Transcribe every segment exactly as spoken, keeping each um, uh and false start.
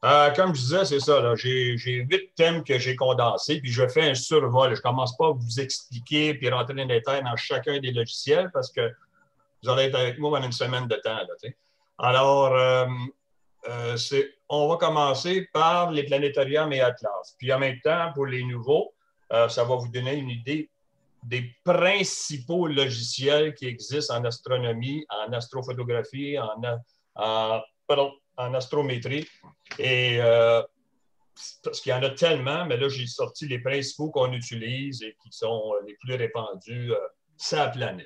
Euh, comme je disais, c'est ça. là. J'ai j'ai huit thèmes que j'ai condensés, puis je fais un survol. Je ne commence pas à vous expliquer puis rentrer dans les détails dans chacun des logiciels parce que vous allez être avec moi pendant une semaine de temps. Là, Alors, euh, euh, on va commencer par les planétariums et Atlas. Puis en même temps, pour les nouveaux, euh, ça va vous donner une idée des principaux logiciels qui existent en astronomie, en astrophotographie, en, en, pardon, en astrométrie. Et euh, parce qu'il y en a tellement, mais là, j'ai sorti les principaux qu'on utilise et qui sont les plus répandus euh, sur la planète.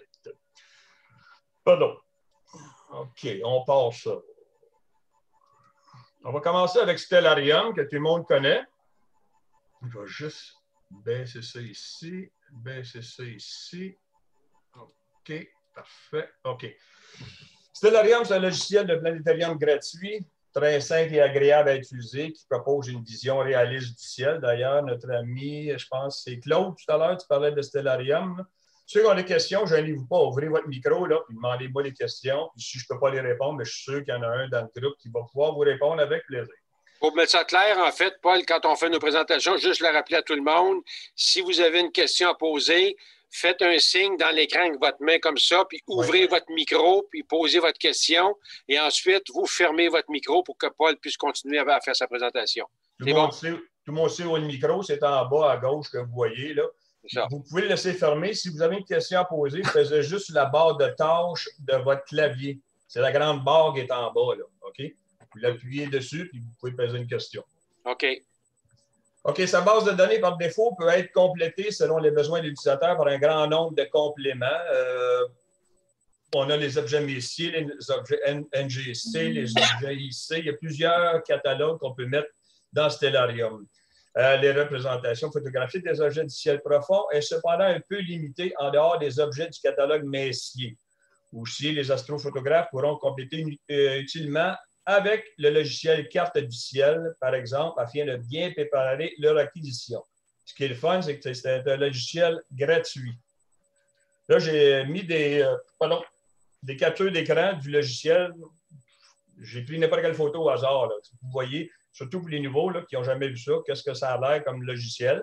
Pardon. OK, on passe ça. On va commencer avec Stellarium, que tout le monde connaît. Je vais juste baisser ça ici, baisser ça ici. OK, parfait. OK. Stellarium, c'est un logiciel de planétarium gratuit, très simple et agréable à utiliser, qui propose une vision réaliste du ciel. D'ailleurs, notre ami, je pense, c'est Claude, tout à l'heure, tu parlais de Stellarium. Ceux qui ont des questions, je n'allez-vous pas, ouvrez votre micro, là, puis demandez-moi des questions. Puis si je ne peux pas les répondre, mais je suis sûr qu'il y en a un dans le groupe qui va pouvoir vous répondre avec plaisir. Pour mettre ça clair, en fait, Paul, quand on fait nos présentations, juste le rappeler à tout le monde, si vous avez une question à poser, faites un signe dans l'écran avec votre main comme ça, puis ouvrez oui. votre micro, puis posez votre question, et ensuite, vous fermez votre micro pour que Paul puisse continuer à faire sa présentation. Tout le monde sait, tout le monde sait où le micro, c'est en bas à gauche que vous voyez, là. Vous pouvez le laisser fermer. Si vous avez une question à poser, faites juste la barre de tâches de votre clavier. C'est la grande barre qui est en bas, là. OK? Vous l'appuyez dessus, puis vous pouvez poser une question. OK. OK, sa base de données, par défaut, peut être complétée selon les besoins de l'utilisateur par un grand nombre de compléments. Euh, on a les objets Messier, les objets N G C, les objets I C. Il y a plusieurs catalogues qu'on peut mettre dans Stellarium. Euh, les représentations photographiques des objets du ciel profond est cependant un peu limitée en dehors des objets du catalogue Messier. Aussi, les astrophotographes pourront compléter euh, utilement avec le logiciel Carte du ciel, par exemple, afin de bien préparer leur acquisition. Ce qui est le fun, c'est que c'est un logiciel gratuit. Là, j'ai mis des, euh, pardon, des captures d'écran du logiciel. J'ai pris n'importe quelle photo au hasard. Là. Vous voyez, surtout pour les nouveaux là, qui n'ont jamais vu ça, qu'est-ce que ça a l'air comme logiciel.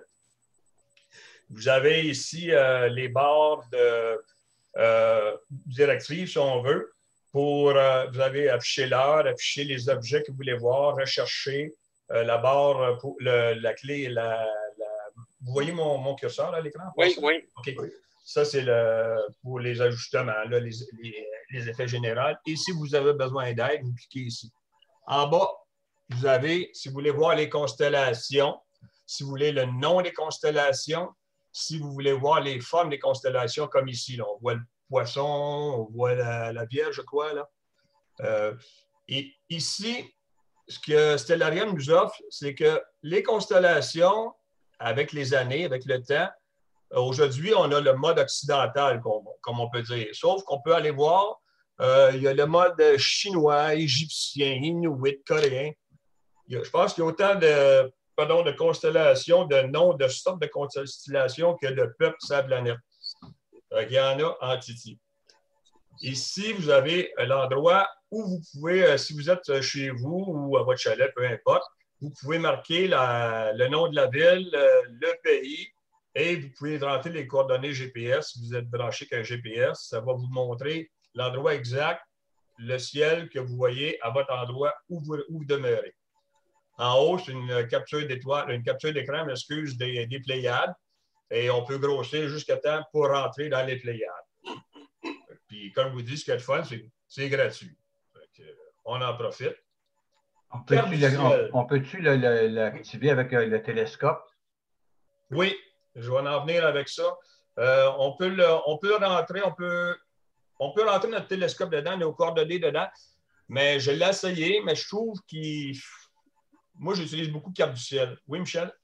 Vous avez ici euh, les barres de euh, directives, si on veut, pour, euh, vous avez affiché l'heure, afficher les objets que vous voulez voir, rechercher euh, la barre, pour le, la clé, la, la... Vous voyez mon, mon curseur à l'écran? Oui, oui. OK. Ça, c'est le, pour les ajustements, là, les, les, les effets généraux. Et si vous avez besoin d'aide, vous cliquez ici. En bas, vous avez, si vous voulez voir les constellations, si vous voulez le nom des constellations, si vous voulez voir les formes des constellations, comme ici, là, on voit le poisson, on voit la, la Vierge, je crois. Là. Euh, et ici, ce que Stellarium nous offre, c'est que les constellations, avec les années, avec le temps, aujourd'hui, on a le mode occidental, comme, comme on peut dire. Sauf qu'on peut aller voir, euh, il y a le mode chinois, égyptien, inuit, coréen. Il y a, je pense qu'il y a autant de, pardon, de constellations, de noms, de sortes de constellations que de peuples sur la planète. Donc, il y en a en Titi. Ici, vous avez l'endroit où vous pouvez, si vous êtes chez vous ou à votre chalet, peu importe, vous pouvez marquer la, le nom de la ville, le pays, et vous pouvez rentrer les coordonnées G P S. Si vous êtes branché avec un G P S, ça va vous montrer l'endroit exact, le ciel que vous voyez à votre endroit où vous, où vous demeurez. En haut, c'est une capture d'étoile, une capture d'écran, m'excuse, des, des Pléiades. Et on peut grossir jusqu'à temps pour rentrer dans les Pléiades. Puis, comme vous dites, ce qui est le fun, c'est c'est gratuit. Donc, on en profite. On peut-tu peut l'activer avec euh, le télescope? Oui, je vais en venir avec ça. Euh, on, peut le, on peut rentrer, on peut, on peut rentrer notre télescope dedans, nos coordonnées dedans, mais je l'ai essayé, mais je trouve qu'il... Moi, j'utilise beaucoup Carte du ciel. Oui, Michel?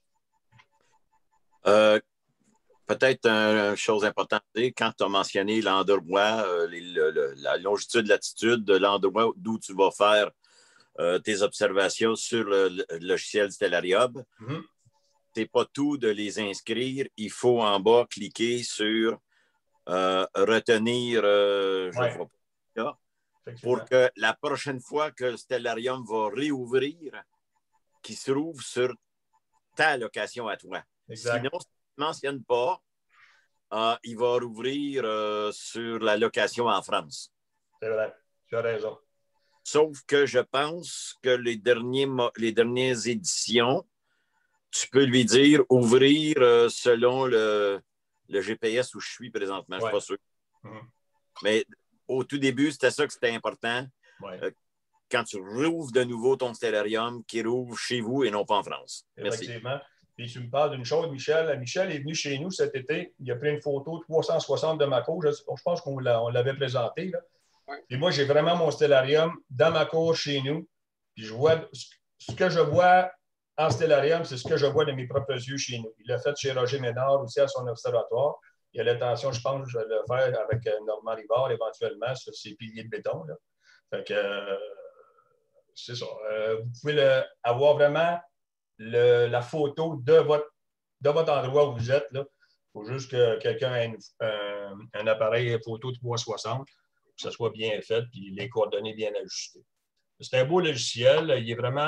Euh, Peut-être une chose importante, quand tu as mentionné l'endroit, euh, le, le, la longitude, latitude de l'endroit d'où tu vas faire euh, tes observations sur le, le logiciel Stellarium, mm-hmm. Ce n'est pas tout de les inscrire. Il faut en bas cliquer sur euh, retenir, euh, je ouais. vois pas, pour que la prochaine fois que Stellarium va réouvrir, qui se trouve sur ta location à toi. Exact. Sinon, si tu ne mentionnes pas, euh, il va rouvrir euh, sur la location en France. C'est vrai, tu as raison. Sauf que je pense que les, derniers, les dernières éditions, tu peux lui dire ouvrir euh, selon le, le G P S où je suis présentement. Je ne suis Ouais. pas sûr. Mm-hmm. Mais au tout début, c'était ça que c'était important. Ouais. Euh, quand tu rouvres de nouveau ton stellarium, qu'il rouvre chez vous et non pas en France. Merci. Effectivement. Puis tu me parles d'une chose, Michel. Michel est venu chez nous cet été. Il a pris une photo trois cent soixante de ma cour. Je, je pense qu'on l'avait présenté. Là. Ouais. Et moi, j'ai vraiment mon stellarium dans ma cour chez nous. Puis je vois ce que je vois en stellarium, c'est ce que je vois de mes propres yeux chez nous. Il l'a fait chez Roger Ménard aussi à son observatoire. Il a l'intention, je pense, de le faire avec Normand Rivard éventuellement sur ses piliers de béton. Là. Fait que euh, c'est ça. Euh, vous pouvez le, avoir vraiment le, la photo de votre, de votre endroit où vous êtes. Il faut juste que quelqu'un ait une, un, un appareil photo trois cent soixante, que ça soit bien fait et les coordonnées bien ajustées. C'est un beau logiciel. Il est vraiment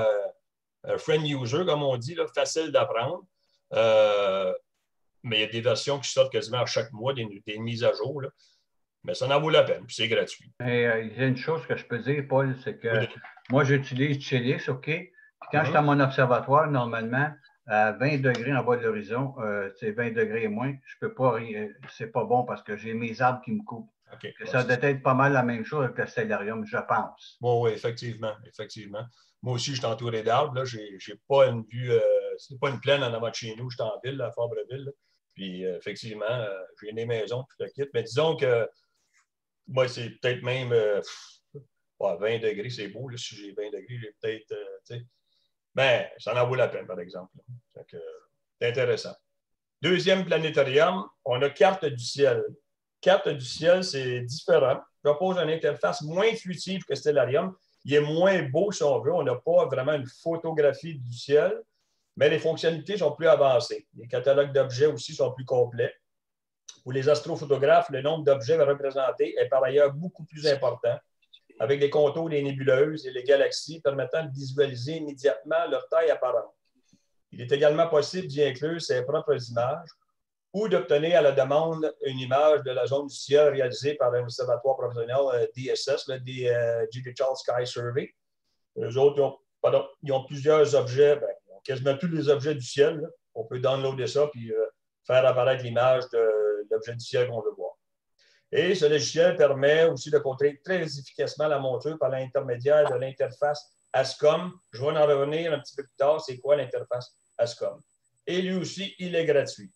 euh, friend user, comme on dit, là, facile d'apprendre. Euh, mais il y a des versions qui sortent quasiment à chaque mois, des, des mises à jour. Là. Mais ça en vaut la peine, puis c'est gratuit. Et, euh, il y a une chose que je peux dire, Paul, c'est que oui. Moi, j'utilise Chilix, OK? Puis quand mm-hmm. je suis à mon observatoire, normalement, à vingt degrés en bas de l'horizon, euh, c'est vingt degrés et moins, je peux pas, euh, c'est pas bon parce que j'ai mes arbres qui me coupent. Okay. Ouais, ça doit être pas mal la même chose avec le stellarium, je pense. Oui, oui, effectivement, effectivement. Moi aussi, je suis entouré d'arbres. Je n'ai pas une vue, euh, c'est pas une plaine en avant de chez nous, je suis en ville, à Fabreville. Là. Puis, euh, effectivement, euh, j'ai des maisons, tout le kit. Mais disons que moi, c'est peut-être même euh, ouais, vingt degrés, c'est beau. Là, si j'ai vingt degrés, j'ai peut-être. Euh, tu sais. Ben, ça en vaut la peine, par exemple. Donc, euh, c'est intéressant. Deuxième planétarium, on a carte du ciel. Carte du ciel, c'est différent. Je propose une interface moins intuitive que Stellarium. Il est moins beau, si on veut. On n'a pas vraiment une photographie du ciel, mais les fonctionnalités sont plus avancées. Les catalogues d'objets aussi sont plus complets. Pour les astrophotographes, le nombre d'objets représentés est par ailleurs beaucoup plus important, avec les contours des nébuleuses et les galaxies permettant de visualiser immédiatement leur taille apparente. Il est également possible d'y inclure ses propres images ou d'obtenir à la demande une image de la zone du ciel réalisée par un observatoire professionnel euh, D S S, le euh, Digital Sky Survey. Eux autres, ils ont, pardon, ils ont plusieurs objets, ben, ils ont quasiment tous les objets du ciel. Là. On peut downloader ça et euh, faire apparaître l'image de l'objet du ciel qu'on veut voir. Et ce logiciel permet aussi de contrôler très efficacement la monture par l'intermédiaire de l'interface ASCOM. Je vais en revenir un petit peu plus tard, c'est quoi l'interface ASCOM. Et lui aussi, il est gratuit.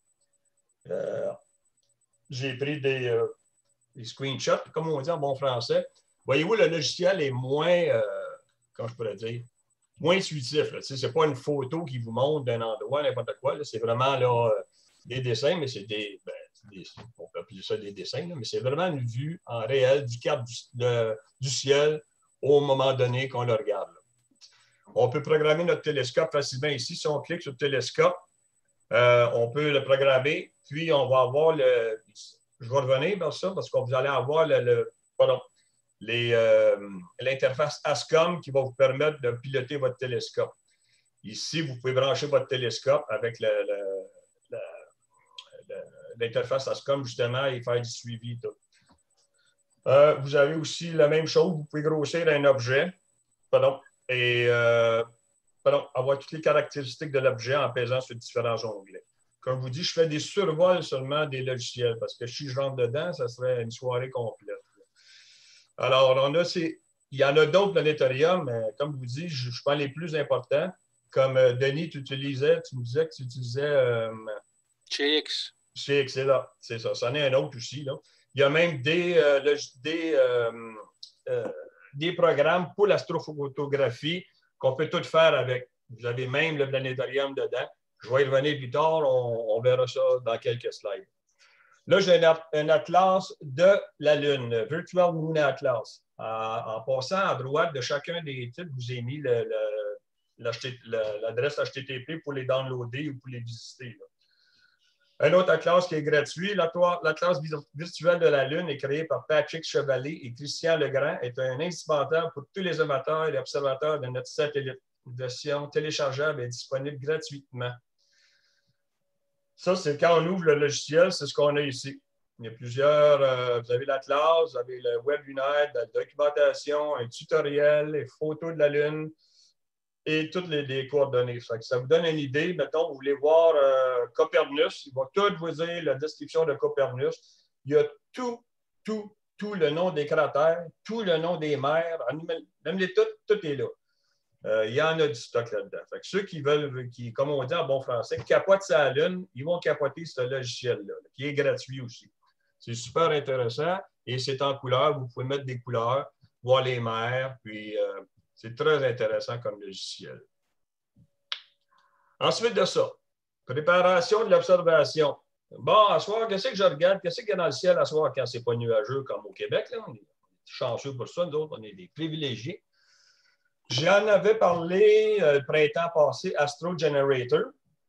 Euh, j'ai pris des, euh, des screenshots, comme on dit en bon français. Voyez-vous, le logiciel est moins, euh, comment je pourrais dire, moins intuitif. Ce n'est pas une photo qui vous montre d'un endroit, n'importe quoi. C'est vraiment là, des dessins, mais c'est des, ben, des, on peut appeler ça des dessins, là, mais c'est vraiment une vue en réel du cap du, de, du ciel au moment donné qu'on le regarde. Là. On peut programmer notre télescope facilement ici. Si on clique sur le télescope, Euh, on peut le programmer, puis on va avoir le. Je vais revenir vers ça parce que vous allez avoir le, le, pardon, les, euh, l'interface ASCOM qui va vous permettre de piloter votre télescope. Ici, vous pouvez brancher votre télescope avec le, le, le, le, l'interface ASCOM justement et faire du suivi. Tout. Euh, vous avez aussi la même chose, vous pouvez grossir un objet, pardon, et euh, pardon, avoir toutes les caractéristiques de l'objet en pesant sur différents onglets. Comme je vous dis, je fais des survols seulement des logiciels parce que si je rentre dedans, ça serait une soirée complète. Alors, on a ces, il y en a d'autres planétariums, mais comme je vous dis, je, je prends les plus importants. Comme euh, Denis, tu utilisais, tu me disais que tu utilisais euh, Chilix. Chilix, c'est là, c'est ça. Ça en est un autre aussi. Là. Il y a même des, euh, le, des, euh, euh, des programmes pour l'astrophotographie qu'on peut tout faire avec. Vous avez même le planétarium dedans. Je vais y revenir plus tard, on, on verra ça dans quelques slides. Là, j'ai un, un atlas de la Lune, Virtual Moon Atlas. Euh, en passant à droite de chacun des titres, vous avez mis le, le, l'adresse H T T P pour les downloader ou pour les visiter. Là. Un autre atlas qui est gratuit, l'atlas virtuel de la Lune est créé par Patrick Chevalier et Christian Legrand, est un indispensable pour tous les amateurs et observateurs de notre satellite. version téléchargeable est disponible gratuitement. Ça, c'est quand on ouvre le logiciel, c'est ce qu'on a ici. Il y a plusieurs, euh, vous avez l'Atlas, vous avez le WebUnite, la documentation, un tutoriel, les photos de la Lune et toutes les, les coordonnées. Ça, ça vous donne une idée. Mettons, vous voulez voir euh, Copernicus, il va tout vous dire la description de Copernicus. Il y a tout, tout, tout le nom des cratères, tout le nom des mers, même les tout, tout est là. Euh, il y en a du stock là-dedans. Fait que ceux qui veulent, qui, comme on dit en bon français, capotent sa Lune, ils vont capoter ce logiciel-là, qui est gratuit aussi. C'est super intéressant et c'est en couleur. Vous pouvez mettre des couleurs, voir les mers, puis euh, c'est très intéressant comme logiciel. Ensuite de ça, préparation de l'observation. Bon, à soir, qu'est-ce que je regarde? Qu'est-ce qu'il y a dans le ciel à soir quand c'est pas nuageux comme au Québec? Là? On est chanceux pour ça, nous autres, on est des privilégiés. J'en avais parlé euh, le printemps passé, Astro Generator.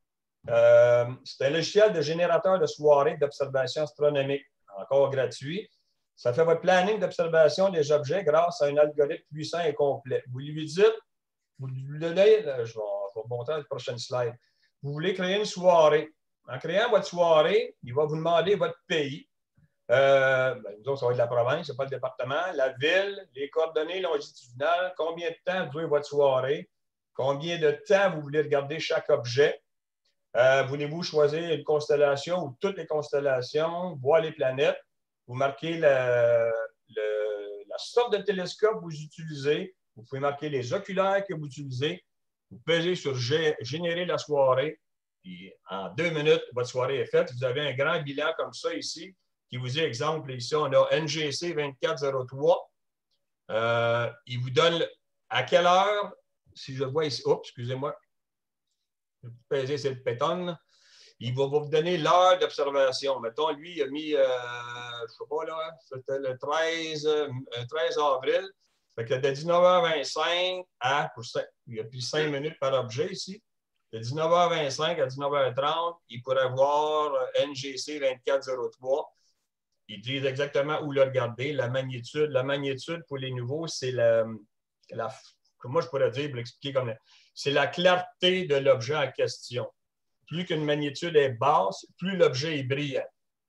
Euh, c'est un logiciel de générateur de soirées d'observation astronomique, encore gratuit. Ça fait votre planning d'observation des objets grâce à un algorithme puissant et complet. Vous lui dites, vous lui donnez, là, je vais, je vais monter à la prochaine slide. Vous voulez créer une soirée. En créant votre soirée, il va vous demander votre pays. Euh, ben, nous autres, ça va être la province, ce n'est pas le département, la ville, les coordonnées longitudinales, combien de temps dure votre soirée, combien de temps vous voulez regarder chaque objet. Euh, Voulez-vous choisir une constellation ou toutes les constellations, voir les planètes. Vous marquez la, le, la sorte de télescope que vous utilisez. Vous pouvez marquer les oculaires que vous utilisez. Vous pesez sur G, générer la soirée. Puis en deux minutes, votre soirée est faite. Vous avez un grand bilan comme ça ici, qui vous dit, exemple, ici, on a N G C vingt-quatre zéro trois. Euh, il vous donne à quelle heure, si je le vois ici, oups, excusez-moi, je vais peser sur le péton. Il va vous donner l'heure d'observation. Mettons, lui, il a mis, euh, je ne sais pas, là, c'était le treize, euh, treize avril. Fait que de dix-neuf heures vingt-cinq à, pour cinq, il a pris cinq minutes par objet ici. De dix-neuf heures vingt-cinq à dix-neuf heures trente, il pourrait voir N G C vingt-quatre zéro trois. Ils disent exactement où le regarder, la magnitude. La magnitude, pour les nouveaux, c'est la, la, comment je pourrais dire, pour l'expliquer comme c'est la clarté de l'objet en question. Plus qu'une magnitude est basse, plus l'objet est brillant.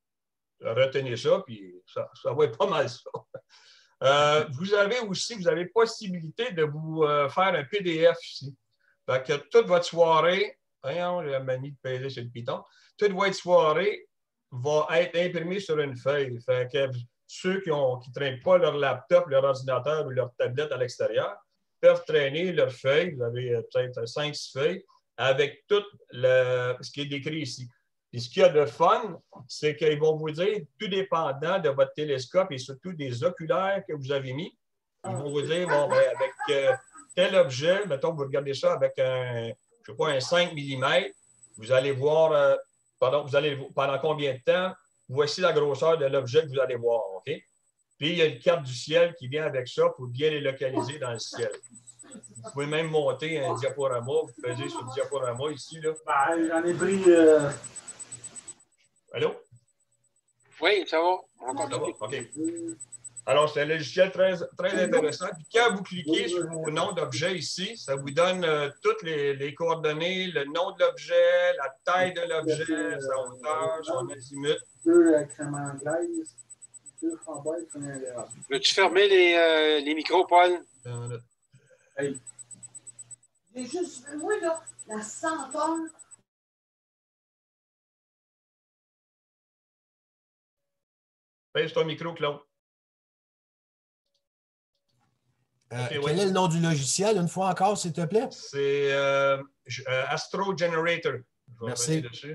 Retenez ça, puis ça, ça va être pas mal ça. Euh, vous avez aussi, vous avez possibilité de vous euh, faire un P D F ici. Fait que toute votre soirée, voyons, j'ai la manie de peser sur le piton, toute votre soirée va être imprimé sur une feuille. Fait que ceux qui ne qui traînent pas leur laptop, leur ordinateur ou leur tablette à l'extérieur peuvent traîner leur feuille. Vous avez peut-être cinq six feuilles avec tout le, ce qui est décrit ici. Et ce qu'il y a de fun, c'est qu'ils vont vous dire, tout dépendant de votre télescope et surtout des oculaires que vous avez mis, ils vont vous dire, bon, ben, avec euh, tel objet, mettons que vous regardez ça avec un, je sais pas, un cinq millimètres, vous allez voir... Euh, Pardon, vous allez, pendant combien de temps, voici la grosseur de l'objet que vous allez voir, OK? Puis, il y a une carte du ciel qui vient avec ça pour bien les localiser dans le ciel. Vous pouvez même monter un diaporama, vous pesez sur le diaporama ici, là. Ben, j'en ai pris... Euh... Allô? Oui, ça va. On Ça continue. va? OK. Alors, c'est un logiciel très, très intéressant. Puis quand vous cliquez sur vos noms d'objets ici, ça vous donne euh, toutes les, les coordonnées, le nom de l'objet, la taille de l'objet, sa hauteur, son azimut. Deux crème anglaise, deux framboises, un verre. Veux-tu fermer les, euh, les micros, Paul? Euh, Hey. J'ai juste, moi, là, la senteur. Pèse ton micro, Claude. Euh, Okay, quel oui. est le nom du logiciel, une fois encore, s'il te plaît? C'est euh, euh, Astro Generator. Je vais Merci. revenir dessus.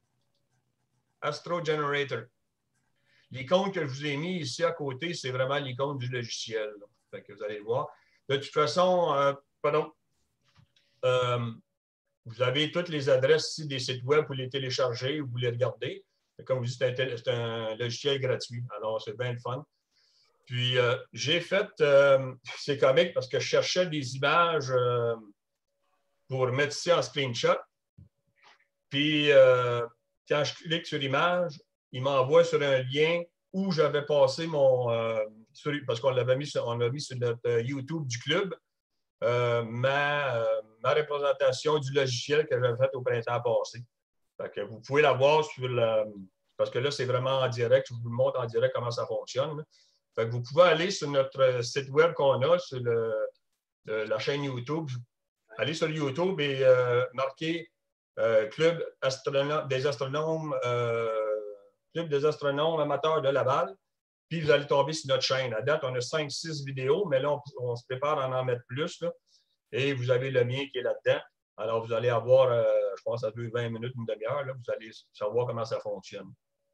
Astro Generator. L'icône que je vous ai mis ici à côté, c'est vraiment l'icône du logiciel. Fait que vous allez voir. De toute façon, euh, pardon, euh, vous avez toutes les adresses ici des sites web pour les télécharger ou vous les regarder. Comme je vous dis, c'est un, c'est un logiciel gratuit. Alors, c'est bien le fun. Puis, euh, j'ai fait, euh, c'est comique parce que je cherchais des images euh, pour mettre ici en screenshot. Puis, euh, quand je clique sur l'image, il m'envoie sur un lien où j'avais passé mon... Euh, sur, parce qu'on l'avait mis, sur, on l'a mis sur notre YouTube du club, euh, ma, euh, ma représentation du logiciel que j'avais fait au printemps passé. Fait que vous pouvez la voir sur le... Parce que là, c'est vraiment en direct. Je vous montre en direct comment ça fonctionne. Là. Fait que vous pouvez aller sur notre site web qu'on a, sur le, le, la chaîne YouTube. Allez sur YouTube et euh, marquez euh, Club astrono des astronomes, euh, Club des astronomes amateurs de Laval. Puis vous allez tomber sur notre chaîne. À date, on a cinq six vidéos, mais là, on, on se prépare à en mettre plus. Là. Et vous avez le mien qui est là-dedans. Alors, vous allez avoir, euh, je pense, à deux, vingt minutes, une demi-heure. Vous allez savoir comment ça fonctionne.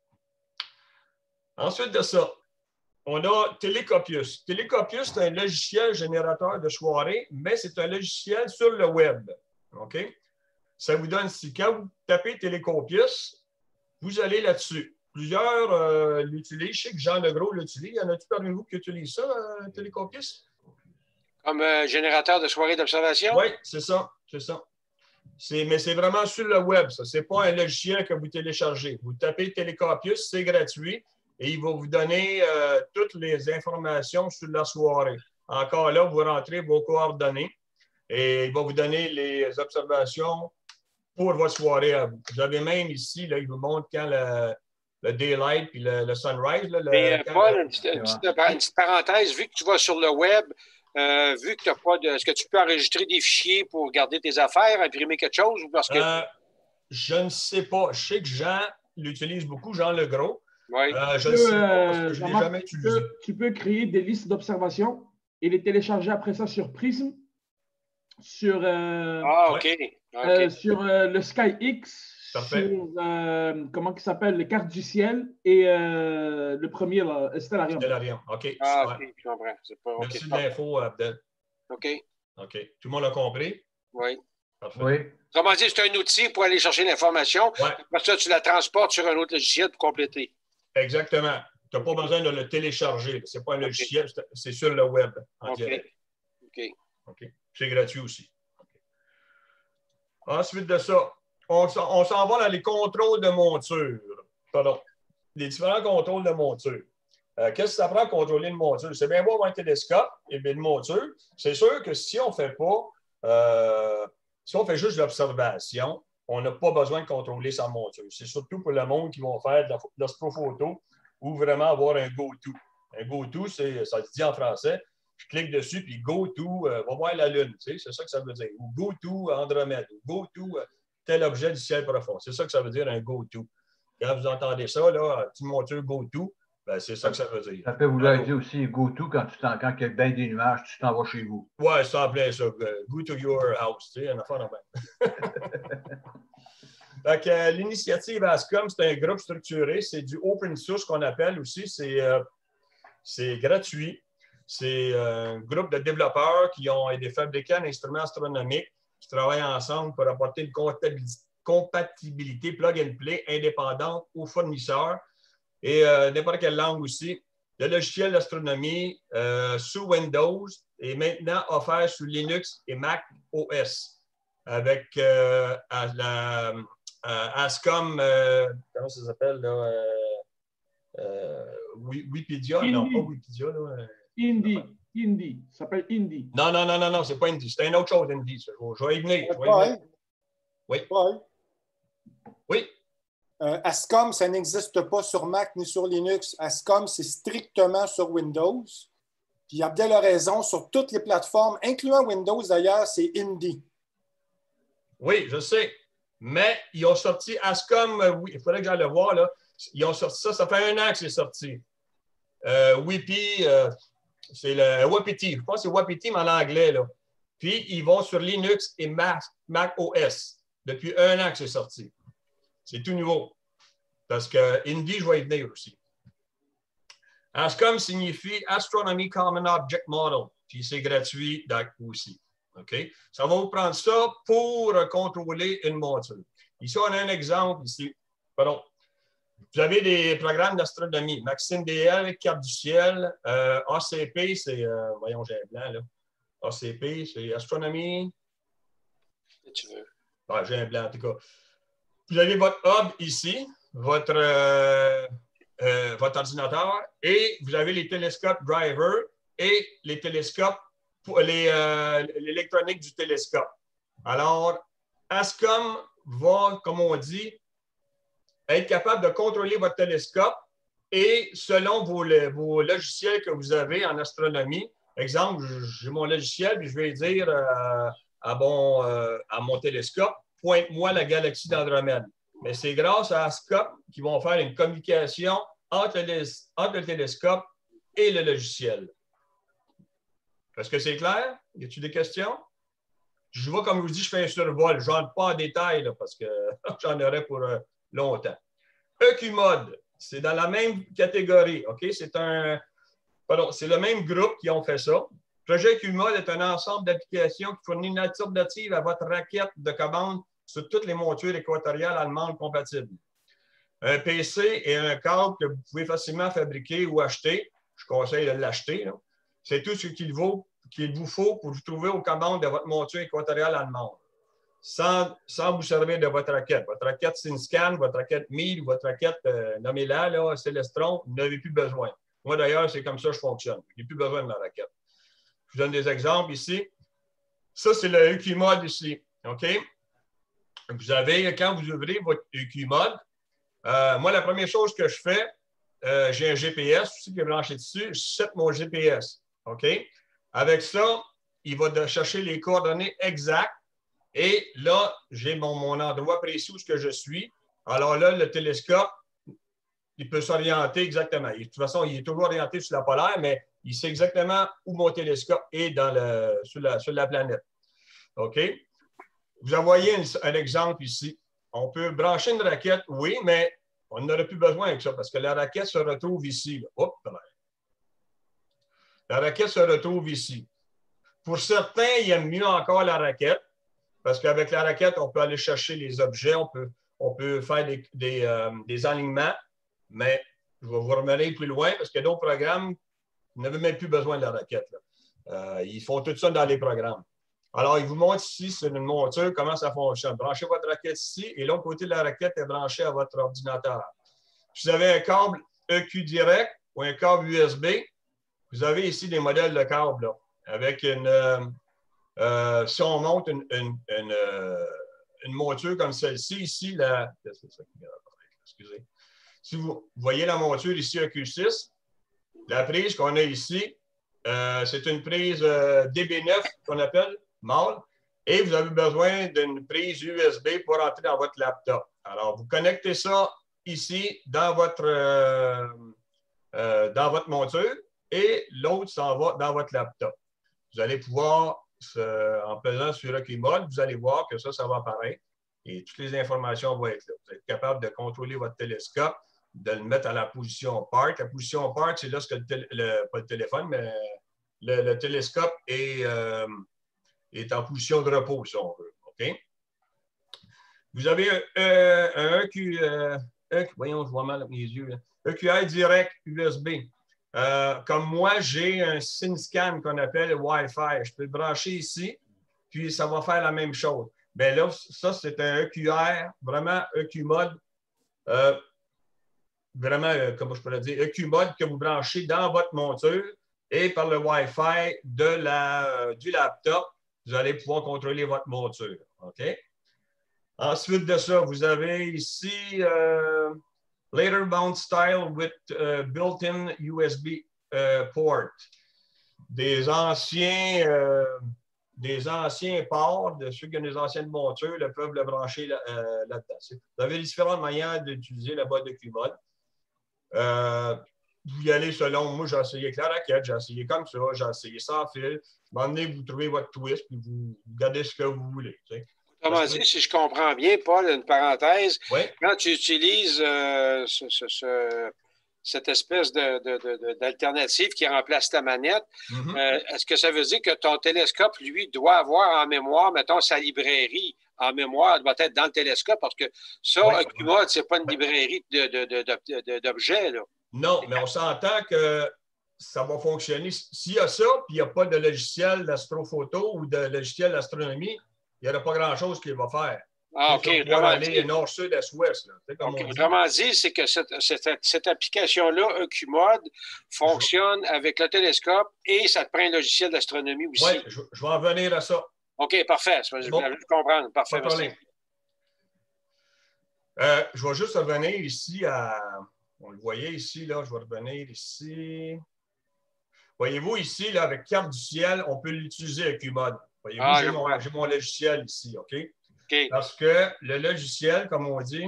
Ensuite de ça, on a Télécopius. Télécopius, c'est un logiciel générateur de soirée, mais c'est un logiciel sur le web. OK? Ça vous donne, si quand vous tapez Télécopius, vous allez là-dessus. Plusieurs euh, l'utilisent. Je sais que Jean Legros l'utilise. Y en a-tu parmi vous qui utilise ça, euh, Télécopius? Comme euh, générateur de soirée d'observation? Oui, c'est ça. C'est ça. Mais c'est vraiment sur le web, ça. Ce n'est pas un logiciel que vous téléchargez. Vous tapez Télécopius, c'est gratuit. Et il va vous donner euh, toutes les informations sur la soirée. Encore là, vous rentrez vos coordonnées et il va vous donner les observations pour votre soirée à vous. Vous avez même ici, là, il vous montre quand le, le daylight et le, le sunrise. Là, le, Mais quand Paul, le... une, petite, une, petite, une petite parenthèse, vu que tu vas sur le web, euh, vu que tu n'as pas de... Est-ce que tu peux enregistrer des fichiers pour garder tes affaires, imprimer quelque chose? Ou parce que... euh, je ne sais pas. Je sais que Jean l'utilise beaucoup, Jean Legros. Oui. Euh, je ne sais pas parce que je ne l'ai jamais tu utilisé. peux, tu peux créer des listes d'observation et les télécharger après ça sur Prism, sur, euh, ah, OK. okay. Euh, sur euh, le SkyX, Parfait. sur euh, comment il s'appelle, les cartes du ciel et euh, le premier, là, Stellarium. Stellarium, OK. Ah, OK, je comprends. Pas... Merci okay, de l'info, Abdel. OK. OK. Tout le monde a compris? Oui. Parfait. Oui. Comment dire, c'est un outil pour aller chercher l'information. Ouais. Après ça, tu la transportes sur un autre logiciel pour compléter. Exactement. Tu n'as pas besoin de le télécharger. Ce n'est pas un okay. logiciel, c'est sur le web en okay. direct. OK. OK. C'est gratuit aussi. Okay. Ensuite de ça, on s'en va dans les contrôles de monture. Pardon. Les différents contrôles de monture. Euh, Qu'est-ce que ça prend à contrôler une monture? C'est bien beau avoir un télescope et une monture. C'est sûr que si on ne fait pas, euh, si on fait juste de l'observation, on n'a pas besoin de contrôler sa monture. C'est surtout pour le monde qui vont faire de l'astrophoto ou vraiment avoir un go-to. Un go-to, ça se dit en français. Je clique dessus, puis go-to, euh, va voir la Lune. Tu sais, c'est ça que ça veut dire. Ou go-to Andromède. Ou go-to euh, tel objet du ciel profond. C'est ça que ça veut dire, un go-to. Quand vous entendez ça, là, une monture go-to, ben, c'est ça que ça veut dire. Ça peut vouloir dire aussi go-to quand tu t'en, quand il y a bien des nuages, tu t'en vas chez vous. Ouais, c'est en plein ça. Go to your house, tu sais, un affaire en même. Donc, euh, l'initiative ASCOM, c'est un groupe structuré. C'est du open source qu'on appelle aussi. C'est euh, gratuit. C'est euh, un groupe de développeurs qui ont des fabricants d'instruments astronomiques qui travaillent ensemble pour apporter une compatibilité plug and play indépendante aux fournisseurs et euh, n'importe quelle langue aussi. Le logiciel d'astronomie euh, sous Windows est maintenant offert sous Linux et Mac O S avec euh, à la, à ASCOM, euh, comment ça s'appelle là? Euh, euh, Wikipédia, non, pas Wikipédia. Là. Indy, Indy, ça s'appelle Indy. Non, non, non, non, non, c'est pas Indy, c'est une autre chose, Indy. Je, je vais y venir. Je vais y venir. Oui. Paul. Oui. Euh, ASCOM, ça n'existe pas sur Mac ni sur Linux. ASCOM, c'est strictement sur Windows. Puis Abdel a raison, sur toutes les plateformes, incluant Windows d'ailleurs, c'est Indy. Oui, je sais. Mais ils ont sorti ASCOM, euh, oui, il faudrait que j'aille le voir, là. Ils ont sorti ça, ça fait un an que c'est sorti. Euh, Wipi, euh, c'est le Wapiti. Je pense que c'est Wapiti, mais en anglais, là. Puis, ils vont sur Linux et Mac, Mac O S. Depuis un an que c'est sorti. C'est tout nouveau. Parce que Indy, je vais y venir aussi. ASCOM signifie Astronomy Common Object Model. Puis, c'est gratuit aussi. OK? Ça va vous prendre ça pour contrôler une monture. Ici, on a un exemple ici. Pardon. Vous avez des programmes d'astronomie. Maxime D L, Carte du ciel. Euh, A C P, c'est... Euh, voyons, j'ai un blanc, là. A C P, c'est astronomie. Si tu veux. Ah, j'ai un blanc, en tout cas. Vous avez votre hub ici, votre, euh, euh, votre ordinateur, et vous avez les télescopes driver et les télescopes, pour les, euh, l'électronique du télescope. Alors, ASCOM va, comme on dit, être capable de contrôler votre télescope et selon vos, vos logiciels que vous avez en astronomie, exemple, j'ai mon logiciel et je vais dire euh, à, mon, euh, à mon télescope, pointe-moi la galaxie d'Andromède. Mais c'est grâce à ASCOM qu'ils vont faire une communication entre le, entre le télescope et le logiciel. Est-ce que c'est clair? Y a-t-il des questions? Je vois, comme je vous dis, je fais un survol. Je n'entre pas en détail là, parce que j'en aurais pour euh, longtemps. E Q Mode, c'est dans la même catégorie. OK? C'est un. Pardon, c'est le même groupe qui ont fait ça. Projet E Q Mode est un ensemble d'applications qui fournit une alternative à votre raquette de commande sur toutes les montures équatoriales allemandes compatibles. Un P C et un câble que vous pouvez facilement fabriquer ou acheter. Je conseille de l'acheter. C'est tout ce qu'il vaut, qu'il vous faut pour vous trouver aux commandes de votre monture équatoriale allemande, sans, sans vous servir de votre raquette. Votre raquette SynScan, votre raquette mille, votre raquette, euh, nommez-la, là, Celestron, vous n'avez plus besoin. Moi, d'ailleurs, c'est comme ça que je fonctionne. Je n'ai plus besoin de ma raquette. Je vous donne des exemples ici. Ça, c'est le E Q Mode ici. OK? Vous avez, quand vous ouvrez votre E Q Mode, euh, moi, la première chose que je fais, euh, j'ai un G P S aussi qui est branché dessus. Je set mon G P S. OK? Avec ça, il va chercher les coordonnées exactes. Et là, j'ai mon, mon endroit précis où je suis. Alors là, le télescope, il peut s'orienter exactement. De toute façon, il est toujours orienté sur la polaire, mais il sait exactement où mon télescope est dans le, sur, la, sur la planète. OK? Vous en voyez un, un exemple ici. On peut brancher une raquette, oui, mais on n'aurait plus besoin de ça parce que la raquette se retrouve ici. Là. Hop, la raquette se retrouve ici. Pour certains, ils aiment mieux encore la raquette parce qu'avec la raquette, on peut aller chercher les objets, on peut, on peut faire des, des, euh, des alignements, mais je vais vous remettre plus loin parce qu'il y a d'autres programmes qui n'avaient même plus besoin de la raquette. Là. Euh, ils font tout ça dans les programmes. Alors, ils vous montrent ici, c'est une monture, comment ça fonctionne. Branchez votre raquette ici et l'autre côté de la raquette est branché à votre ordinateur. Si vous avez un câble E Q direct ou un câble U S B, vous avez ici des modèles de câbles là, avec une. Euh, euh, si on monte une, une, une, euh, une monture comme celle-ci, ici, la. Excusez. Si vous voyez la monture ici E Q six, la prise qu'on a ici, euh, c'est une prise euh, D B neuf qu'on appelle mâle, et vous avez besoin d'une prise U S B pour entrer dans votre laptop. Alors, vous connectez ça ici dans votre, euh, euh, dans votre monture et l'autre s'en va dans votre laptop. Vous allez pouvoir, en pesant sur E Q Mode, vous allez voir que ça, ça va apparaître et toutes les informations vont être là. Vous êtes capable de contrôler votre télescope, de le mettre à la position park. La position park, c'est lorsque le, tél le, pas le téléphone, mais le, le télescope est, euh, est en position de repos, si on veut. OK? Vous avez un, un, un E Q, euh, E Q, voyons, je vois mal avec mes yeux, là. E Q I direct U S B. Euh, comme moi, j'ai un SynScan qu'on appelle Wi-Fi. Je peux le brancher ici, puis ça va faire la même chose. Mais là, ça, c'est un E Q R, vraiment E Q Mode, euh, vraiment, euh, comment je pourrais dire, E Q Mode que vous branchez dans votre monture et par le Wi-Fi de la, euh, du laptop, vous allez pouvoir contrôler votre monture. OK? Ensuite de ça, vous avez ici euh, Later Bound Style with uh, built-in U S B uh, port. Des anciens, euh, des anciens ports, de ceux qui ont des anciennes montures, là, peuvent le brancher là, euh, là-dedans. Vous avez différentes manières d'utiliser la boîte de E Q Mode. Euh, vous y allez selon, moi j'ai essayé avec la raquette, j'ai essayé comme ça, j'ai essayé sans fil. À un moment donné, vous trouvez votre twist, puis vous gardez ce que vous voulez. Tu sais. Comment dire, si je comprends bien, Paul, une parenthèse, oui. Quand tu utilises euh, ce, ce, ce, cette espèce d'alternative qui remplace ta manette, mm-hmm. euh, est-ce que ça veut dire que ton télescope, lui, doit avoir en mémoire, mettons, sa librairie en mémoire, doit être dans le télescope, parce que ça, oui. E Q Mode, ce n'est pas une librairie d'objets, là. Non, mais on s'entend que ça va fonctionner. S'il y a ça, puis il n'y a pas de logiciel d'astrophoto ou de logiciel d'astronomie, il n'y aura pas grand-chose qu'il va faire. Ah, OK. Il va aller nord-sud, est-ouest. Okay. Autrement dit, c'est que cette, cette, cette application-là, E Q Mode, fonctionne je... avec le télescope et ça te prend un logiciel d'astronomie aussi. Oui, je, je vais en venir à ça. OK, parfait. Je Bon. voulais juste comprendre. Parfait, Pas de merci. Euh, je vais juste revenir ici à... On le voyait ici, là. Je vais revenir ici. Voyez-vous ici, là, avec carte du ciel, on peut l'utiliser avec Qmod. Voyez-vous, Ah, j'ai je mon, vois. j'ai mon logiciel ici, OK? OK. Parce que le logiciel, comme on dit,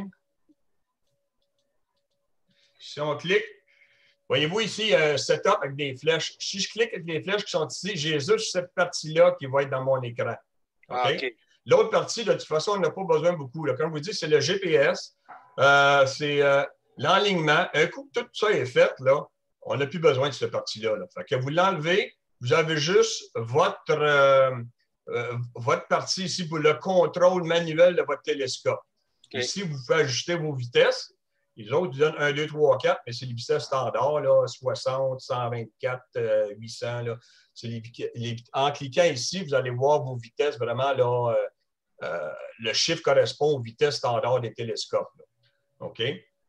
si on clique, voyez-vous ici, euh, setup avec des flèches. Si je clique avec les flèches qui sont ici, j'ai juste cette partie-là qui va être dans mon écran. OK? Ah, OK. L'autre partie, de toute façon, on n'a pas besoin beaucoup. Là. Comme je vous dis, c'est le G P S, euh, c'est euh, l'enlignement. Un coup que tout ça est fait, là, on n'a plus besoin de cette partie-là. Là. Fait que vous l'enlevez, vous avez juste votre, euh, euh, votre partie ici pour le contrôle manuel de votre télescope. Okay. Ici, vous pouvez ajuster vos vitesses. Les autres vous donnent un, deux, trois, quatre, mais c'est les vitesses standards, là, soixante, cent vingt-quatre, euh, huit cents. Là. C'est les, les, en cliquant ici, vous allez voir vos vitesses vraiment là. Euh, Euh, le chiffre correspond aux vitesses standards des télescopes. Là. OK?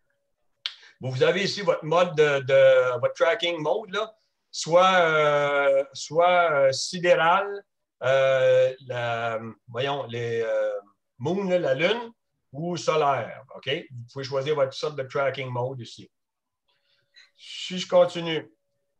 Vous avez ici votre mode de, de votre tracking mode, là, soit, euh, soit euh, sidéral, euh, la, voyons, les euh, moon, là, la lune, ou solaire. OK? Vous pouvez choisir votre sorte de tracking mode ici. Si je continue,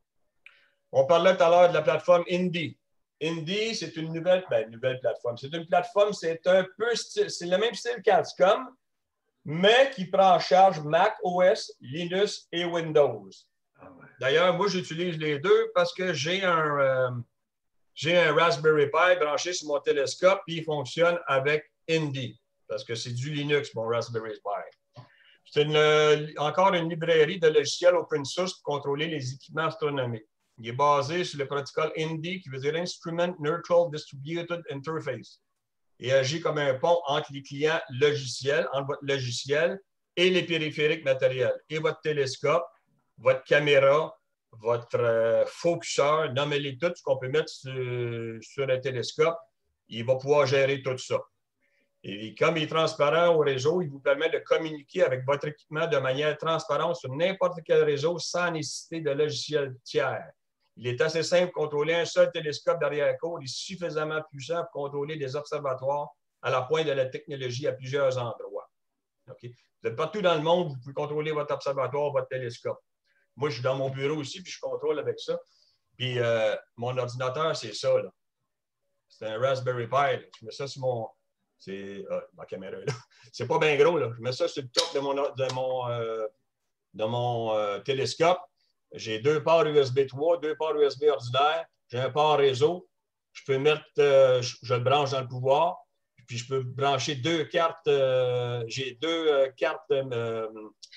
on parlait tout à l'heure de la plateforme Indy. Indy, c'est une nouvelle, ben, nouvelle plateforme. C'est une plateforme, c'est un peu, c'est le même style qu'Adscom, mais qui prend en charge Mac O S, Linux et Windows. Ah ouais. D'ailleurs, moi, j'utilise les deux parce que j'ai un, euh, j'ai un Raspberry Pi branché sur mon télescope et il fonctionne avec Indy parce que c'est du Linux, mon Raspberry Pi. C'est une, encore une librairie de logiciels open source pour contrôler les équipements astronomiques. Il est basé sur le protocole Indy, qui veut dire Instrument Neutral Distributed Interface, et agit comme un pont entre les clients logiciels, entre votre logiciel et les périphériques matériels, et votre télescope, votre caméra, votre euh, focuseur, nommez-les tous, ce qu'on peut mettre sur, sur un télescope, il va pouvoir gérer tout ça. Et comme il est transparent au réseau, il vous permet de communiquer avec votre équipement de manière transparente sur n'importe quel réseau sans nécessité de logiciel tiers. Il est assez simple de contrôler un seul télescope d'arrière-cour et suffisamment puissant pour contrôler des observatoires à la pointe de la technologie à plusieurs endroits. Okay? Vous êtes partout dans le monde, vous pouvez contrôler votre observatoire, votre télescope. Moi, je suis dans mon bureau aussi, puis je contrôle avec ça. Puis euh, mon ordinateur, c'est ça. C'est un Raspberry Pi. Là. Je mets ça sur mon... C'est ah, ma caméra là. C'est pas bien gros. Là. Je mets ça sur le top de mon, de mon, euh, de mon euh, télescope. J'ai deux ports U S B trois, deux ports U S B ordinaires. J'ai un port réseau. Je peux mettre, euh, je, je le branche dans le pouvoir. Puis je peux brancher deux cartes. Euh, j'ai deux euh, cartes, euh,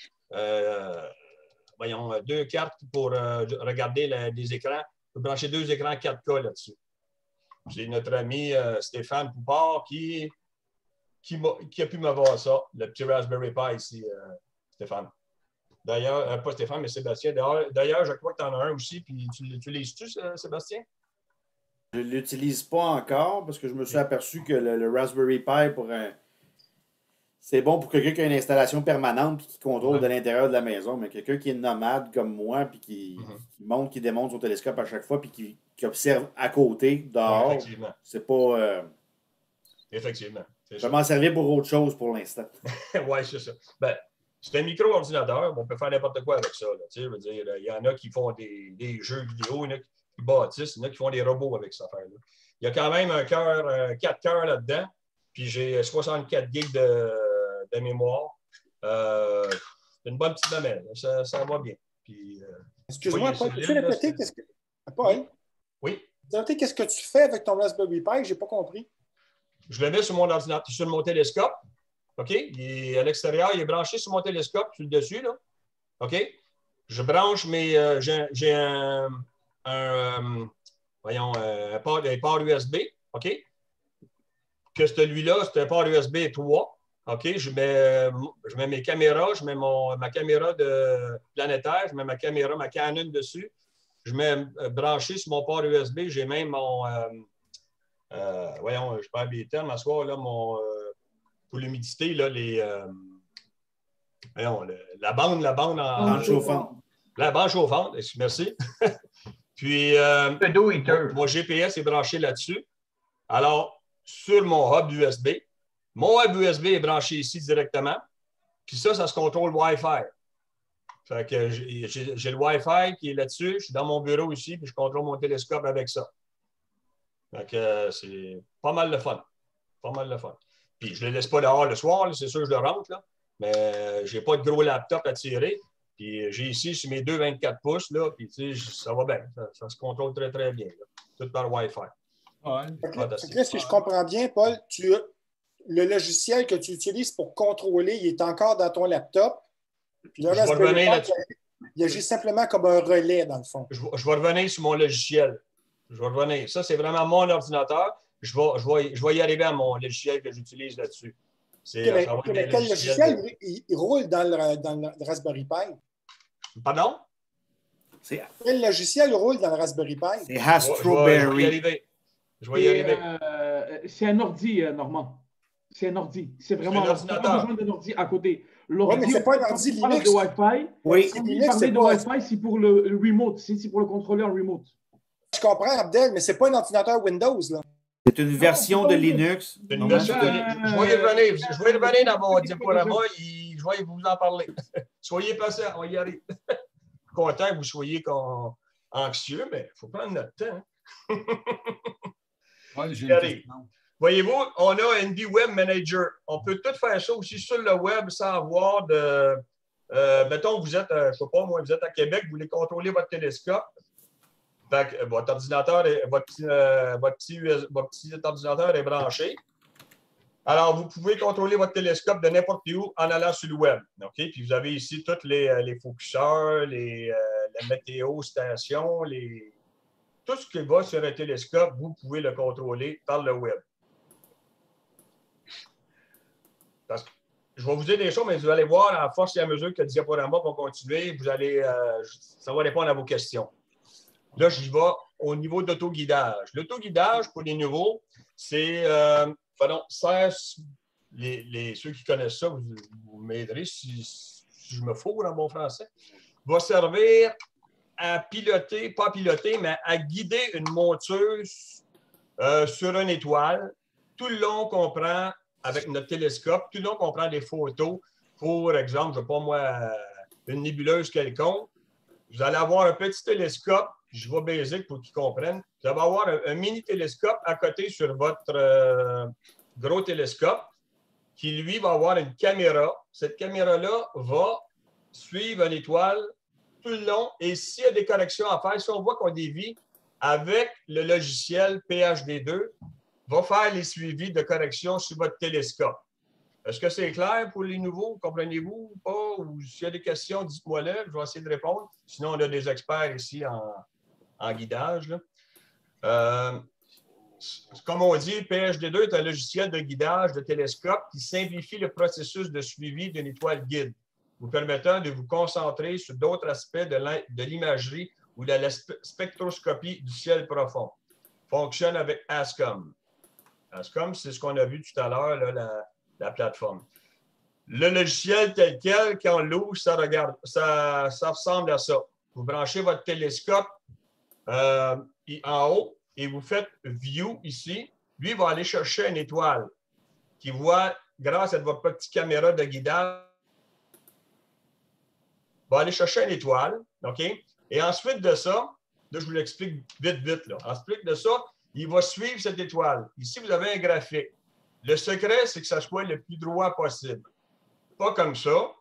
euh, voyons, deux cartes pour euh, regarder la, les écrans. Je peux brancher deux écrans quatre K là-dessus. C'est notre ami euh, Stéphane Poupard qui, qui, a, qui a pu m'avoir ça, le petit Raspberry Pi ici, euh, Stéphane. D'ailleurs, euh, pas Stéphane, mais Sébastien. D'ailleurs, je crois que tu en as un aussi. Puis tu l'utilises-tu, Sébastien? Je ne l'utilise pas encore parce que je me suis aperçu que le, le Raspberry Pi, pour un... c'est bon pour quelqu'un qui a une installation permanente et qui contrôle ouais. de l'intérieur de la maison, mais quelqu'un qui est nomade comme moi puis qui, mm-hmm. qui monte, qui démonte son télescope à chaque fois puis qui, qui observe à côté, dehors, ouais, c'est pas... Euh... Effectivement. Je vais m'en servir pour autre chose pour l'instant. Oui, c'est ça. Ben, c'est un micro-ordinateur, on peut faire n'importe quoi avec ça. Là, je veux dire, il y en a qui font des, des jeux vidéo, il y en a qui bâtissent, il y en a qui font des robots avec cette affaire-là. Il y a quand même un cœur, euh, quatre cœurs là-dedans, puis j'ai soixante-quatre gigs de, de mémoire. Euh, c'est une bonne petite mamelle, ça, ça va bien. Euh, Excuse-moi, Paul, peux-tu répéter qu'est-ce que... Paul? Oui. Oui. Qu'est-ce que tu fais avec ton Raspberry Pi? Je n'ai pas compris. Je le mets sur mon ordinateur, sur mon télescope. OK? Il est à l'extérieur, il est branché sur mon télescope, sur le dessus, là. OK? Je branche mes... Euh, j'ai un... un voyons, un port, un port U S B. OK? Que celui-là, c'est un port U S B trois. OK? Je mets, je mets mes caméras, je mets mon, ma caméra de planétaire, je mets ma caméra, ma Canon dessus. Je mets euh, branché sur mon port U S B, j'ai même mon... Euh, euh, voyons, je perds les termes à soir, là, mon... Euh, pour l'humidité, là, les... Euh, voyons, le, la bande, la bande en... Bande chauffante. La bande chauffante, merci. Puis, euh, mon, mon G P S est branché là-dessus. Alors, sur mon hub U S B. Mon hub U S B est branché ici directement. Puis ça, ça se contrôle Wi-Fi. Fait que j'ai, j'ai, j'ai le Wi-Fi qui est là-dessus. Je suis dans mon bureau ici, puis je contrôle mon télescope avec ça. Fait que c'est pas mal de fun. Pas mal de fun. Puis je ne le laisse pas dehors le soir, là, c'est sûr que je le rentre, là. Mais je n'ai pas de gros laptop à tirer. Puis j'ai ici sur mes deux vingt-quatre pouces, là, puis tu sais, ça va bien. Ça, ça se contrôle très, très bien. Là. Tout par Wi-Fi. Ouais. Fait que, si je comprends bien, Paul, tu, le logiciel que tu utilises pour contrôler, il est encore dans ton laptop. Puis le je vais revenir là-dessus. Il agit simplement comme un relais, dans le fond. Je, je vais revenir sur mon logiciel. Je vais revenir. Ça, c'est vraiment mon ordinateur. Je vais, je, vais, je vais y arriver à mon logiciel que j'utilise là-dessus. C'est, okay, mais, okay, mais quel logiciel de... il, il roule dans le, dans le Raspberry Pi? Pardon? C'est... Quel logiciel roule dans le Raspberry Pi? C'est Astroberry. Je vais y arriver. Je vais y arriver. Euh, c'est un ordi, Normand. C'est un ordi. C'est vraiment. Tu n'as pas besoin d'un ordi à côté. Oui, mais ce n'est pas un ordi Linux. De Wi-Fi. Oui. Quand tu parlais de Wi-Fi, c'est pour le, le remote. C'est, c'est pour le contrôler en remote. Je comprends, Abdel, mais ce n'est pas un ordinateur Windows, là. C'est une version de Linux. Une version de Linux. Je vais y revenir. Je vais y revenir dans mon diaporama. Je vais vous en parler. Soyez patients, on y arrive. Content que vous soyez con... anxieux, mais il faut prendre notre temps. Ouais, j'ai une question. Voyez-vous, on a N D Web Manager. On peut tout faire ça aussi sur le web sans avoir de... Euh, mettons, vous êtes, euh, je ne sais pas, moi, vous êtes à Québec, vous voulez contrôler votre télescope. Fait que, euh, votre ordinateur, est, votre, petit, euh, votre, petit, votre petit ordinateur est branché. Alors, vous pouvez contrôler votre télescope de n'importe où en allant sur le web. Okay? Puis vous avez ici tous les, les focuseurs, les, euh, la météo, station, les... tout ce qui va sur un télescope, vous pouvez le contrôler par le web. Parce que je vais vous dire des choses, mais vous allez voir à force et à mesure que le diaporama va continuer, vous allez, euh, ça va répondre à vos questions. Là, je vais au niveau d'autoguidage. L'autoguidage, pour les nouveaux, c'est, euh, pardon, sert, les, les, ceux qui connaissent ça, vous, vous m'aiderez si, si je me fous dans mon français, va servir à piloter, pas à piloter, mais à guider une monture euh, sur une étoile tout le long qu'on prend avec notre télescope, tout le long qu'on prend des photos, pour exemple, je ne sais pas moi, une nébuleuse quelconque, vous allez avoir un petit télescope, je vais basic pour qu'ils comprennent, vous allez avoir un, un mini télescope à côté sur votre euh, gros télescope qui, lui, va avoir une caméra. Cette caméra-là va suivre une étoile tout le long et s'il y a des corrections à faire, si on voit qu'on dévie avec le logiciel P H D deux, va faire les suivis de correction sur votre télescope. Est-ce que c'est clair pour les nouveaux? Comprenez-vous ou pas? Ou s'il y a des questions, dites-moi-le, je vais essayer de répondre. Sinon, on a des experts ici en, en guidage. Là. Euh, comme on dit, P H D deux est un logiciel de guidage de télescope qui simplifie le processus de suivi d'une étoile guide, vous permettant de vous concentrer sur d'autres aspects de l'imagerie ou de la spectroscopie du ciel profond. Fonctionne avec ASCOM. ASCOM, c'est ce qu'on a vu tout à l'heure, là, la, la plateforme. Le logiciel tel quel, quand on l'ouvre, ça, regarde, ça, ça ressemble à ça. Vous branchez votre télescope euh, en haut et vous faites View ici. Lui, il va aller chercher une étoile qui voit, grâce à votre petite caméra de guidage, va aller chercher une étoile. OK? Et ensuite de ça, là, je vous l'explique vite, vite. Là. Ensuite de ça, il va suivre cette étoile. Ici, vous avez un graphique. Le secret, c'est que ça soit le plus droit possible. Pas comme ça.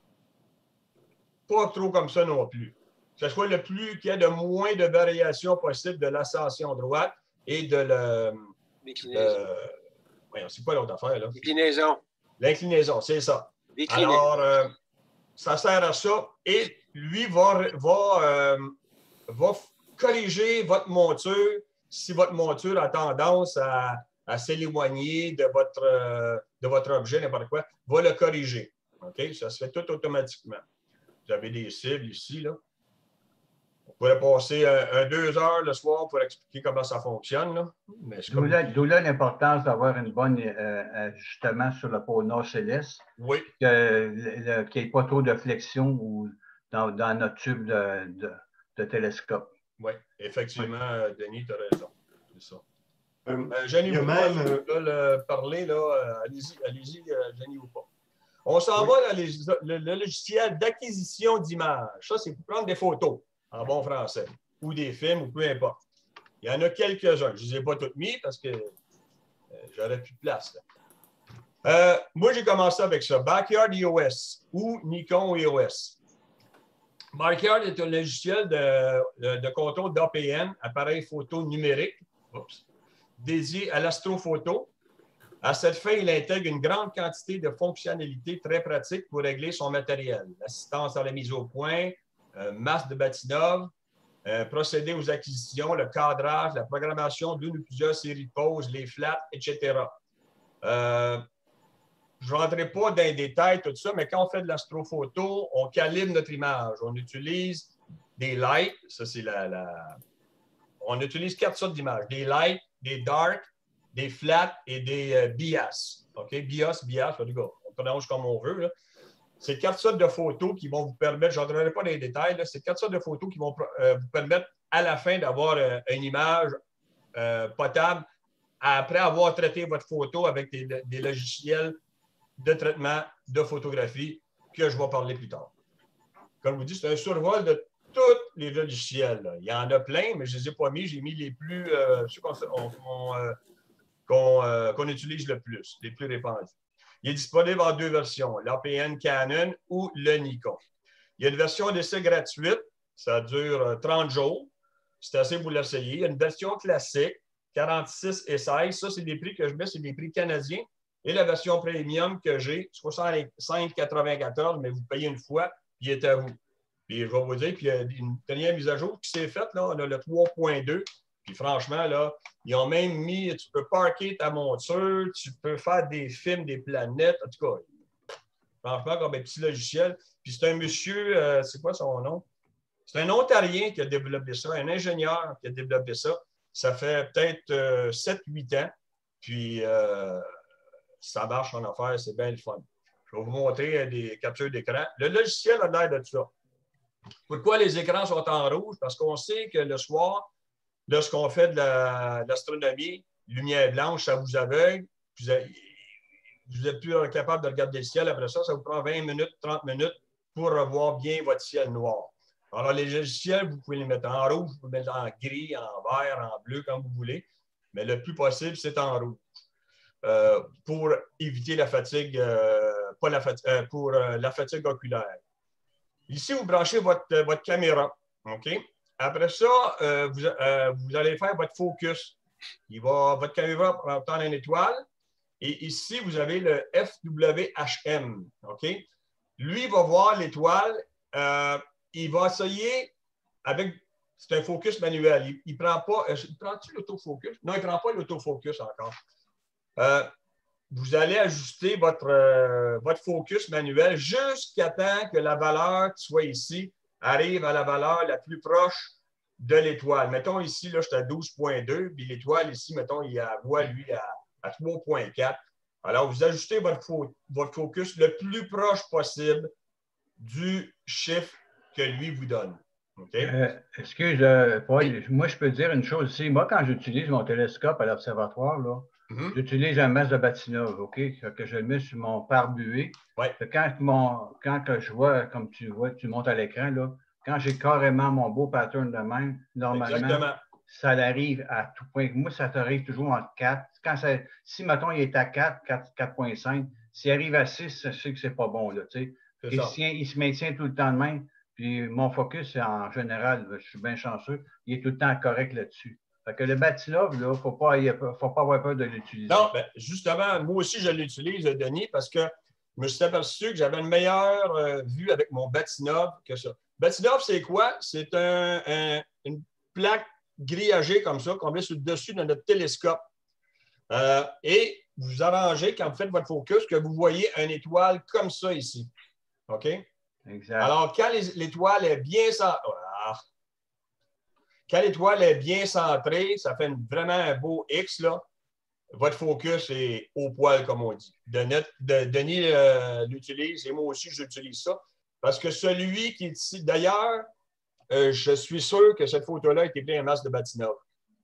Pas trop comme ça non plus. Que ce soit le plus, qu'il y ait de moins de variations possible de l'ascension droite et de le... L'inclinaison. Voyons, c'est pas l'autre affaire, là? L'inclinaison. L'inclinaison, c'est ça. Alors, euh, ça sert à ça. Et lui va, va, euh, va corriger votre monture si votre monture a tendance à, à s'éloigner de votre, euh, de votre objet, n'importe quoi, va le corriger. OK? Ça se fait tout automatiquement. Vous avez des cibles ici, là. On pourrait passer un, un deux heures le soir pour expliquer comment ça fonctionne. Là. Mais D'où là, d'où là l'importance d'avoir une bonne euh, ajustement sur le pôle nord-céleste. Oui. Que, le, qu'il n'y ait pas trop de flexion ou dans, dans notre tube de, de, de télescope. Oui, effectivement, oui. Denis, tu as raison. C'est ça. Euh, Jenny, vous même... pas le parler, là. Euh, allez-y, allez-y, euh, Jenny ou pas. On s'en oui. va dans les, le, le logiciel d'acquisition d'images. Ça, c'est pour prendre des photos, en bon français, ou des films, ou peu importe. Il y en a quelques-uns. Je ne les ai pas toutes mis parce que euh, j'aurais plus de place. Là. Euh, moi, j'ai commencé avec ça. Backyard E O S ou Nikon E O S. Backyard est un logiciel de, de, de contrôle d'A P N, appareil photo numérique, oups, dédié à l'astrophoto. À cette fin, il intègre une grande quantité de fonctionnalités très pratiques pour régler son matériel. L'assistance à la mise au point, euh, masse de Bahtinov, euh, procéder aux acquisitions, le cadrage, la programmation d'une ou plusieurs séries de poses, les flats, et cetera. Euh, je ne rentrerai pas dans les détails, tout ça, mais quand on fait de l'astrophoto, on calibre notre image. On utilise des lights, ça c'est la, la... On utilise quatre sortes d'images. Des lights, des dark, des flats et des euh, bias. OK? Bias, bias, on prononce comme on veut. C'est quatre sortes de photos qui vont vous permettre, je n'entrerai pas dans les détails, c'est quatre sortes de photos qui vont euh, vous permettre à la fin d'avoir euh, une image euh, potable après avoir traité votre photo avec des, des logiciels de traitement de photographie que je vais parler plus tard. Comme je vous dis, c'est un survol de tous les logiciels. Là. Il y en a plein, mais je ne les ai pas mis. J'ai mis les plus, euh, ceux qu'on qu'on euh, qu'on, euh, qu'on utilise le plus, les plus répandus. Il est disponible en deux versions, l'A P N Canon ou le Nikon. Il y a une version d'essai gratuite, ça dure trente jours. C'est assez pour l'essayer. Il y a une version classique, quarante-six et seize. Ça, c'est des prix que je mets, c'est des prix canadiens. Et la version premium que j'ai, soixante-cinq quatre-vingt-quatorze, mais vous payez une fois, puis il est à vous. Puis je vais vous dire, puis il y a une dernière mise à jour qui s'est faite, là, on a le trois point deux. Puis franchement, là, ils ont même mis, tu peux parker ta monture, tu peux faire des films, des planètes, en tout cas, franchement, comme un petit logiciel. Puis c'est un monsieur, euh, c'est quoi son nom? C'est un Ontarien qui a développé ça, un ingénieur qui a développé ça. Ça fait peut-être euh, sept huit ans. Puis euh, ça marche en affaires, c'est bien le fun. Je vais vous montrer des captures d'écran. Le logiciel a l'air de ça. Pourquoi les écrans sont en rouge? Parce qu'on sait que le soir, lorsqu'on fait de l'astronomie, la, lumière blanche, ça vous aveugle. Vous n'êtes plus capable de regarder le ciel. Après ça, ça vous prend vingt minutes, trente minutes pour revoir bien votre ciel noir. Alors, les logiciels, vous pouvez les mettre en rouge, vous pouvez les mettre en gris, en vert, en bleu, comme vous voulez. Mais le plus possible, c'est en rouge. Euh, pour éviter la fatigue, euh, pas la fatigue euh, pour euh, la fatigue oculaire. Ici, vous branchez votre, votre caméra. OK? Après ça, euh, vous, euh, vous allez faire votre focus. Il va, votre caméra va prendre une étoile. Et ici, vous avez le F W H M. OK? Lui, il va voir l'étoile. Euh, il va essayer avec. C'est un focus manuel. Il ne prend pas. Euh, prend-tu l'autofocus? Non, il ne prend pas l'autofocus encore. Euh, vous allez ajuster votre, euh, votre focus manuel jusqu'à temps que la valeur qui soit ici arrive à la valeur la plus proche de l'étoile. Mettons ici, là, je suis à douze point deux, puis l'étoile ici, mettons, il a voit, lui, à, à trois point quatre. Alors, vous ajustez votre, fo votre focus le plus proche possible du chiffre que lui vous donne. Okay? Euh, excuse, euh, Paul, moi, je peux dire une chose ici. Moi, quand j'utilise mon télescope à l'observatoire, là, mm-hmm. j'utilise un masque de Bahtinov, OK? Que je le mets sur mon pare-buée. Ouais. Quand, mon, quand que je vois, comme tu vois, tu montes à l'écran, là, quand j'ai carrément mon beau pattern de même, normalement, exactement. Ça arrive à tout point. Moi, ça t'arrive toujours en quatre. Quand ça, si, mettons, il est à quatre, quatre point cinq, s'il arrive à six, je sais que c'est pas bon, là, tu sais. Il, il se maintient tout le temps de même. Puis mon focus, en général, je suis bien chanceux, il est tout le temps correct là-dessus. Fait que le Bahtinov, il ne faut pas, faut pas avoir peur de l'utiliser. Non, ben, justement, moi aussi, je l'utilise, Denis, parce que je me suis aperçu que j'avais une meilleure euh, vue avec mon Bahtinov que ça. Bahtinov, c'est quoi? C'est un, un, une plaque grillagée comme ça qu'on met sur le dessus de notre télescope. Euh, et vous arrangez, quand vous faites votre focus, que vous voyez une étoile comme ça ici. OK? Exact. Alors, quand l'étoile est bien centrée, quand l'étoile est bien centrée, ça fait une, vraiment un beau X, là. Votre focus est au poil, comme on dit. De, de, Denis euh, l'utilise et moi aussi, j'utilise ça. Parce que celui qui est ici, d'ailleurs, euh, je suis sûr que cette photo-là a été prise un masque de Bahtinov.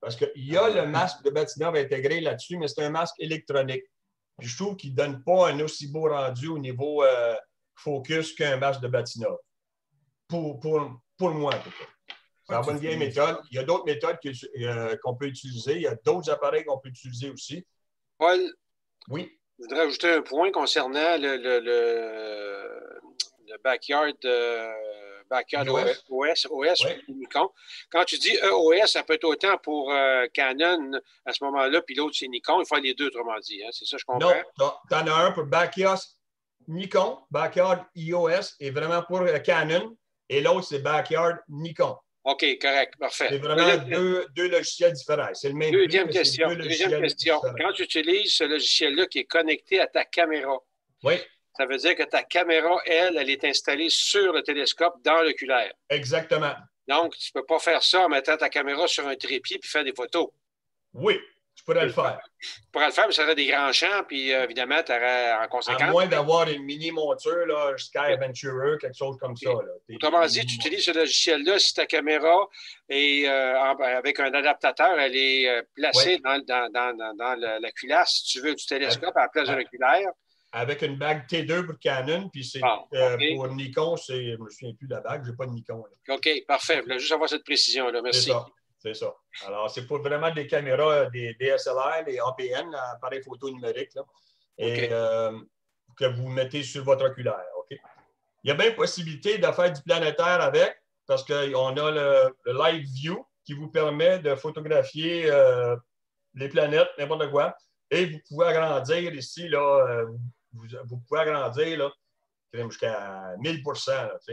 Parce qu'il y a le masque de Bahtinov intégré là-dessus, mais c'est un masque électronique. Puis je trouve qu'il ne donne pas un aussi beau rendu au niveau euh, focus qu'un masque de Bahtinov. Pour, pour, pour moi, en tout cas. C'est la bonne vieille méthode. Il y a d'autres méthodes que, euh, qu'on peut utiliser. Il y a d'autres appareils qu'on peut utiliser aussi. Paul, oui. Je voudrais ajouter un point concernant le, le, le, le backyard, euh, backyard O S, O S, O S oui. Nikon. Quand tu dis E O S, ça peut être autant pour euh, Canon à ce moment-là, puis l'autre, c'est Nikon. Il faut les deux, autrement dit. Hein? C'est ça, je comprends? Non, tu en as un pour backyard Nikon, backyard E O S, est vraiment pour euh, Canon, et l'autre, c'est backyard Nikon. OK, correct, parfait. C'est vraiment deux, deux logiciels différents. C'est le même Deuxième prix, question. deux Deuxième question. différents. Quand tu utilises ce logiciel-là qui est connecté à ta caméra, oui. Ça veut dire que ta caméra, elle, elle est installée sur le télescope dans l'oculaire. Exactement. Donc, tu ne peux pas faire ça en mettant ta caméra sur un trépied puis faire des photos. Oui, tu pourrais le faire. Tu pourrais le faire, mais ça aurait des grands champs, puis euh, évidemment, tu aurais en conséquence. À moins d'avoir une mini-monture, là, Sky Venturer, quelque chose comme ça. Là. Autrement dit, tu utilises ce logiciel-là si ta caméra est euh, en, avec un adaptateur, elle est euh, placée oui. dans, dans, dans, dans, dans la culasse, si tu veux, du télescope à la place de l'oculaire. Avec une bague T deux pour Canon, puis c'est ah, okay. euh, pour Nikon, c'est, je ne me souviens plus de la bague, je n'ai pas de Nikon. Là. OK, parfait. Je voulais juste avoir cette précision-là. Merci. C'est ça. C'est ça. Alors, c'est pour vraiment des caméras, des D S L R, des A P N, appareils photo numériques, là, et okay. euh, que vous mettez sur votre oculaire. Okay? Il y a bien possibilité de faire du planétaire avec, parce qu'on a le, le Live View qui vous permet de photographier euh, les planètes, n'importe quoi, et vous pouvez agrandir ici, là, euh, vous, vous pouvez agrandir là, jusqu'à mille pour cent. Là,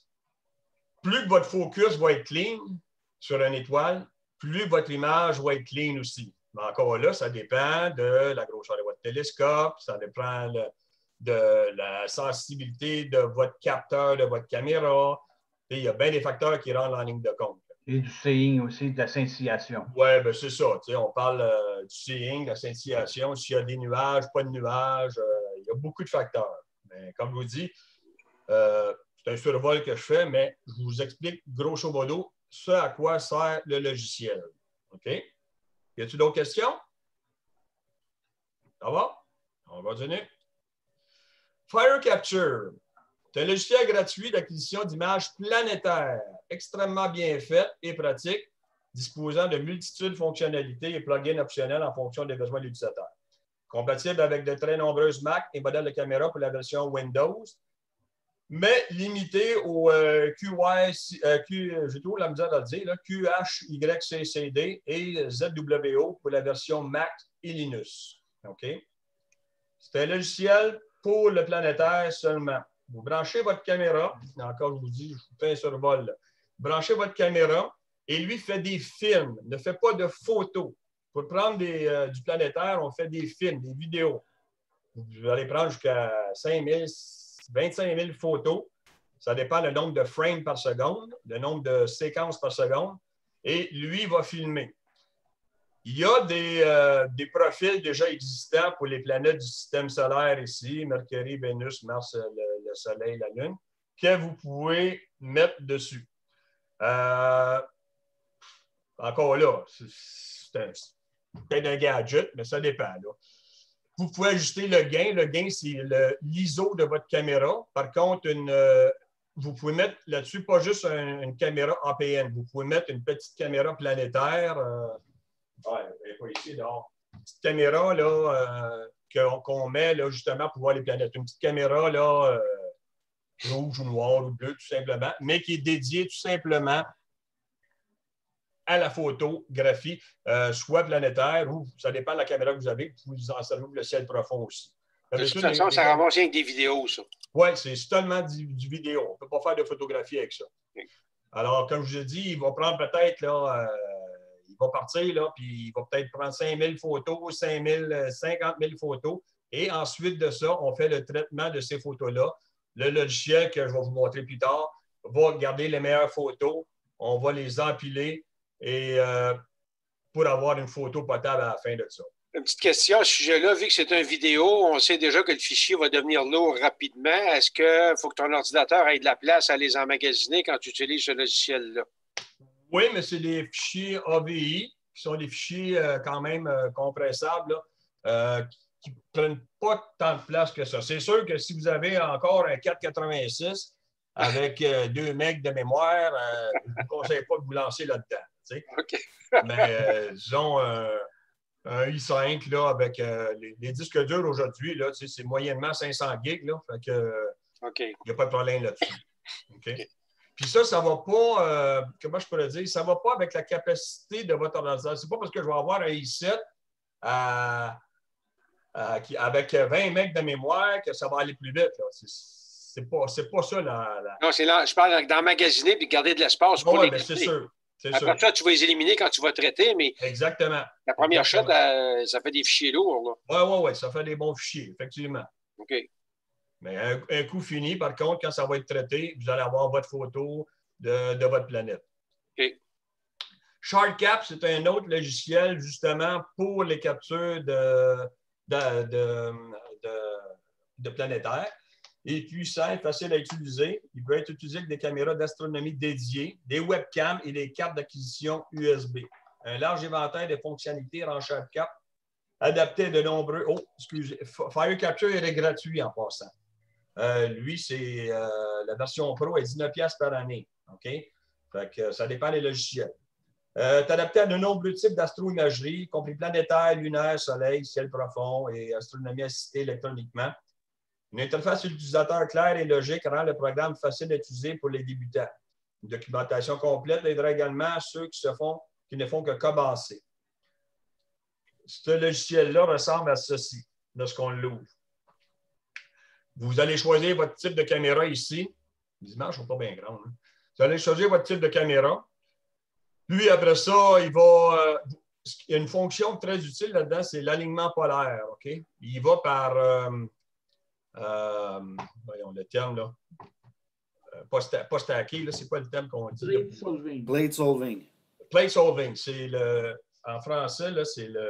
plus que votre focus va être clean sur une étoile, plus votre image va être clean aussi. Mais encore là, ça dépend de la grosseur de votre télescope, ça dépend de, de la sensibilité de votre capteur, de votre caméra. Et il y a bien des facteurs qui rentrent en ligne de compte. Et du seeing aussi, de la scintillation. Oui, bien c'est ça. On parle euh, du seeing, de la scintillation. S'il y a des nuages, pas de nuages, euh, il y a beaucoup de facteurs. Mais comme je vous dis, euh, c'est un survol que je fais, mais je vous explique grosso modo ce à quoi sert le logiciel. OK? Y a-t-il d'autres questions? Ça va? On va continuer. Fire Capture. C'est un logiciel gratuit d'acquisition d'images planétaires, extrêmement bien fait et pratique, disposant de multitudes de fonctionnalités et plugins optionnels en fonction des besoins de l'utilisateur. Compatible avec de très nombreuses Mac et modèles de caméra pour la version Windows, mais limité au euh, Q Y, euh, Q, j'ai toujours la misère à le dire, là, Q H Y C C D et Z W O pour la version Mac et Linux. OK? C'est un logiciel pour le planétaire seulement. Vous branchez votre caméra, encore je vous dis, je vous fais un survol, là. Vous branchez votre caméra et lui fait des films, ne fait pas de photos. Pour prendre des, euh, du planétaire, on fait des films, des vidéos. Vous allez prendre jusqu'à cinq mille, vingt-cinq mille photos. Ça dépend du nombre de frames par seconde, le nombre de séquences par seconde. Et lui va filmer. Il y a des, euh, des profils déjà existants pour les planètes du système solaire ici, Mercure, Vénus, Mars, le, le Soleil, la Lune, que vous pouvez mettre dessus. Euh, encore là, c'est un, peut-être un gadget, mais ça dépend. Là. Vous pouvez ajuster le gain. Le gain, c'est l'I S O de votre caméra. Par contre, une, euh, vous pouvez mettre là-dessus pas juste un, une caméra A P N. Vous pouvez mettre une petite caméra planétaire. Euh, ouais, pas ici, non. Une petite caméra là, euh, qu'on qu'on met là, justement pour voir les planètes. Une petite caméra là, euh, rouge ou noire ou bleue, tout simplement, mais qui est dédiée tout simplement à la photographie, euh, soit planétaire ou ça dépend de la caméra que vous avez, vous pouvez en servir pour le ciel profond aussi. De toute façon, les, ça les... ramasse avec des vidéos, ça. Oui, c'est seulement du, du vidéo. On ne peut pas faire de photographie avec ça. Okay. Alors, comme je vous ai dit, il va prendre peut-être, là, euh, il va partir, là, puis il va peut-être prendre cinq mille photos, cinq mille, cinquante mille photos, et ensuite de ça, on fait le traitement de ces photos-là. Le logiciel que je vais vous montrer plus tard va garder les meilleures photos, on va les empiler, et euh, pour avoir une photo potable à la fin de ça. Une petite question à ce sujet-là, vu que c'est une vidéo, on sait déjà que le fichier va devenir lourd rapidement. Est-ce qu'il faut que ton ordinateur ait de la place à les emmagasiner quand tu utilises ce logiciel-là? Oui, mais c'est des fichiers A V I qui sont des fichiers euh, quand même euh, compressables, là, euh, qui ne prennent pas tant de place que ça. C'est sûr que si vous avez encore un quatre cent quatre-vingt-six avec euh, deux megs de mémoire, euh, je ne vous conseille pas de vous lancer là-dedans. Tu sais. OK. Mais euh, disons, euh, un i cinq là, avec euh, les, les disques durs aujourd'hui, là, tu sais, c'est moyennement cinq cents gigs. Là, fait que, euh, OK. il n'y a pas de problème là-dessus. OK? OK. Puis ça, ça ne va pas, euh, comment je pourrais dire, ça ne va pas avec la capacité de votre ordinateur. Ce n'est pas parce que je vais avoir un i sept à, à, qui, avec vingt megs de mémoire que ça va aller plus vite. Ce n'est pas, pas ça. La, la... Non, c'est là, je parle d'emmagasiner et garder de l'espace pour oh, les ouais, c'est sûr. Après sûr. Ça, tu vas les éliminer quand tu vas traiter, mais exactement. La première Exactement. shot, euh, ça fait des fichiers lourds. Oui, oui, oui, ça fait des bons fichiers, effectivement. OK. Mais un, un coup fini, par contre, quand ça va être traité, vous allez avoir votre photo de, de votre planète. OK. ShardCap, c'est un autre logiciel justement pour les captures de, de, de, de, de planétaires. Et puis, simple, facile à utiliser. Il peut être utilisé avec des caméras d'astronomie dédiées, des webcams et des cartes d'acquisition U S B. Un large éventail de fonctionnalités rend ShardCap adapté à de nombreux... Oh, excusez. FireCapture est gratuit en passant. Euh, lui, c'est euh, la version Pro est dix-neuf dollars par année. OK? Fait que ça dépend des logiciels. Euh, est adapté à de nombreux types d'astro-imagerie, y compris planétaire, lunaire, soleil, ciel profond et astronomie assistée électroniquement. Une interface utilisateur claire et logique rend le programme facile à utiliser pour les débutants. Une documentation complète aidera également ceux qui, se font, qui ne font que commencer. Ce logiciel-là ressemble à ceci, lorsqu'on l'ouvre. Vous allez choisir votre type de caméra ici. Les images ne sont pas bien grandes. Hein? Vous allez choisir votre type de caméra. Puis, après ça, il va... Euh, il y a une fonction très utile là-dedans, c'est l'alignement polaire. Okay? Il va par... Euh, euh, voyons le terme, là. Euh, pas, sta pas stacké, là, c'est quoi le terme qu'on dit? Plate solving. Plate solving. Plate solving, c'est le... En français, là, c'est le...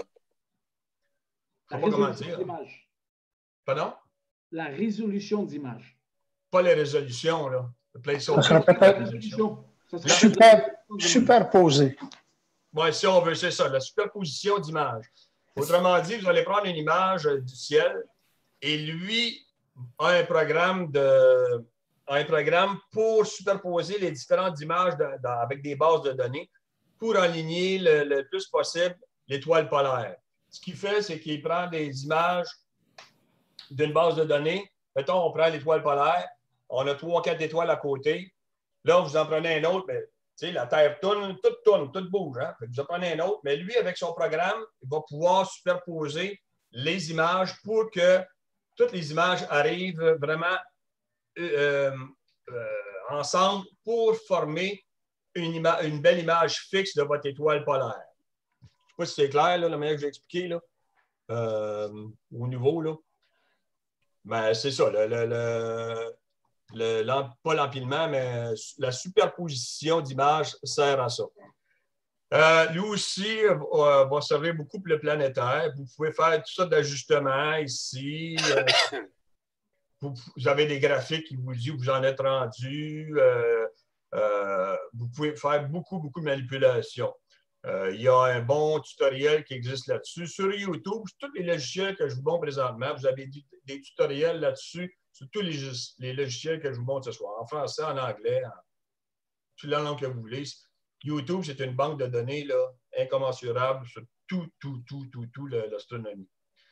Je ne sais pas comment dire. Pardon? La résolution d'image. Pas les résolutions, là. Le plate solving. Ça serait peut-être super, superposé. Oui, si on veut, c'est ça, la superposition d'images. Autrement dit, vous allez prendre une image du ciel et lui a un programme, de, a un programme pour superposer les différentes images de, de, avec des bases de données pour aligner le, le plus possible l'étoile polaire. Ce qu'il fait, c'est qu'il prend des images d'une base de données. Mettons, on prend l'étoile polaire, on a trois, quatre étoiles à côté. Là, vous en prenez un autre, mais la Terre tourne, tout tourne, tout bouge. Hein? Vous en prenez un autre, mais lui, avec son programme, il va pouvoir superposer les images pour que toutes les images arrivent vraiment euh, euh, ensemble pour former une, une belle image fixe de votre étoile polaire. Je ne sais pas si c'est clair, là, la manière que j'ai expliqué là, euh, au niveau. Là. Mais c'est ça, le, le, le, le, pas l'empilement, mais la superposition d'images sert à ça. Euh, lui aussi euh, va servir beaucoup pour le planétaire. Vous pouvez faire tout ça d'ajustements ici. Euh, vous, vous avez des graphiques qui vous disent où vous en êtes rendu. Euh, euh, vous pouvez faire beaucoup, beaucoup de manipulations. Euh, il y a un bon tutoriel qui existe là-dessus. Sur YouTube, tous les logiciels que je vous montre présentement, vous avez des, des tutoriels là-dessus sur tous les, les logiciels que je vous montre ce soir, en français, en anglais, en toute la langue que vous voulez. YouTube, c'est une banque de données là, incommensurable sur tout, tout, tout, tout, tout l'astronomie.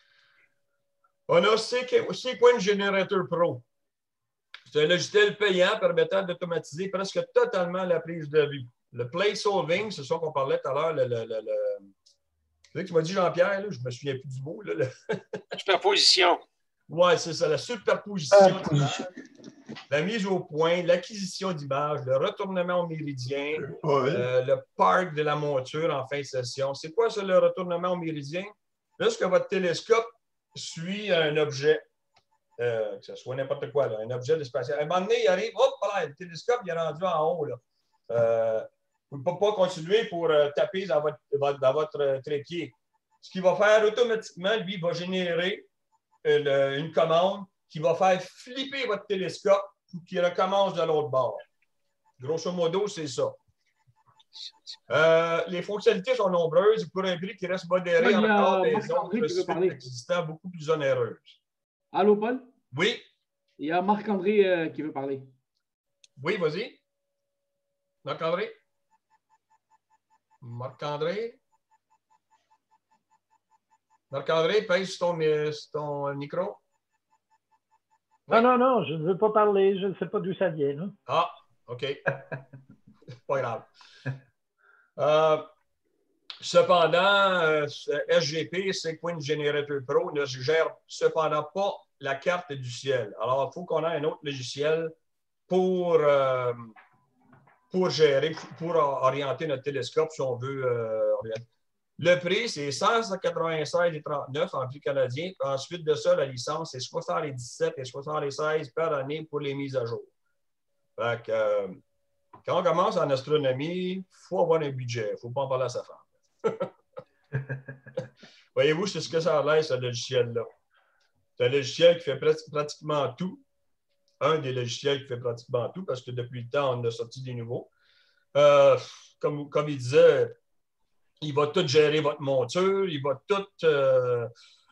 On a Sequence Generator Pro. C'est un logiciel payant permettant d'automatiser presque totalement la prise de vue. Le plate solving, c'est ça qu'on parlait tout à l'heure. Le, le, le, le... Tu sais que tu m'as dit, Jean-Pierre, je ne me souviens plus du mot. Là, le... Superposition. Oui, c'est ça, la superposition d'images, la mise au point, l'acquisition d'images, le retournement au méridien, ouais. euh, le park de la monture en fin de session. C'est quoi ça, le retournement au méridien? Lorsque votre télescope suit un objet, euh, que ce soit n'importe quoi, là, un objet de spatial. À un moment donné, il arrive, hop, voilà, le télescope il est rendu en haut. Là. Euh, vous ne pouvez pas continuer pour euh, taper dans votre, dans votre euh, trépied. Ce qu'il va faire automatiquement, lui, il va générer une, une commande qui va faire flipper votre télescope pour qu'il recommence de l'autre bord. Grosso modo, c'est ça. Euh, les fonctionnalités sont nombreuses pour un prix qui reste modéré Ouais, encore des Marc-André autres qui veut suites parler. existantes beaucoup plus onéreuses. Allô, Paul? Oui. Il y a Marc-André euh, qui veut parler. Oui, vas-y. Marc-André? Marc-André? Marc-André, pèse sur ton, euh, sur ton micro. Oui. Non, non, non, je ne veux pas parler. Je ne sais pas d'où ça vient. Là. Ah, OK. Pas grave. Euh, cependant, euh, S G P, Sequence Generator Pro, ne gère cependant pas la carte du ciel. Alors, il faut qu'on ait un autre logiciel pour, euh, pour gérer, pour orienter notre télescope si on veut euh, orienter. Le prix, c'est cent quatre-vingt-seize virgule trente-neuf en prix canadien. Ensuite de ça, la licence, c'est soixante-dix-sept et soixante-seize par année pour les mises à jour. Fait que, euh, quand on commence en astronomie, il faut avoir un budget. Il ne faut pas en parler à sa femme. Voyez-vous, c'est ce que ça a l'air, ce logiciel-là. C'est un logiciel qui fait pratiquement tout. Un des logiciels qui fait pratiquement tout, parce que depuis le temps, on a sorti des nouveaux. Euh, comme, comme il disait, il va tout gérer votre monture, il va tout euh,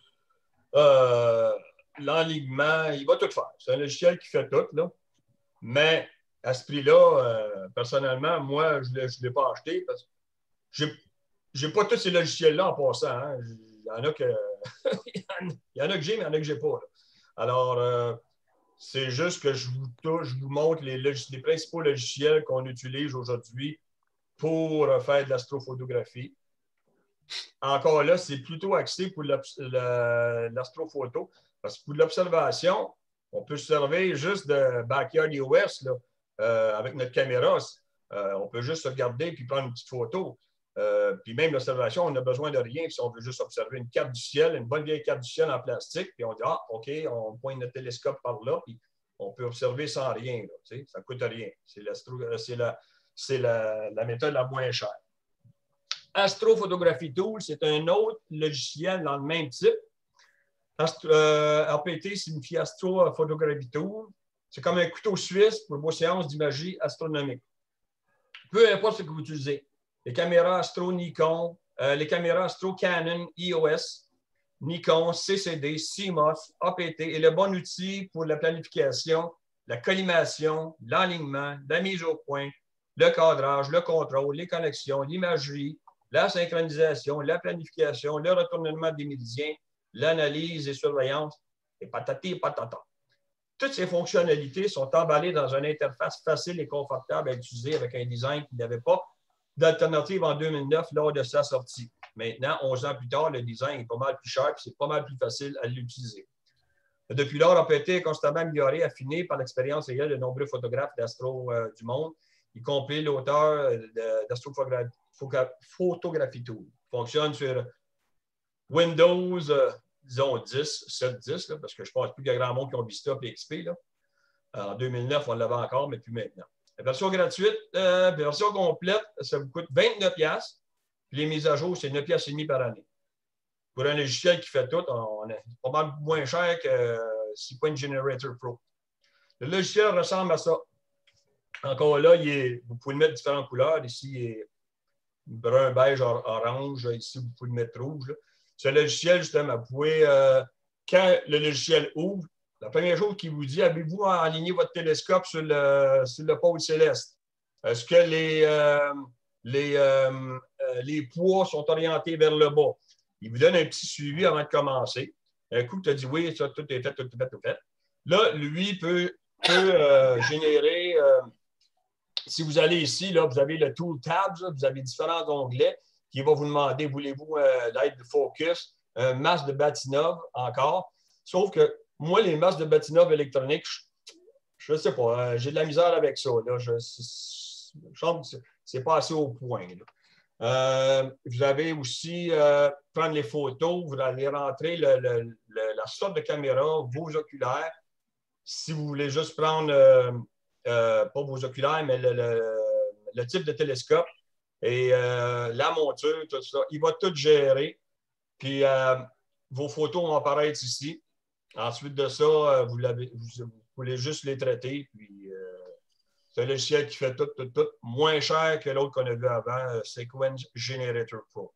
euh, l'enlignement, il va tout faire. C'est un logiciel qui fait tout, là. Mais à ce prix-là, euh, personnellement, moi, je ne l'ai pas acheté parce que je n'ai pas tous ces logiciels-là en passant. Hein. Il y en a que il y en a que j'ai, mais il y en a que je n'ai pas. Là. Alors, euh, c'est juste que je vous, touche, je vous montre les, les principaux logiciels qu'on utilise aujourd'hui pour faire de l'astrophotographie. Encore là, c'est plutôt axé pour l'astrophoto, parce que pour l'observation, on peut se servir juste de Backyard U S là, euh, avec notre caméra. Euh, on peut juste se regarder et prendre une petite photo. Euh, puis même l'observation, on n'a besoin de rien si on veut juste observer une carte du ciel, une bonne vieille carte du ciel en plastique, puis on dit « Ah, OK, on pointe notre télescope par là, puis on peut observer sans rien. Là, ça ne coûte rien. C'est la, la, la méthode la moins chère. Astrophotographie Tool, c'est un autre logiciel dans le même type. Astro, euh, A P T signifie Astrophotographie Tool. C'est comme un couteau suisse pour vos séances d'imagerie astronomique. Peu importe ce que vous utilisez. Les caméras Astro Nikon, euh, les caméras Astro Canon E O S, Nikon, C C D, C M O S, A P T est le bon outil pour la planification, la collimation, l'alignement, la mise au point, le cadrage, le contrôle, les connexions, l'imagerie, la synchronisation, la planification, le retournement des méridiens, l'analyse et surveillance, et patati et patata. Toutes ces fonctionnalités sont emballées dans une interface facile et confortable à utiliser avec un design qui n'avait pas d'alternative en deux mille neuf lors de sa sortie. Maintenant, onze ans plus tard, le design est pas mal plus cher et c'est pas mal plus facile à l'utiliser. Depuis lors, A P T est constamment amélioré, affiné par l'expérience réelle de nombreux photographes d'astro euh, du monde, y compris l'auteur d'Astrophotographie Tool. Il fonctionne sur Windows, euh, disons dix, sept, dix, là, parce que je pense plus qu'il y a grand monde qui ont Vista et X P. Là. En deux mille neuf, on l'avait encore, mais plus maintenant. La version gratuite, euh, la version complète, ça vous coûte vingt-neuf dollars. Puis les mises à jour, c'est neuf dollars et demi par année. Pour un logiciel qui fait tout, on est pas mal moins cher que euh, Sequence Generator Pro. Le logiciel ressemble à ça. Encore là, il est, vous pouvez le mettre différentes couleurs. Ici, il est brun, beige, orange. Ici, vous pouvez le mettre rouge. Là. Ce logiciel, justement, vous pouvez, euh, quand le logiciel ouvre, la première chose qu'il vous dit, avez-vous aligné votre télescope sur le, sur le pôle céleste? Est-ce que les, euh, les, euh, les poids sont orientés vers le bas? Il vous donne un petit suivi avant de commencer. Un coup, tu as dit oui, ça, tout est fait, tout est fait, tout est fait. Là, lui peut, peut euh, générer, euh, si vous allez ici, là, vous avez le Tool Tabs, là, vous avez différents onglets qui vont vous demander, voulez-vous euh, l'aide de focus, un masque de Bahtinov encore. Sauf que moi, les masques de Bahtinov électroniques, je ne sais pas, euh, j'ai de la misère avec ça. Là. Je, je pense que ce n'est pas assez au point. Là. Euh, vous avez aussi euh, prendre les photos, vous allez rentrer le, le, le, la sorte de caméra, vos oculaires. Si vous voulez juste prendre, euh, euh, pas vos oculaires, mais le, le, le type de télescope et euh, la monture, tout ça, il va tout gérer. Puis euh, vos photos vont apparaître ici. Ensuite de ça, vous, vous, vous pouvez juste les traiter. Puis, euh, C'est un logiciel qui fait tout, tout, tout, moins cher que l'autre qu'on a vu avant, Sequence Generator Pro.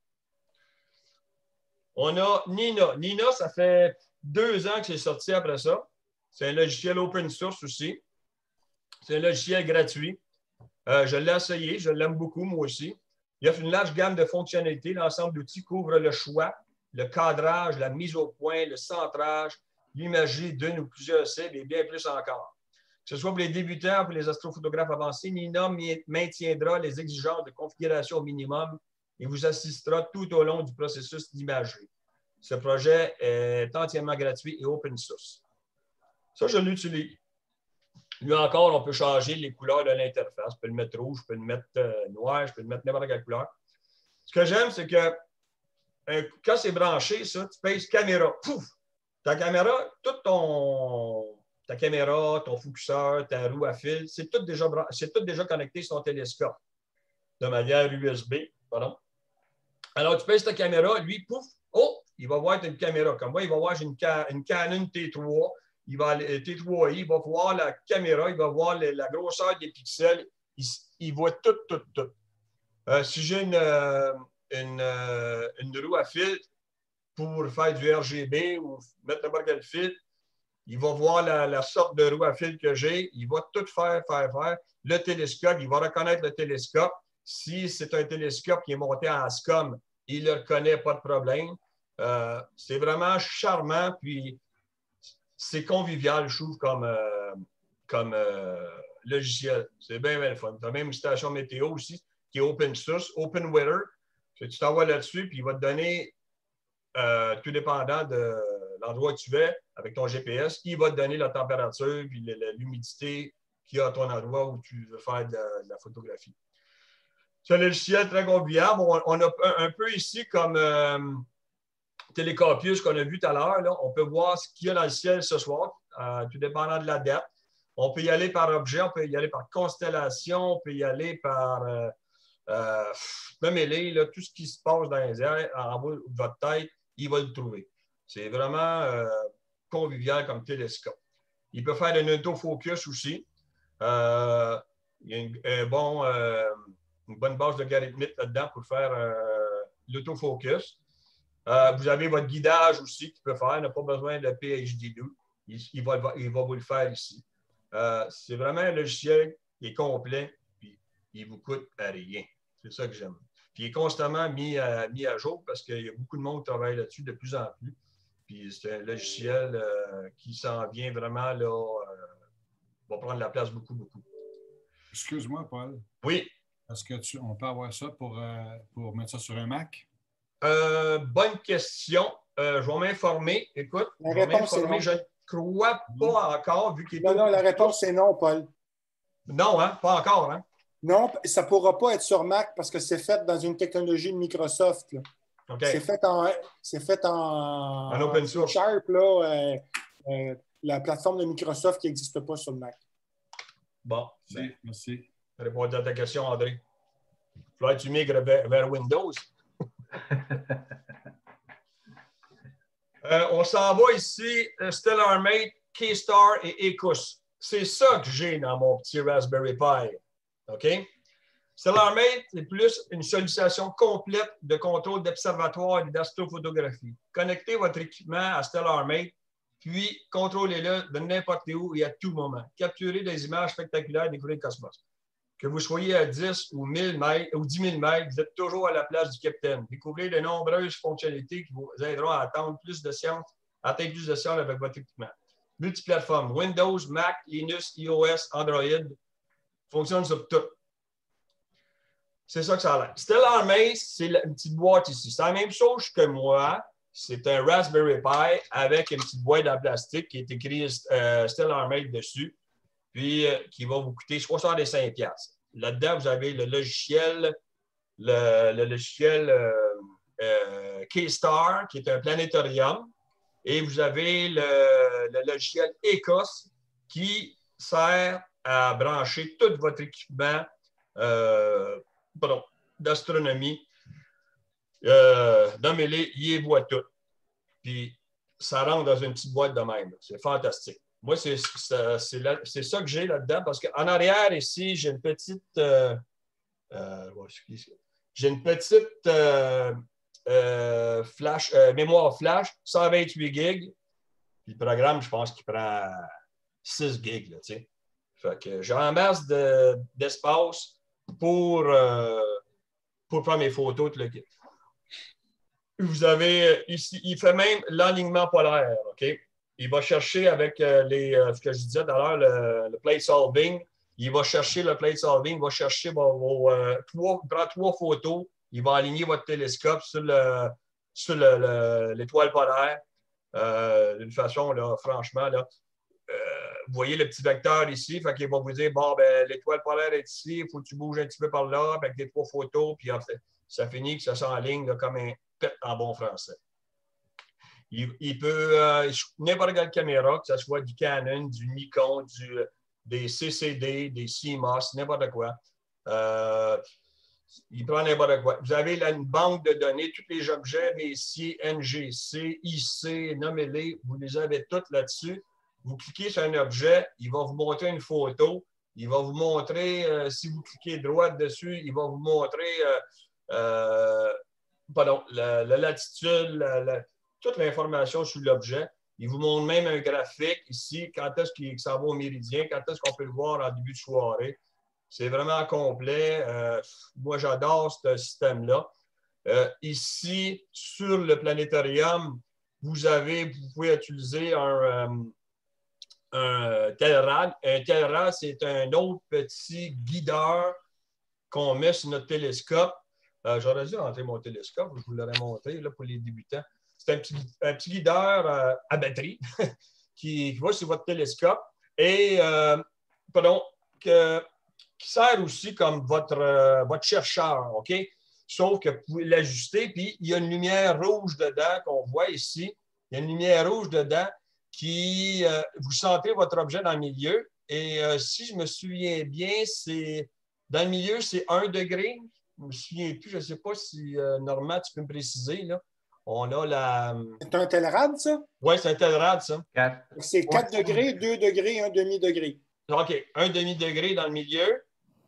On a Nina. Nina, ça fait deux ans que c'est sorti après ça. C'est un logiciel open source aussi. C'est un logiciel gratuit. Euh, je l'ai essayé, je l'aime beaucoup, moi aussi. Il offre une large gamme de fonctionnalités. L'ensemble d'outils couvre le choix, le cadrage, la mise au point, le centrage, l'imagerie d'une ou plusieurs cibles et bien plus encore. Que ce soit pour les débutants ou pour les astrophotographes avancés, Nina maintiendra les exigences de configuration au minimum et vous assistera tout au long du processus d'imagerie. Ce projet est entièrement gratuit et open source. Ça, je l'utilise. Lui encore, on peut changer les couleurs de l'interface. Je peux le mettre rouge, je peux le mettre euh, noir, je peux le mettre n'importe quelle couleur. Ce que j'aime, c'est que euh, quand c'est branché, ça, tu pèses caméra. Pouf! Ta caméra, tout ton, ta caméra, ton focuseur, ta roue à fil, c'est tout déjà, c'est tout déjà connecté sur ton télescope de manière U S B. Pardon. Alors, tu pèses ta caméra, lui, pouf, oh, il va voir une caméra. Comme moi, il va voir une, une Canon T trois. Il va, T trois i, il va voir la caméra, il va voir le, la grosseur des pixels, il, il voit tout, tout, tout. Euh, si j'ai une, une, une roue à fil pour faire du R G B ou mettre n'importe quel fil, il va voir la, la sorte de roue à fil que j'ai, il va tout faire, faire, faire. Le télescope, il va reconnaître le télescope. Si c'est un télescope qui est monté en SCOM, il le reconnaît, pas de problème. Euh, c'est vraiment charmant, puis c'est convivial, je trouve, comme, euh, comme euh, logiciel. C'est bien, bien le fun. Tu as même une station météo aussi qui est open source, open weather. Tu t'envoies là-dessus, puis il va te donner, euh, tout dépendant de l'endroit où tu vas, avec ton G P S, il va te donner la température puis l'humidité qu'il y a à ton endroit où tu veux faire de la, de la photographie. C'est un logiciel très convivial. On, on a un, un peu ici comme euh, Télécopius qu'on a vu tout à l'heure. On peut voir ce qu'il y a dans le ciel ce soir, euh, tout dépendant de la date. On peut y aller par objet, on peut y aller par constellation, on peut y aller par euh, euh, même mêler, là, tout ce qui se passe dans les airs, en bas de votre tête, il va le trouver. C'est vraiment euh, convivial comme télescope. Il peut faire un autofocus aussi. Euh, il y a une, un bon, euh, une bonne base de logarithmique là-dedans pour faire euh, l'autofocus. Euh, vous avez votre guidage aussi qu'il peut faire. Il n'a pas besoin de P H D deux. Il, il, va, il va vous le faire ici. Euh, c'est vraiment un logiciel qui est complet puis il ne vous coûte à rien. C'est ça que j'aime. Puis il est constamment mis à, mis à jour parce qu'il y a beaucoup de monde qui travaille là-dessus de plus en plus. Puis c'est un logiciel euh, qui s'en vient vraiment, là, euh, va prendre la place beaucoup, beaucoup. Excuse-moi, Paul. Oui. Est-ce qu'on peut avoir ça pour, euh, pour mettre ça sur un Mac? Euh, bonne question. Euh, je vais m'informer. Écoute, la je vais m'informer. Je ne crois pas encore, vu qu'il est... Non, non, la réponse est non, Paul. Non, hein? Pas encore, hein? Non, ça ne pourra pas être sur Mac parce que c'est fait dans une technologie de Microsoft. Okay. C'est fait en, c'est fait en, en open source. Sharp, là, euh, euh, la plateforme de Microsoft qui n'existe pas sur le Mac. Bon, ben, merci. Je réponds à ta question, André. Il faudrait que tu migres vers, vers Windows. euh, on s'en va ici, Stellarmate, Keystar et Ecus. C'est ça que j'ai dans mon petit Raspberry Pi. OK? Stellarmate, c'est plus une sollicitation complète de contrôle d'observatoire et d'astrophotographie. Connectez votre équipement à Stellarmate, puis contrôlez-le de n'importe où et à tout moment. Capturez des images spectaculaires et découvrez le cosmos. Que vous soyez à dix ou mille mètres ou dix mille mètres, vous êtes toujours à la place du capitaine. Découvrez de nombreuses fonctionnalités qui vous aideront à atteindre plus de science, à atteindre plus de science avec votre équipement. Multiplateforme, Windows, Mac, Linux, iOS, Android, fonctionne sur tout. C'est ça que ça a l'air. Stellarmate, c'est une petite boîte ici. C'est la même chose que moi. C'est un Raspberry Pi avec une petite boîte en plastique qui est écrit euh, Stellarmate dessus, puis euh, qui va vous coûter soixante-cinq dollars. Là-dedans, vous avez le logiciel, le, le logiciel euh, euh, Keystar, qui est un planétorium, et vous avez le, le logiciel Ecus, qui sert à brancher tout votre équipement euh, d'astronomie. Euh, Nommez-les, ils les voient tout. Puis ça rentre dans une petite boîte de même. C'est fantastique. moi, c'est ça, c'est là- c'est ça que j'ai là-dedans parce qu'en arrière, ici, j'ai une petite. C'est ça que j'ai là-dedans parce qu'en arrière, ici, j'ai une petite. Euh, euh, ouais, excuse- j'ai une petite euh, euh, flash, euh, mémoire flash, cent vingt-huit gigs. Puis le programme, je pense qu'il prend six gigs. Là, tu sais. Fait que j'ai en masse de- d'espace pour, euh, pour prendre mes photos. Tout le kit. Vous avez ici, il fait même l'alignement polaire. OK? Il va chercher avec euh, les, euh, ce que je disais tout à l'heure, le, le plate solving. Il va chercher le plate solving, il va chercher vos, vos, euh, trois, il prend trois photos, il va aligner votre télescope sur le, sur le- le- l'étoile polaire. Euh, d'une façon, là, franchement, là, euh, vous voyez le petit vecteur ici, fait qu'il va vous dire, bon, ben, l'étoile polaire est ici, il faut que tu bouges un petit peu par là, avec les trois photos, puis en fait, ça finit que ça s'enligne là, comme un pet en bon français. Il, il peut, euh, n'importe quelle caméra, que ce soit du Canon, du Nikon, du, des C C D, des C M O S, n'importe quoi. Euh, il prend n'importe quoi. Vous avez là une banque de données, tous les objets, Messier, N G C, I C, nommez-les, vous les avez toutes là-dessus. Vous cliquez sur un objet, il va vous montrer une photo, il va vous montrer, euh, si vous cliquez droit dessus, il va vous montrer euh, euh, pardon, la, la latitude, la, la, toute l'information sur l'objet. Il vous montre même un graphique ici, quand est-ce qu'il s'en va au méridien, quand est-ce qu'on peut le voir en début de soirée. C'est vraiment complet. Euh, moi, j'adore ce système-là. Euh, ici, sur le planétarium, vous avez, vous pouvez utiliser un, euh, un Telrad. Un Telrad, c'est un autre petit guideur qu'on met sur notre télescope. Euh, J'aurais dû rentrer mon télescope, je vous l'aurais montré là, pour les débutants. C'est un petit, un petit guideur euh, à batterie qui, qui va sur votre télescope et euh, pardon, que, qui sert aussi comme votre, euh, votre chercheur, OK? Sauf que vous pouvez l'ajuster, puis il y a une lumière rouge dedans qu'on voit ici. Il y a une lumière rouge dedans qui, euh, vous sentez votre objet dans le milieu. Et euh, si je me souviens bien, c'est dans le milieu, c'est un degré. Je ne me souviens plus, je ne sais pas si, euh, Normand, tu peux me préciser, là. On a la. C'est un Telrad, ça? Oui, c'est un Telrad, ça. C'est quatre degrés, deux degrés, un demi-degré. OK. Un demi-degré dans le milieu.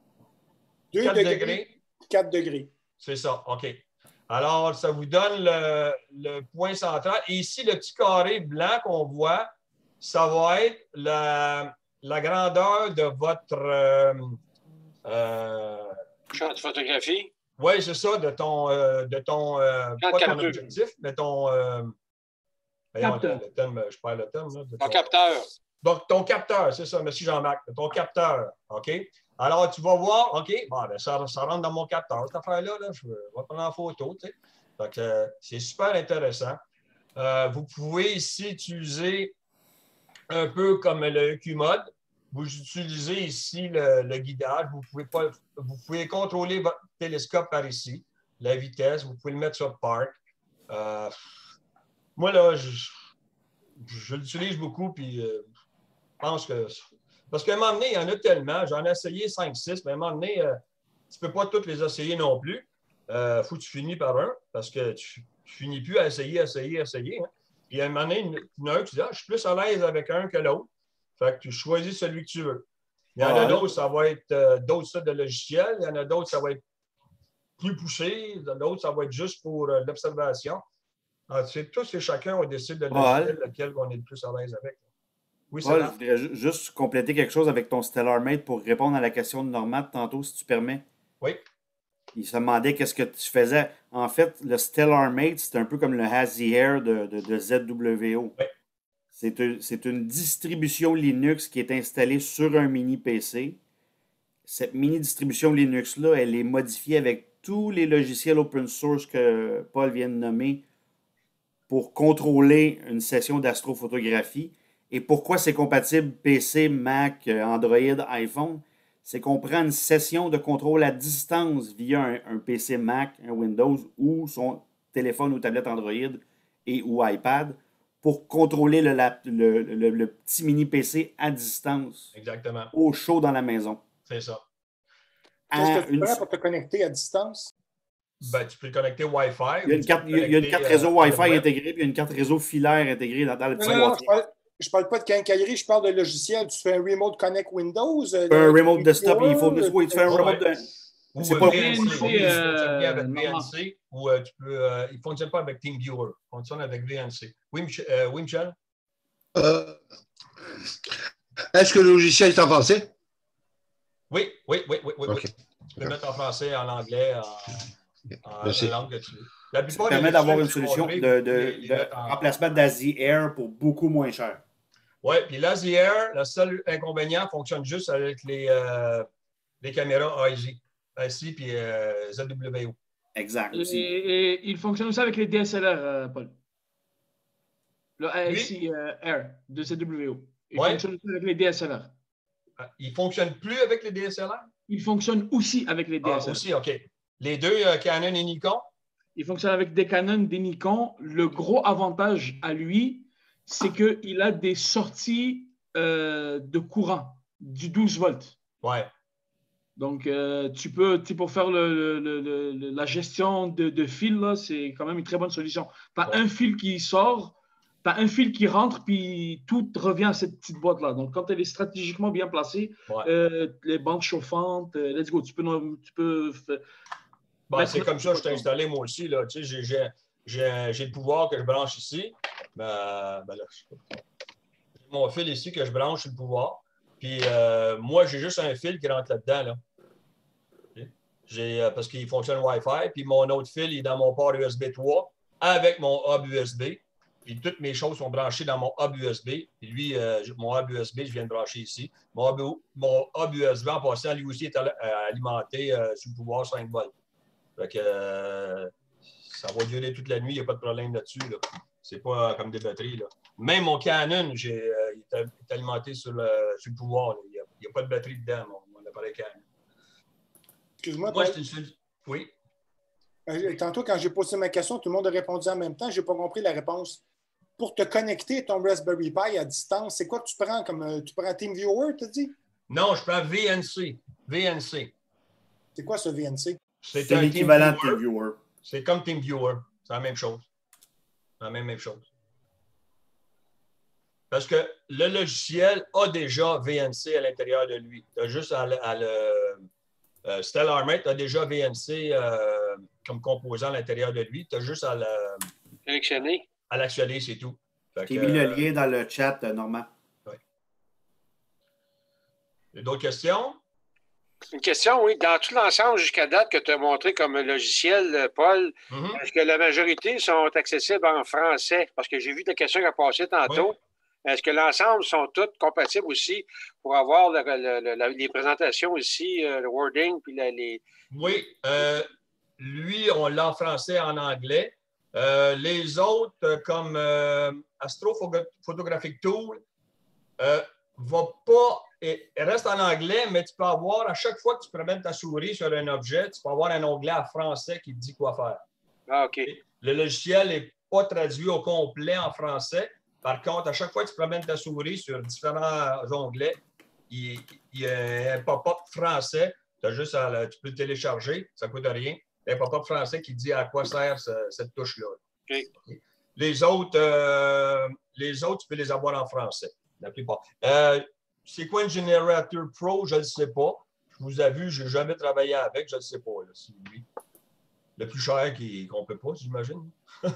deux degrés, degrés. quatre degrés. C'est ça. OK. Alors, ça vous donne le, le point central. Et ici, le petit carré blanc qu'on voit, ça va être la, la grandeur de votre. Euh, euh, champ de photographie? Oui, c'est ça, de ton, euh, de ton, euh, pas ton objectif, mais ton, euh, voyons, le, le thème, je perds le thème. Là, de ton, ton capteur. Donc, ton capteur, c'est ça, merci Jean-Marc, ton capteur, OK? Alors, tu vas voir, OK, bon, ben, ça, ça rentre dans mon capteur, cette affaire-là, là, je vais prendre en photo, tu sais. Donc, euh, c'est super intéressant. Euh, vous pouvez ici utiliser un peu comme le E Q mode. Vous utilisez ici le, le guidage. Vous pouvez, pas, vous pouvez contrôler votre télescope par ici, la vitesse. Vous pouvez le mettre sur Park. Euh, moi, là, je, je l'utilise beaucoup, puis euh, je pense que... Parce qu'à un moment donné, il y en a tellement. J'en ai essayé cinq six, mais à un moment donné, euh, tu ne peux pas toutes les essayer non plus. Il euh, faut que tu finis par un, parce que tu ne finis plus à essayer, essayer, essayer. Hein. Puis à un moment donné, il y en a un qui dit ah, je suis plus à l'aise avec un que l'autre. Fait que tu choisis celui que tu veux. Il y en a d'autres, ça va être euh, d'autres sortes de logiciels. Il y en a d'autres, ça va être plus poussé. D'autres, ça va être juste pour euh, l'observation. C'est tous et chacun, on décide de logiciel lequel on est le plus à l'aise avec. Oui, c'est Paul, je voudrais juste compléter quelque chose avec ton StellarMate pour répondre à la question de Normand tantôt, si tu permets. Oui. Il se demandait qu'est-ce que tu faisais. En fait, le StellarMate, c'est un peu comme le Hazy Air de, de, de Z W O. Oui. C'est un, c'est une distribution Linux qui est installée sur un mini P C. Cette mini distribution Linux-là, elle est modifiée avec tous les logiciels open source que Paul vient de nommer pour contrôler une session d'astrophotographie. Et pourquoi c'est compatible P C, Mac, Android, iPhone? C'est qu'on prend une session de contrôle à distance via un, un P C Mac, un Windows ou son téléphone ou tablette Android et ou iPad pour contrôler le, le, le, le petit mini P C à distance. Exactement. Au chaud dans la maison. C'est ça. Qu'est-ce que tu une... fais pour te connecter à distance? Ben, tu peux te connecter Wi-Fi. Il y a une carte, il y a une carte réseau euh, Wi-Fi intégrée, puis il y a une carte réseau filaire intégrée dans, dans le petit boîtier. Je je parle pas de quincaillerie, je parle de logiciel. Tu fais un Remote Connect Windows. Tu fais un Remote Desktop, il faut... Oui, tu fais un Remote... De... Ou c'est pas V N C, V N C, euh, euh, bien avec non. V N C, ou euh, tu peux, euh, il ne fonctionne pas avec TeamViewer, il fonctionne avec V N C. Oui, Michel? Euh, oui, Michel? Euh, Est-ce que le logiciel est en français? Oui, oui, oui, oui, oui. Okay. oui. Tu peux mettre en français, en anglais, en, en, en langue que tu veux. La Ça te permet d'avoir une solution de, de, de, de remplacement d'Asie Air pour beaucoup moins cher. Oui, puis l'Asie Air, le seul inconvénient fonctionne juste avec les, euh, les caméras I Z, I C puis euh, Z W O. Exact. Et, et, et il fonctionne aussi avec les D S L R, euh, Paul. Le I C euh, Air de Z W O. Il ouais. fonctionne aussi avec les D S L R. Il ne fonctionne plus avec les D S L R? Il fonctionne aussi avec les D S L R. Ah, aussi, OK. Les deux, euh, Canon et Nikon? Il fonctionne avec des Canon, des Nikon. Le gros avantage à lui, c'est qu'il a des sorties euh, de courant, du douze volts. Ouais. Donc, euh, tu peux, tu, pour faire le, le, le, le, la gestion de, de fil, c'est quand même une très bonne solution. Tu as ouais. un fil qui sort, tu as un fil qui rentre, puis tout revient à cette petite boîte-là. Donc, quand elle est stratégiquement bien placée, ouais. euh, les bandes chauffantes, euh, let's go, tu peux... Tu peux ben, c'est comme ça que je t'ai installé moi aussi. Là. Tu sais, j'ai, j'ai, j'ai le pouvoir que je branche ici. Ben, ben là, j'ai mon fil ici que je branche sur le pouvoir. Puis euh, moi, j'ai juste un fil qui rentre là-dedans. Là. J'ai, euh, parce qu'il fonctionne Wi-Fi. Puis mon autre fil il est dans mon port U S B trois avec mon hub U S B. Puis toutes mes choses sont branchées dans mon hub U S B. Puis lui, euh, mon hub U S B, je viens de brancher ici. Mon hub, mon hub U S B, en passant, lui aussi est alimenté euh, sur le pouvoir cinq volts. Fait que euh, ça va durer toute la nuit, il n'y a pas de problème là-dessus. Là. C'est pas comme des batteries. Là. Même mon Canon, j'ai, euh, il est alimenté sur le, sur le pouvoir. Il n'y a, a pas de batterie dedans, mon, mon appareil Canon. Excuse-moi, Moi, Paul. c'est une... Oui. Euh, tantôt, quand j'ai posé ma question, tout le monde a répondu en même temps. Je n'ai pas compris la réponse. Pour te connecter ton Raspberry Pi à distance, c'est quoi que tu prends? Comme, euh, tu prends TeamViewer, tu as dit? Non, je prends V N C. V N C. C'est quoi ce V N C? C'est, c'est l'équivalent de TeamViewer. C'est comme TeamViewer. C'est la même chose. C'est la même, même chose. Parce que le logiciel a déjà V N C à l'intérieur de lui. Tu as juste à le. À le euh, StellarMate a déjà V N C euh, comme composant à l'intérieur de lui. Tu as juste à le. Sélectionner. À l'actionner, c'est tout. J'ai mis euh, le lien dans le chat, Normand. Oui. Il y a d'autres questions? Une question, oui. Dans tout l'ensemble jusqu'à date que tu as montré comme logiciel, Paul, mm-hmm. est-ce que la majorité sont accessibles en français? Parce que j'ai vu des questions qui ont passé tantôt. Oui. Est-ce que l'ensemble sont toutes compatibles aussi pour avoir le, le, le, les présentations ici, le wording, puis la, les... Oui. Euh, lui, on l'a en français et en anglais. Euh, les autres, comme euh, Astrophotographic Tool, euh, va pas... Et reste en anglais, mais tu peux avoir, à chaque fois que tu promènes ta souris sur un objet, tu peux avoir un onglet en français qui te dit quoi faire. Ah, OK. Le logiciel n'est pas traduit au complet en français. Par contre, à chaque fois que tu promènes ta souris sur différents onglets, il, il y a un pop-up français. Tu as juste à, tu peux le télécharger, ça ne coûte rien. Un pop-up français qui dit à quoi sert ce, cette touche-là. Okay. Les autres, euh, les autres, tu peux les avoir en français, la plupart. Euh, Sequence Generator Pro, je ne le sais pas. Je vous avoue, je n'ai jamais travaillé avec, je ne le sais pas. Là, c'est lui. Le plus cher qui, qu'on ne peut pas, j'imagine.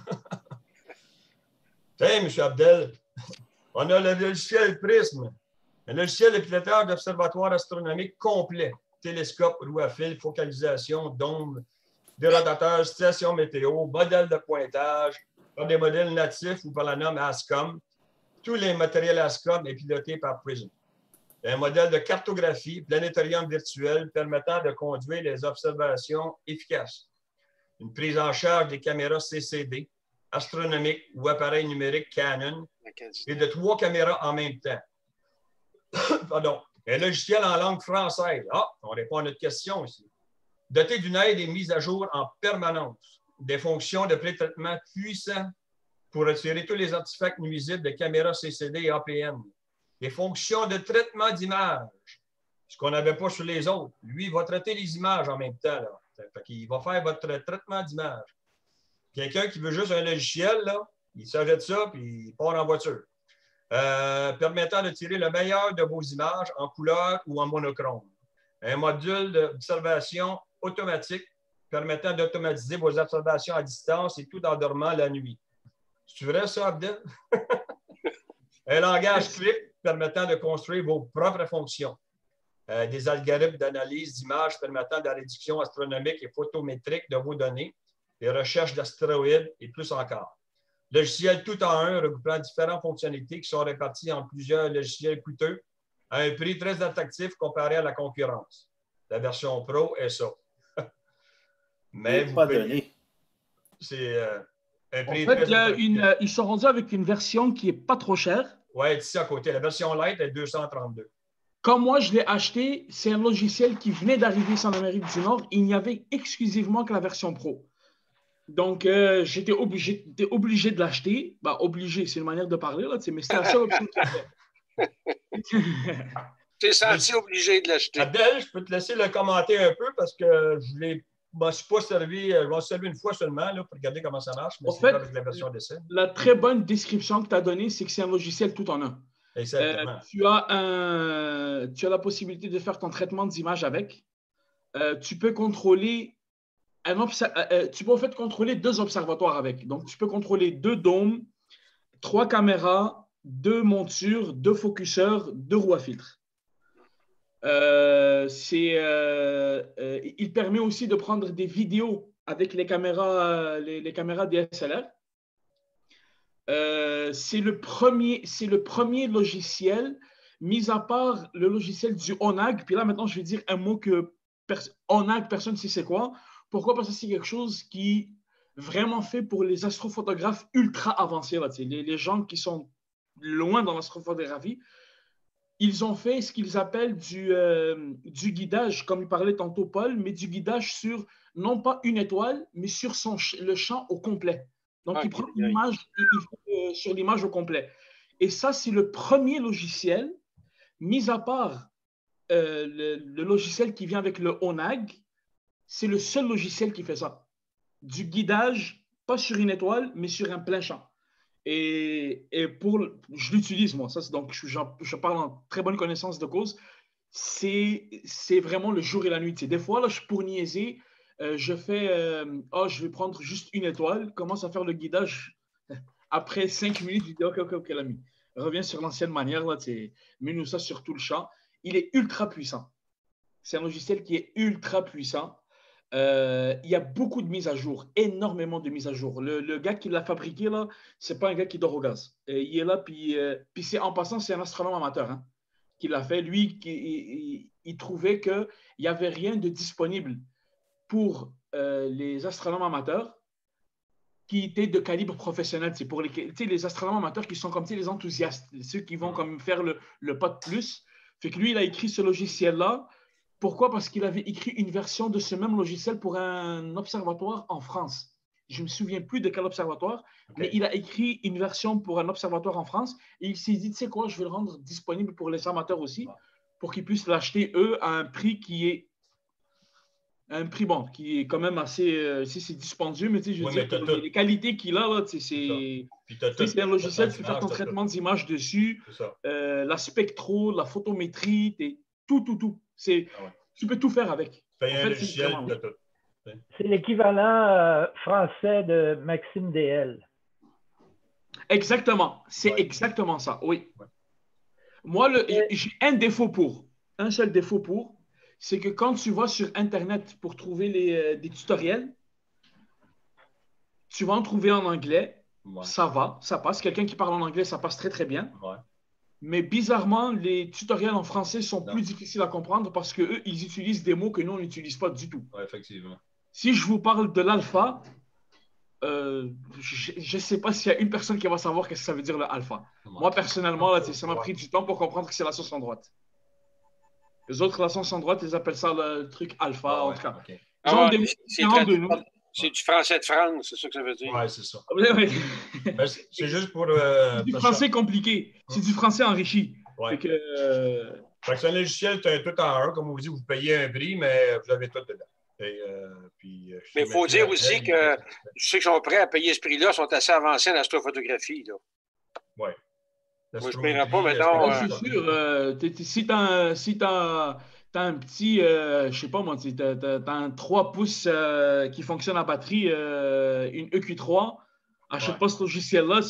Tiens, M. Abdel, on a le logiciel Prism, un logiciel de pilotage d'observatoire astronomique complet. Télescope, roue à fil, focalisation, dôme, dérotateur, station météo, modèle de pointage, par des modèles natifs ou par la norme ASCOM. Tous les matériels ASCOM est piloté par Prism. Un modèle de cartographie, planétarium virtuel permettant de conduire les observations efficaces. Une prise en charge des caméras C C D, astronomiques ou appareils numériques Canon, et de trois caméras en même temps. Pardon. Un logiciel en langue française. Ah, on répond à notre question ici. Doté d'une aide et mise à jour en permanence. Des fonctions de pré-traitement puissants pour retirer tous les artefacts nuisibles de caméras C C D et A P M. Des fonctions de traitement d'images, ce qu'on n'avait pas sur les autres. Lui, il va traiter les images en même temps. Là. Fait qu'il va faire votre traitement d'images. Quelqu'un qui veut juste un logiciel, là, il s'achète ça puis il part en voiture. euh, permettant de tirer le meilleur de vos images en couleur ou en monochrome. Un module d'observation automatique permettant d'automatiser vos observations à distance et tout en dormant la nuit. C'est vrai ça, Abdel? Un langage script permettant de construire vos propres fonctions. Euh, des algorithmes d'analyse d'images permettant de la réduction astronomique et photométrique de vos données, des recherches d'astéroïdes et plus encore. Logiciel tout en un regroupant différentes fonctionnalités qui sont réparties en plusieurs logiciels coûteux à un prix très attractif comparé à la concurrence. La version Pro est ça. Mais vous pas payez... donné. C'est euh, un prix en fait, très il y a attractif. une, ils sont rendus avec une version qui n'est pas trop chère. Oui, ici à côté. La version Lite est deux cent trente-deux. Quand moi, je l'ai acheté, c'est un logiciel qui venait d'arriver en Amérique du Nord. Il n'y avait exclusivement que la version Pro. Donc, euh, j'étais obligé, obligé de l'acheter. Ben, obligé, c'est une manière de parler, là, mais c'est la seule option que j'ai. Tu es senti obligé de l'acheter. Abdel, je peux te laisser le commenter un peu parce que je ne m'en suis pas servi. Je m'en suis servi une fois seulement là, pour regarder comment ça marche, mais en c'est fait, pas avec la version d'essai. La très bonne description que tu as donnée, c'est que c'est un logiciel tout en un. Exactement. Euh, tu, as un, tu as la possibilité de faire ton traitement d'image avec. Euh, tu peux contrôler un euh, tu peux en fait contrôler deux observatoires avec. Donc, tu peux contrôler deux dômes, trois caméras, deux montures, deux focuseurs, deux roues à filtre. Euh, c'est, euh, euh, il permet aussi de prendre des vidéos avec les caméras, les, les caméras D S L R. Euh, c'est le premier, c'est le premier logiciel, mis à part le logiciel du ONAG. Puis là, maintenant, je vais dire un mot que pers ONAG, personne ne sait c'est quoi. Pourquoi? Parce que c'est quelque chose qui est vraiment fait pour les astrophotographes ultra avancés, là, les, les gens qui sont loin dans l'astrophotographie. Ils ont fait ce qu'ils appellent du, euh, du guidage, comme il parlait tantôt Paul, mais du guidage sur, non pas une étoile, mais sur son, le champ au complet. Donc, ah, il prend une image il, il, euh, sur l'image au complet. Et ça, c'est le premier logiciel, mis à part euh, le, le logiciel qui vient avec le ONAG, c'est le seul logiciel qui fait ça. Du guidage, pas sur une étoile, mais sur un plein champ. Et, et pour, je l'utilise, moi. Ça, donc, je, je parle en très bonne connaissance de cause. C'est vraiment le jour et la nuit. T'sais, des fois, là, je, pour niaiser, euh, je fais euh, « oh, je vais prendre juste une étoile », commence à faire le guidage. Après cinq minutes, je dis « ok, ok, ok, l'ami. Reviens sur l'ancienne manière, là, mets-nous ça sur tout le champ. » Il est ultra puissant. C'est un logiciel qui est ultra puissant. Euh, il y a beaucoup de mises à jour, énormément de mises à jour. Le, le gars qui l'a fabriqué, là, c'est pas un gars qui dort au gaz. Et il est là, puis, euh, puis c'est, en passant, c'est un astronome amateur hein, qui l'a fait. Lui, qui, il, il trouvait qu'il n'y avait rien de disponible pour euh, les astronomes amateurs qui étaient de calibre professionnel. C'est pour les, les astronomes amateurs qui sont comme les enthousiastes, ceux qui vont comme faire le, le pas de plus. Fait que lui, il a écrit ce logiciel-là. Pourquoi? Parce qu'il avait écrit une version de ce même logiciel pour un observatoire en France. Je ne me souviens plus de quel observatoire, okay. mais il a écrit une version pour un observatoire en France et il s'est dit, tu sais quoi, je vais le rendre disponible pour les amateurs aussi, pour qu'ils puissent l'acheter, eux, à un prix qui est un prix bon, qui est quand même assez, euh, c'est dispendieux, mais tu sais, je veux oui, dire, les, les qualités qu'il a, là, c'est un logiciel, tu peux faire ton traitement d'image dessus, euh, la spectro, la photométrie, tout, tout, tout. Ah ouais. Tu peux tout faire avec. En fait, c'est l'équivalent euh, français de Maxime D L. Exactement. C'est ouais. exactement ça, oui. Ouais. Moi, j'ai un défaut pour, un seul défaut pour, c'est que quand tu vas sur Internet pour trouver les, euh, des tutoriels, tu vas en trouver en anglais, ouais. ça va, ça passe. Quelqu'un qui parle en anglais, ça passe très, très bien. Ouais. Mais bizarrement, les tutoriels en français sont non. plus difficiles à comprendre parce qu'eux, ils utilisent des mots que nous, on n'utilise pas du tout. Oui, effectivement. Si je vous parle de l'alpha, euh, je ne sais pas s'il y a une personne qui va savoir ce que ça veut dire le alpha. Moi, personnellement, là, ça m'a pris du temps pour comprendre que c'est la sauce en droite. Les autres, la sauce en droite, ils appellent ça le truc alpha, ah, en ouais, tout cas. Okay. Ah, c'est du français de France, c'est ça que ça veut dire. Oui, c'est ça. Oui, oui. C'est juste pour... Euh, du français compliqué. C'est du français enrichi. Ouais. Fait que, euh... c'est un logiciel tout en un. Comme on vous dit, vous payez un prix, mais vous avez tout dedans. Et, euh, puis, mais il faut dire aussi que ceux qui sont prêts à payer ce prix-là sont assez avancés en astrophotographie. Oui. Moi, je ne paierai pas, mettons. Je suis sûr. Euh, si tu as, si t'as, t'as un petit, euh, je sais pas moi, tu as, un trois pouces euh, qui fonctionne en batterie, euh, une E Q trois, achète ouais. pas ce logiciel-là.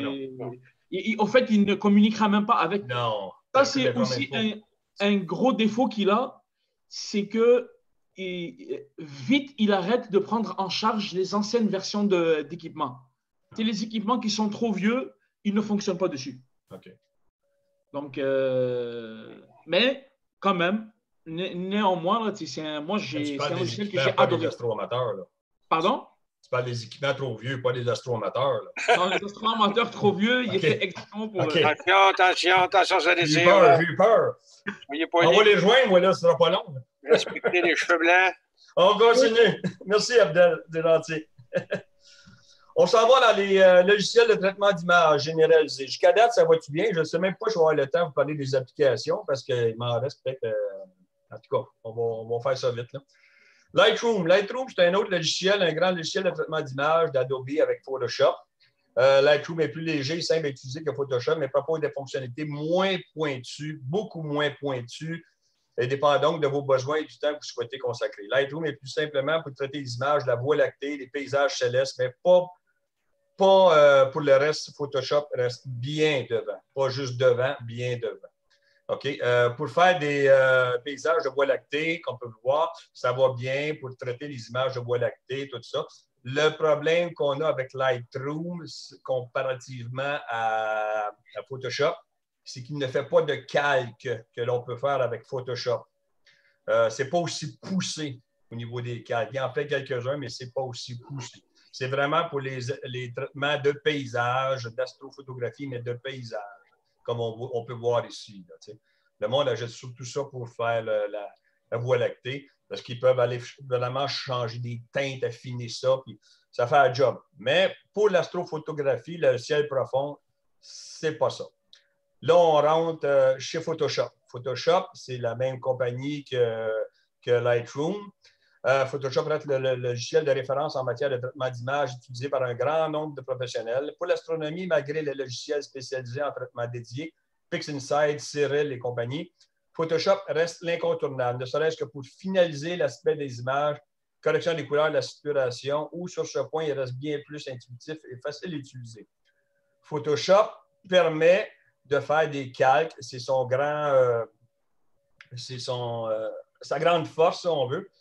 En fait, il ne communiquera même pas avec. Non. Ça, c'est aussi un, un gros défaut qu'il a, c'est que et, vite, il arrête de prendre en charge les anciennes versions d'équipements. Les équipements qui sont trop vieux, ils ne fonctionnent pas dessus. OK. Donc, euh, mais quand même, né, néanmoins, là, c'est un, moi, j'ai, c'est un logiciel que j'ai adoré. Des astroamateurs, là. Pardon? Tu parles des équipements trop vieux, pas des astroamateurs. Là. Non, les astroamateurs trop vieux, ils okay. étaient exactement pour... Okay. Attention, attention, attention, ça les J'ai eu peur, j'ai eu peur. On va les joindre, moi, là, ce sera pas long. Respectez les cheveux blancs. On continue. Merci, Abdel, c'est gentil. On s'en va dans les euh, logiciels de traitement d'image généralisés. Jusqu'à date, ça va-tu bien? Je ne sais même pas si je vais avoir le temps de vous parler des applications parce qu'il m'en reste peut-être... Euh... En tout cas, on va, on va faire ça vite. Là. Lightroom. Lightroom, c'est un autre logiciel, un grand logiciel de traitement d'image d'Adobe avec Photoshop. Euh, Lightroom est plus léger, simple à utiliser que Photoshop, mais propose des fonctionnalités moins pointues, beaucoup moins pointues, et dépend donc de vos besoins et du temps que vous souhaitez consacrer. Lightroom est plus simplement pour traiter les images, la voie lactée, les paysages célestes, mais pas... Pas euh, pour le reste, Photoshop reste bien devant. Pas juste devant, bien devant. OK? Euh, pour faire des euh, paysages de voie lactée, comme on peut le voir, ça va bien pour traiter les images de voie lactée, tout ça. Le problème qu'on a avec Lightroom, comparativement à, à Photoshop, c'est qu'il ne fait pas de calque que l'on peut faire avec Photoshop. Euh, ce n'est pas aussi poussé au niveau des calques. Il en fait quelques-uns, mais ce n'est pas aussi poussé. C'est vraiment pour les, les traitements de paysage, d'astrophotographie, mais de paysage, comme on, on peut voir ici. Là, le monde achète surtout ça pour faire le, la, la voie lactée, parce qu'ils peuvent aller vraiment changer des teintes, affiner ça, puis ça fait un job. Mais pour l'astrophotographie, le ciel profond, c'est pas ça. Là, on rentre euh, chez Photoshop. Photoshop, c'est la même compagnie que, que Lightroom. Euh, Photoshop reste le, le, le logiciel de référence en matière de traitement d'image utilisé par un grand nombre de professionnels. Pour l'astronomie, malgré les logiciels spécialisés en traitement dédié, PixInsight, Cyril et compagnie, Photoshop reste l'incontournable, ne serait-ce que pour finaliser l'aspect des images, correction des couleurs, la saturation, ou sur ce point, il reste bien plus intuitif et facile à utiliser. Photoshop permet de faire des calques, c'est son grand, euh, c'est son, euh, sa grande force, si on veut.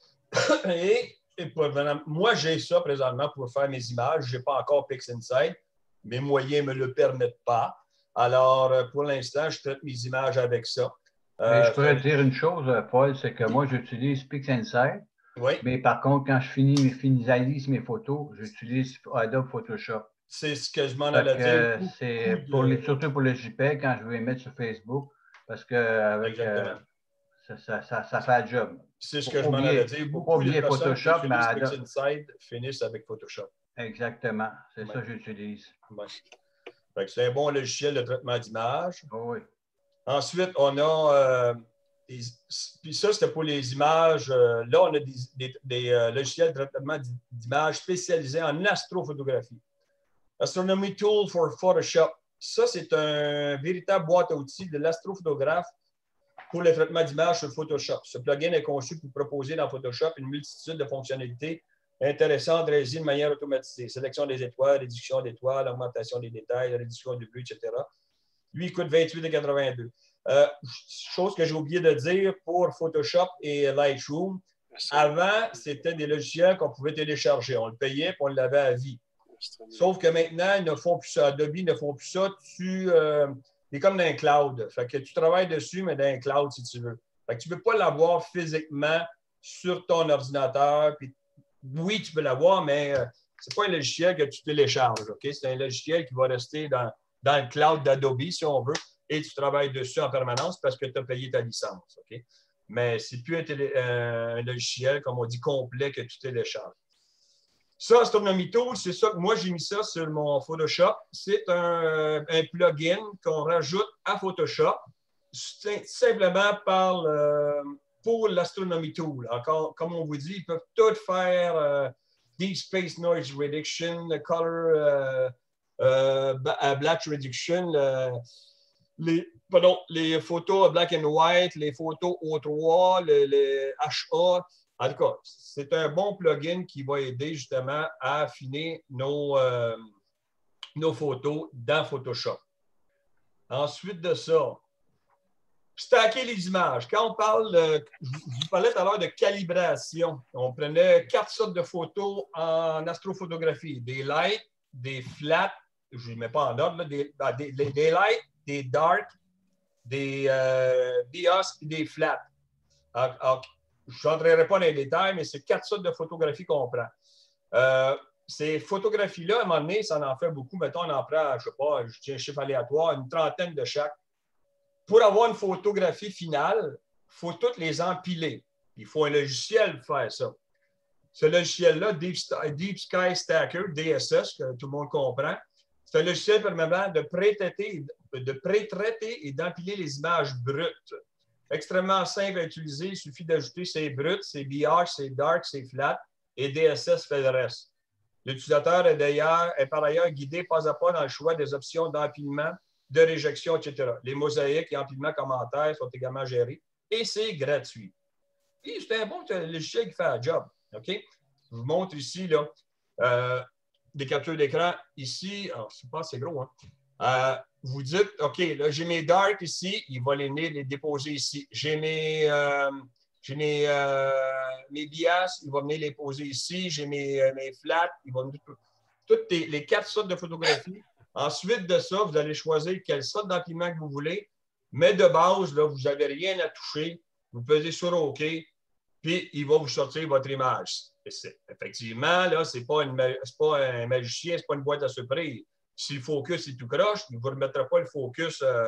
Et, et pour, moi, j'ai ça présentement pour faire mes images. Je n'ai pas encore PixInsight. Mes moyens ne me le permettent pas. Alors, pour l'instant, je traite mes images avec ça. Mais euh, je pourrais te dire une chose, Paul, c'est que moi, j'utilise PixInsight. Oui. Mais par contre, quand je finis, finalise mes photos, j'utilise Adobe Photoshop. C'est ce que je m'en allais dire. C'est pour les, surtout pour le JPEG, quand je veux les mettre sur Facebook, parce que avec, euh, ça, ça, ça, ça fait un job. C'est ce que je m'en allais dire. Beaucoup de personnes Photoshop, qui utilisent PixInsight finissent avec Photoshop. Exactement. C'est ouais. ça que j'utilise. Ouais. C'est un bon logiciel de traitement d'image. Oh oui. Ensuite, on a... Euh, des, puis ça, c'était pour les images. Euh, là, on a des, des, des euh, logiciels de traitement d'images spécialisés en astrophotographie. Astronomy Tool for Photoshop. Ça, c'est un véritable boîte à outils de l'astrophotographe pour le traitement d'images sur Photoshop. Ce plugin est conçu pour proposer dans Photoshop une multitude de fonctionnalités intéressantes réalisées de manière automatisée. Sélection des étoiles, réduction d'étoiles, augmentation des détails, réduction du bleu, et cetera. Lui, il coûte vingt-huit quatre-vingt-deux. Euh, chose que j'ai oublié de dire pour Photoshop et Lightroom, avant, c'était des logiciels qu'on pouvait télécharger. On le payait et on l'avait à vie. Sauf que maintenant, ils ne font plus ça. Adobe ne font plus ça. Tu euh, es comme dans un cloud. Fait que tu travailles dessus, mais dans un cloud si tu veux. Fait que tu ne peux pas l'avoir physiquement sur ton ordinateur. Puis, oui, tu peux l'avoir, mais euh, ce n'est pas un logiciel que tu télécharges. Okay? C'est un logiciel qui va rester dans, dans le cloud d'Adobe, si on veut, et tu travailles dessus en permanence parce que tu as payé ta licence. Okay? Mais ce n'est plus un, télé, euh, un logiciel, comme on dit, complet que tu télécharges. Ça, Astronomy Tool, c'est ça que moi, j'ai mis ça sur mon Photoshop. C'est un, un plugin qu'on rajoute à Photoshop simplement par le, pour l'Astronomy Tool. Encore, comme on vous dit, ils peuvent tout faire euh, Deep Space Noise Reduction, Color, euh, euh, à Black Reduction, le, les, pardon, les photos Black and White, les photos O trois, le, les H A. En tout cas, c'est un bon plugin qui va aider justement à affiner nos, euh, nos photos dans Photoshop. Ensuite de ça, stacker les images. Quand on parle, de, je vous parlais tout à l'heure de calibration. On prenait quatre sortes de photos en astrophotographie. Des light, des flat, je ne les mets pas en ordre, là, des, des, des light, des dark, des euh, bios et des flat. Alors, alors, je n'entrerai pas dans les détails, mais c'est quatre sortes de photographies qu'on prend. Euh, ces photographies-là, à un moment donné, ça en fait beaucoup. Mettons, on en prend, je ne sais pas, je tiens un chiffre aléatoire, une trentaine de chaque. Pour avoir une photographie finale, il faut toutes les empiler. Il faut un logiciel pour faire ça. Ce logiciel-là, Deep, Deep Sky Stacker, D S S, que tout le monde comprend, c'est un logiciel permettant de pré-traiter, de pré-traiter et d'empiler les images brutes. Extrêmement simple à utiliser. Il suffit d'ajouter ces brutes, ces B H, ces dark, ces flat, et D S S fait le reste. L'utilisateur est, d'ailleurs, est par ailleurs guidé pas à pas dans le choix des options d'empilement, de réjection, et cetera. Les mosaïques et empilements commentaires sont également gérés et c'est gratuit. Et c'est un bon logiciel qui fait un job. OK? Je vous montre ici là, euh, des captures d'écran. Ici, alors, je ne sais pas, c'est gros, hein? Euh, vous dites, OK, là, j'ai mes dark ici, il va les, les déposer ici. J'ai mes, euh, j'ai mes, euh, mes bias, il va venir les poser ici. J'ai mes, euh, mes flats, il va venir. Toutes les, les quatre sortes de photographies. Ensuite de ça, vous allez choisir quelle sorte d'empilement que vous voulez. Mais de base, là, vous n'avez rien à toucher. Vous pesez sur OK, puis il va vous sortir votre image. Effectivement, là, ce n'est pas, pas un magicien, ce n'est pas une boîte à surprise. Si le focus est tout croche, il ne vous remettra pas le focus euh,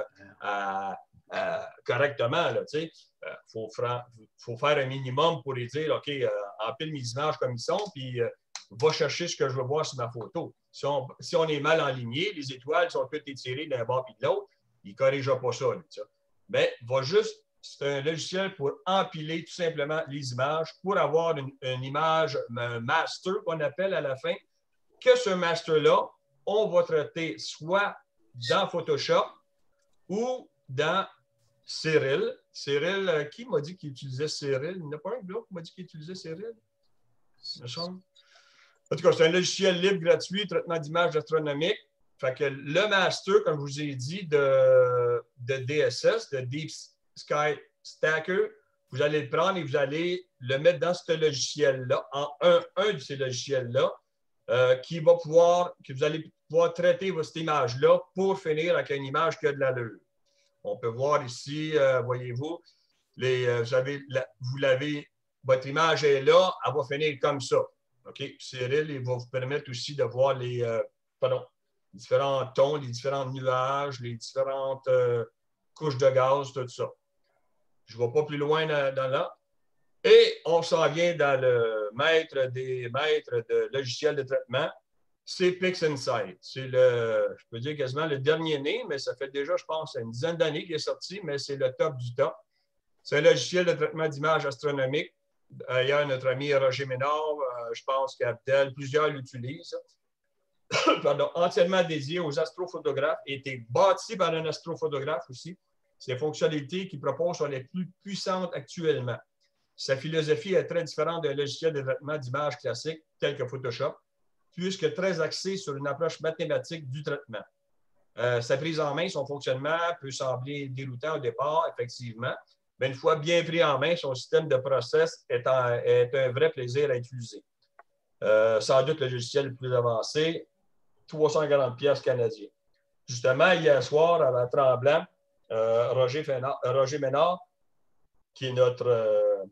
à, à, correctement. Il euh, faut, faut faire un minimum pour lui dire, OK, euh, empile mes images comme ils sont, puis euh, va chercher ce que je veux voir sur ma photo. Si on, si on est mal aligné, les étoiles sont toutes étirées d'un bord et de l'autre, il ne corrigera pas ça. Lui, mais va juste, c'est un logiciel pour empiler tout simplement les images, pour avoir une, une image, un master qu'on appelle à la fin, que ce master-là, on va traiter soit dans Photoshop ou dans Cyril. Cyril, euh, qui m'a dit qu'il utilisait Cyril? Il n'y en a pas un là qui m'a dit qu'il utilisait Cyril? Me semble. En tout cas, c'est un logiciel libre, gratuit, traitement d'images astronomiques. Fait que le master, comme je vous ai dit, de, de D S S, de Deep Sky Stacker, vous allez le prendre et vous allez le mettre dans ce logiciel-là, en un, un de ces logiciels-là, euh, qui va pouvoir, que vous allez pouvoir traiter cette image-là pour finir avec une image qui a de l'allure. On peut voir ici, euh, voyez-vous, les, euh, vous avez, la, vous l'avez, votre image est là, elle va finir comme ça. OK? Cyril, il va vous permettre aussi de voir les, euh, pardon, les différents tons, les différents nuages, les différentes euh, couches de gaz, tout ça. Je ne vais pas plus loin dans, dans là. Et on s'en vient dans le maître des maîtres de logiciels de traitement, c'est PixInsight. C'est le, je peux dire quasiment le dernier né, mais ça fait déjà, je pense, une dizaine d'années qu'il est sorti, mais c'est le top du top. C'est un logiciel de traitement d'images astronomiques. D'ailleurs, notre ami Roger Ménard, euh, je pense qu'Abdel, plusieurs l'utilisent. Pardon, entièrement dédié aux astrophotographes, et été bâti par un astrophotographe aussi. Ces fonctionnalités qu'il propose sont les plus puissantes actuellement. Sa philosophie est très différente d'un logiciel de traitement d'images classique tel que Photoshop, puisque très axé sur une approche mathématique du traitement. Euh, sa prise en main, son fonctionnement peut sembler déroutant au départ, effectivement, mais une fois bien pris en main, son système de process est, en, est un vrai plaisir à utiliser. Euh, sans doute le logiciel le plus avancé, trois cent quarante piastres canadiens. Justement, hier soir, à Tremblant, euh, Roger, Fénard, Roger Ménard, qui est notre, euh,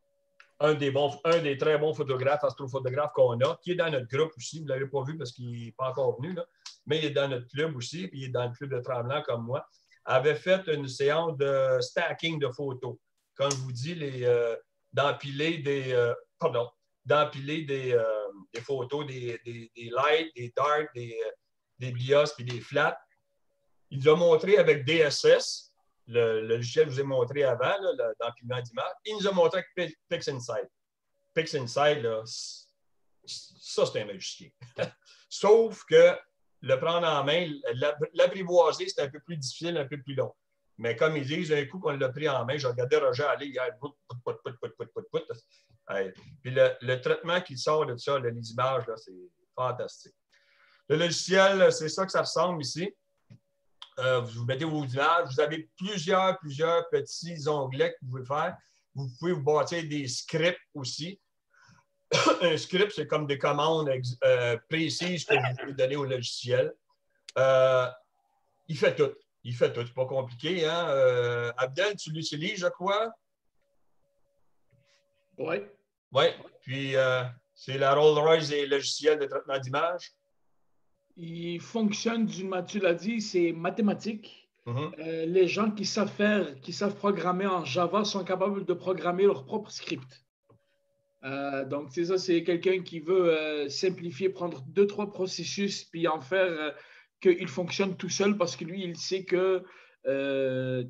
un, des bons, un des très bons photographes, astrophotographes qu'on a, qui est dans notre groupe aussi. Vous ne l'avez pas vu parce qu'il n'est pas encore venu, là, mais il est dans notre club aussi, puis il est dans le club de Tremblant comme moi, avait fait une séance de stacking de photos. Comme je vous dis, les, euh, d'empiler des, euh, pardon, d'empiler des, euh, des photos, des, des, des lights, des dark, des, des bios puis des flats. Il nous a montré avec D S S, le, le logiciel que je vous ai montré avant, d'empilement d'images. Il nous a montré avec PixInsight. PixInsight, là, ça, c'est un magicien. Sauf que le prendre en main, l'apprivoiser, c'est un peu plus difficile, un peu plus long. Mais comme ils disent, un coup qu'on l'a pris en main, j'ai regardé Roger aller hier, pout, pout, pout, pout, pout, pout, pout, pout. Puis le, le traitement qui sort de ça, les images, c'est fantastique. Le logiciel, c'est ça que ça ressemble ici. Euh, vous mettez vos images, vous avez plusieurs, plusieurs petits onglets que vous pouvez faire. Vous pouvez vous bâtir des scripts aussi. Un script, c'est comme des commandes euh, précises que vous pouvez donner au logiciel. Euh, il fait tout. Il fait tout. C'est pas compliqué. Hein? Euh, Abdel, tu l'utilises, je crois? Oui. Oui. Puis, euh, c'est la Rolls-Royce des logiciels de traitement d'image. Il fonctionne d'une, tu l'as dit, c'est mathématique. Mm-hmm. Euh, les gens qui savent faire, qui savent programmer en Java sont capables de programmer leur propre script. Euh, donc, c'est ça, c'est quelqu'un qui veut euh, simplifier, prendre deux, trois processus, puis en faire euh, qu'il fonctionne tout seul parce que lui, il sait que, euh,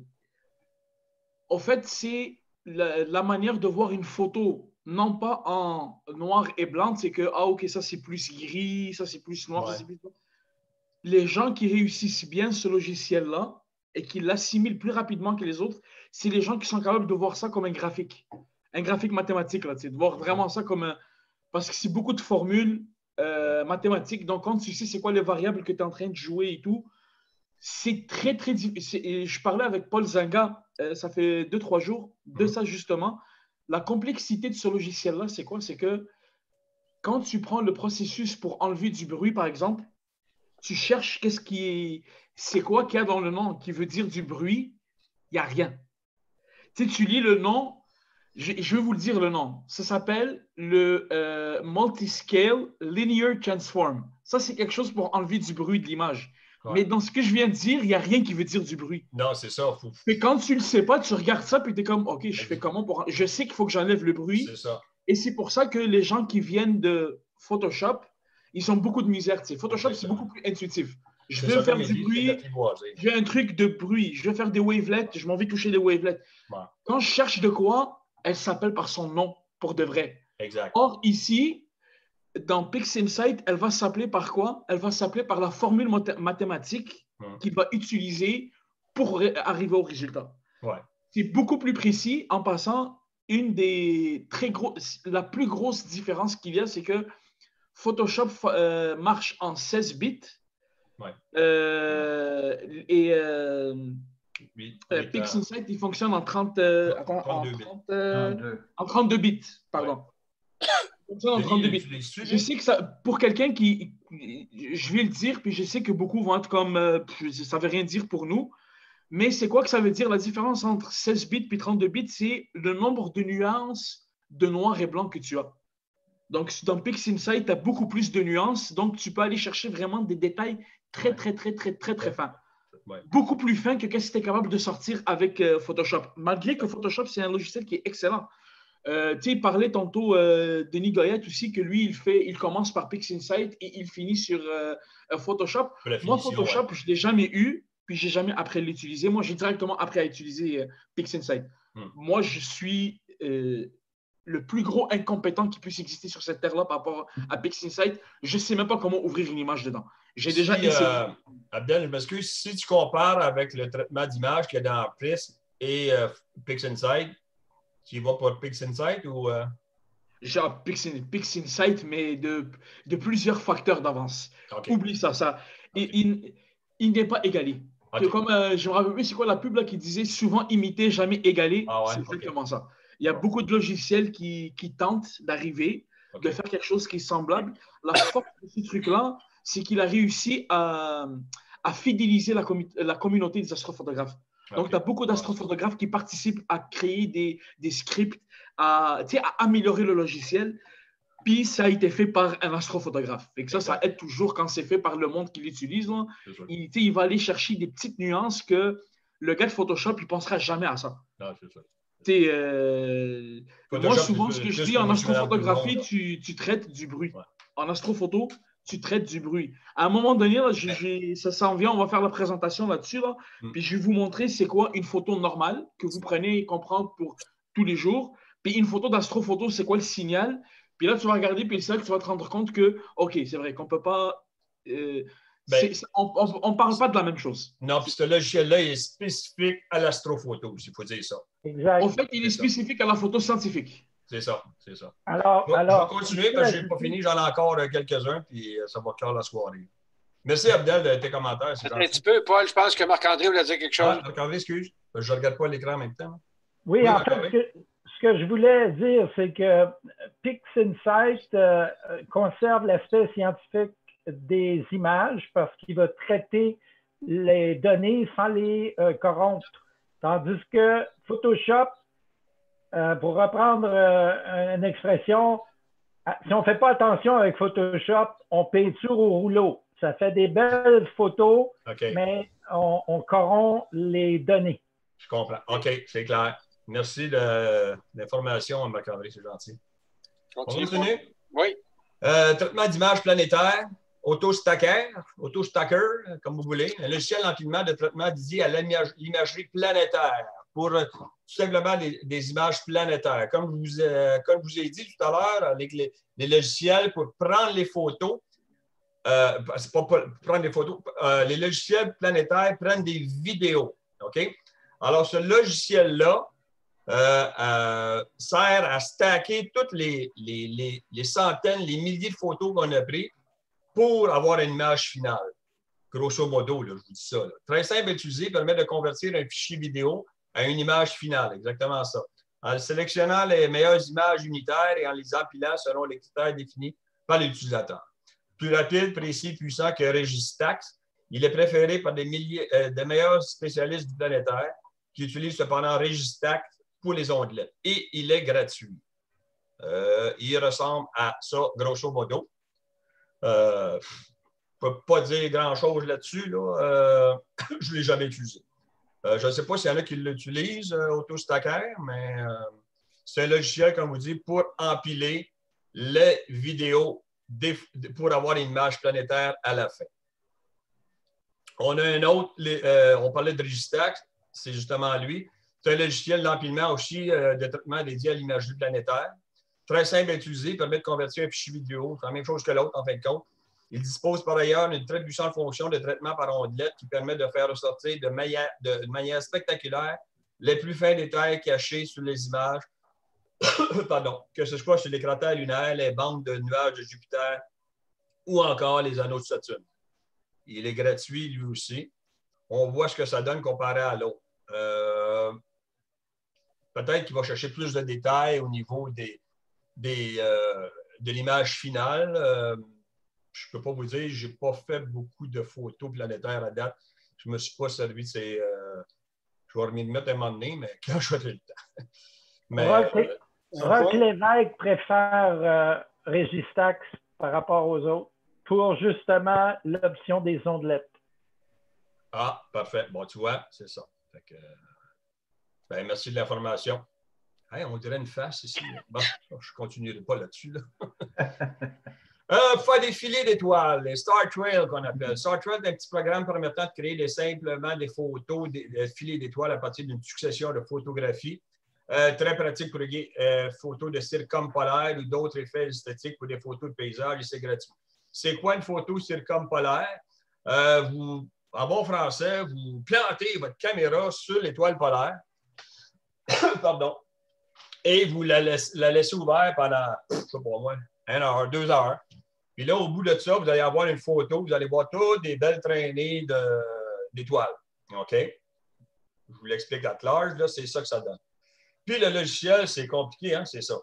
en fait, c'est la, la manière de voir une photo, non pas en noir et blanc, c'est que, ah, ok, ça c'est plus gris, ça c'est plus noir, ouais. ça c'est plus blanc. Les gens qui réussissent bien ce logiciel-là et qui l'assimilent plus rapidement que les autres, c'est les gens qui sont capables de voir ça comme un graphique. Un graphique mathématique, là, de voir vraiment ça comme un... Parce que c'est beaucoup de formules euh, mathématiques. Donc, quand tu sais c'est quoi les variables que tu es en train de jouer et tout, c'est très, très difficile. Je parlais avec Paul Zinga, euh, ça fait deux, trois jours, de ça justement. La complexité de ce logiciel-là, c'est quoi? C'est que quand tu prends le processus pour enlever du bruit, par exemple, tu cherches qu'est-ce qui est... C'est quoi qu'il y a dans le nom qui veut dire du bruit? Il n'y a rien. Tu sais, tu lis le nom... Je, je vais vous le dire le nom. Ça s'appelle le euh, Multiscale Linear Transform. Ça, c'est quelque chose pour enlever du bruit de l'image. Ouais. Mais dans ce que je viens de dire, il n'y a rien qui veut dire du bruit. Non, c'est ça. Faut... Mais quand tu ne le sais pas, tu regardes ça puis tu es comme, OK, je fais comment pour... Je sais qu'il faut que j'enlève le bruit. C'est ça. Et c'est pour ça que les gens qui viennent de Photoshop, ils ont beaucoup de misère. Tu sais. Photoshop, c'est beaucoup plus intuitif. Je veux faire du bruit, je veux un truc de bruit, je veux faire des wavelets, je m'en vais toucher des wavelets. Ouais. Quand je cherche de quoi, elle s'appelle par son nom, pour de vrai. Exact. Or, ici, dans PixInsight, elle va s'appeler par quoi? Elle va s'appeler par la formule mathématique hum. qu'il va utiliser pour arriver au résultat. Ouais. C'est beaucoup plus précis. En passant, une des très gros, la plus grosse différence qu'il y a, c'est que Photoshop euh, marche en seize bits. Ouais. Euh, et euh, oui, euh, PixInsight, il fonctionne en trente, euh, attends, en, trente, euh, en trente-deux bits. Pardon. Ouais. Il fonctionne en trente-deux bits. Je sais que ça, pour quelqu'un qui, je vais le dire, puis je sais que beaucoup vont être comme, euh, ça ne veut rien dire pour nous, mais c'est quoi que ça veut dire? La différence entre seize bits et trente-deux bits, c'est le nombre de nuances de noir et blanc que tu as. Donc, dans PixInsight, tu as beaucoup plus de nuances, donc tu peux aller chercher vraiment des détails très, ouais. très, très, très, très, très fins. Ouais. Beaucoup plus fins que ce que tu es capable de sortir avec euh, Photoshop. Malgré que Photoshop, c'est un logiciel qui est excellent. Euh, tu sais, il parlait tantôt euh, Denis Goyette aussi, que lui, il, fait, il commence par PixInsight et il finit sur euh, Photoshop. Moi, Photoshop, ouais. je ne l'ai jamais eu, puis je n'ai jamais appris à l'utiliser. Moi, j'ai directement appris à utiliser euh, PixInsight. Hmm. Moi, je suis... Euh, le plus gros incompétent qui puisse exister sur cette terre-là par rapport à PixInsight. Je ne sais même pas comment ouvrir une image dedans. J'ai si, déjà essayé. Euh, Abdel, je m'excuse, si tu compares avec le traitement d'image qu'il y a dans Prism et euh, PixInsight, tu y vas pour PixInsight ou... Euh... Genre PixInsight, mais de, de plusieurs facteurs d'avance. Okay. Oublie ça. ça. Okay. Il, il, il n'est pas égalé. Okay. Comme, euh, je me rappelle plus, c'est quoi la pub là, qui disait souvent imiter, jamais égaler. Ah ouais, c'est exactement okay. ça. Il y a beaucoup de logiciels qui, qui tentent d'arriver, okay. de faire quelque chose qui est semblable. La force de ce truc-là, c'est qu'il a réussi à, à fidéliser la, commu la communauté des astrophotographes. Okay. Donc, tu as beaucoup d'astrophotographes qui participent à créer des, des scripts, à, à améliorer le logiciel. Puis, ça a été fait par un astrophotographe. Et que ça, ça aide toujours quand c'est fait par le monde qui l'utilise. Il, il va aller chercher des petites nuances que le gars de Photoshop, il ne pensera jamais à ça. Ah, c'est ça. Euh, moi, souvent, ce que je dis en astrophotographie, tu, tu traites du bruit. Ouais. En astrophoto, tu traites du bruit. À un moment donné, là, j ai, j ai, ça s'en vient, on va faire la présentation là-dessus. Là, mm. Puis je vais vous montrer c'est quoi une photo normale que vous prenez et comprendre pour tous les jours. Puis une photo d'astrophoto, c'est quoi le signal. Puis là, tu vas regarder, puis c'est là que tu vas te rendre compte que, OK, c'est vrai qu'on ne peut pas... Euh, Ben, on ne parle pas de la même chose. Non, puis ce logiciel-là est spécifique à l'astrophoto, il faut dire ça. Exact. En fait, il est spécifique à la photo scientifique. C'est ça, c'est ça. Alors, bon, alors, je vais continuer parce que je n'ai pas fini, j'en ai encore quelques-uns, puis ça va clore la soirée. Merci, Abdel, de tes commentaires. Un petit peu, Paul, je pense que Marc-André voulait dire quelque chose. Ah, Marc-André, excuse, je ne regarde pas l'écran en même temps. Oui, oui en fait, ce que, ce que je voulais dire, c'est que PixInsight euh, conserve l'aspect scientifique des images parce qu'il va traiter les données sans les euh, corrompre. Tandis que Photoshop, euh, pour reprendre euh, une expression, si on ne fait pas attention avec Photoshop, on peinture au rouleau. Ça fait des belles photos, okay. mais on, on corrompt les données. Je comprends. OK, c'est clair. Merci de l'information, Marc-André, c'est gentil. Continue. On continue? Oui. Euh, traitement d'images planétaires, AutoStacker, AutoStacker, comme vous voulez, un logiciel d'empilement de traitement dédié à l'imagerie planétaire pour euh, tout simplement des, des images planétaires. Comme je vous, euh, comme je vous ai dit tout à l'heure, avec les, les logiciels pour prendre les photos, euh, c'est pas pour prendre des photos, euh, les logiciels planétaires prennent des vidéos. OK? Alors, ce logiciel-là euh, euh, sert à stacker toutes les, les, les, les centaines, les milliers de photos qu'on a prises pour avoir une image finale. Grosso modo, là, je vous dis ça. Là. Très simple à utiliser, permet de convertir un fichier vidéo à une image finale. Exactement ça. En sélectionnant les meilleures images unitaires et en les empilant selon les critères définis par l'utilisateur. Plus rapide, précis, puissant que Registax, il est préféré par des, milliers, euh, des meilleurs spécialistes du planétaire qui utilisent cependant Registax pour les ondelettes. Et il est gratuit. Euh, il ressemble à ça, grosso modo. Euh, je ne peux pas dire grand-chose là-dessus. Là. Euh, je ne l'ai jamais utilisé. Euh, je ne sais pas s'il y en a qui l'utilisent, euh, AutoStacker, mais euh, c'est un logiciel, comme vous dites, pour empiler les vidéos pour avoir une image planétaire à la fin. On a un autre, les, euh, on parlait de Registax, c'est justement lui. C'est un logiciel d'empilement aussi euh, de traitement dédié à l'imagerie planétaire. Très simple à utiliser, permet de convertir un fichier vidéo. C'est la même chose que l'autre, en fin de compte. Il dispose par ailleurs d'une très puissante fonction de traitement par ondelette qui permet de faire ressortir de manière, de, de manière spectaculaire les plus fins détails cachés sur les images, pardon, que ce soit sur les cratères lunaires, les bandes de nuages de Jupiter ou encore les anneaux de Saturne. Il est gratuit, lui aussi. On voit ce que ça donne comparé à l'autre. Euh, peut-être qu'il va chercher plus de détails au niveau des, des, euh, de l'image finale. Euh, je ne peux pas vous dire, je n'ai pas fait beaucoup de photos planétaires à date. Je ne me suis pas servi de ces... Euh, je vais remettre mettre un moment donné, mais quand je vais le temps. Mais, Roch, euh, Roch Lévesque préfère euh, Registax par rapport aux autres pour justement l'option des ondelettes. Ah, parfait. Bon, tu vois, c'est ça. Fait que, ben, merci de l'information. Hey, on dirait une face ici. Bon, je ne continuerai pas là-dessus. Là. euh, faire des filets d'étoiles, les Star Trail qu'on appelle. Star Trail est un petit programme permettant de créer des, simplement des photos, des, des filets d'étoiles à partir d'une succession de photographies. Euh, très pratique pour les euh, photos de circumpolaire ou d'autres effets esthétiques pour des photos de paysage et c'est gratuit. C'est quoi une photo circumpolaire? Euh, vous, en bon français, vous plantez votre caméra sur l'étoile polaire. Pardon. Et vous la laissez, la laissez ouverte pendant, je ne sais pas moi, une heure, deux heures. Puis là, au bout de ça, vous allez avoir une photo, vous allez voir toutes des belles traînées d'étoiles. OK? Je vous l'explique à large, là, c'est ça que ça donne. Puis le logiciel, c'est compliqué, hein, c'est ça.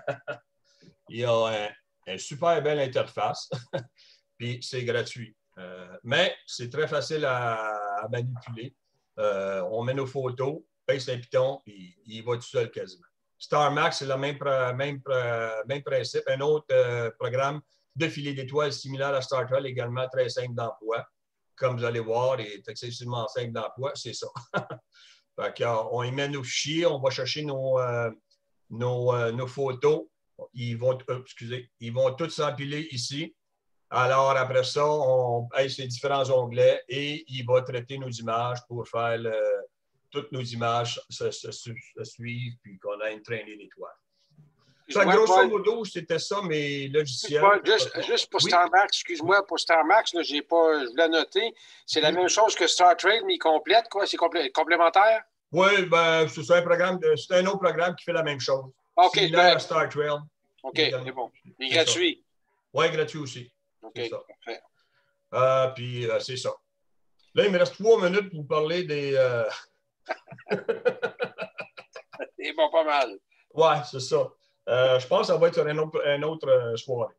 Il y a un, un super belle interface, puis c'est gratuit. Euh, mais c'est très facile à, à manipuler. Euh, on met nos photos, paye un piton, puis il va tout seul quasiment. StarMax, c'est le même, même, même principe. Un autre euh, programme de filet d'étoiles similaire à Star Trail, également très simple d'emploi. Comme vous allez voir, il est excessivement simple d'emploi, c'est ça. Fait on y met nos fichiers, on va chercher nos, euh, nos, euh, nos photos. Ils vont, euh, excusez, ils vont tous s'empiler ici. Alors, après ça, on pèse les différents onglets et il va traiter nos images pour faire le, toutes nos images se, se, se suivent puis qu'on a une traînée d'étoiles. Ça, grosso modo, c'était ça, mes logiciels. Juste, juste pour oui. Star Max, excuse-moi, pour Star Max, là, j'ai pas, je voulais noter, c'est la oui. même chose que Star Trade, mais complète, quoi? C'est complé complémentaire? Oui, ben, c'est un programme, c'est un autre programme qui fait la même chose. OK. Similaire à Star Trail. OK, c'est bon. Il est gratuit. Oui, gratuit aussi. OK, parfait. Euh, puis, euh, c'est ça. Là, il me reste trois minutes pour vous parler des... Euh... c'est bon, pas mal. Oui, c'est ça. Euh, je pense que ça va être un autre, un autre euh, soirée.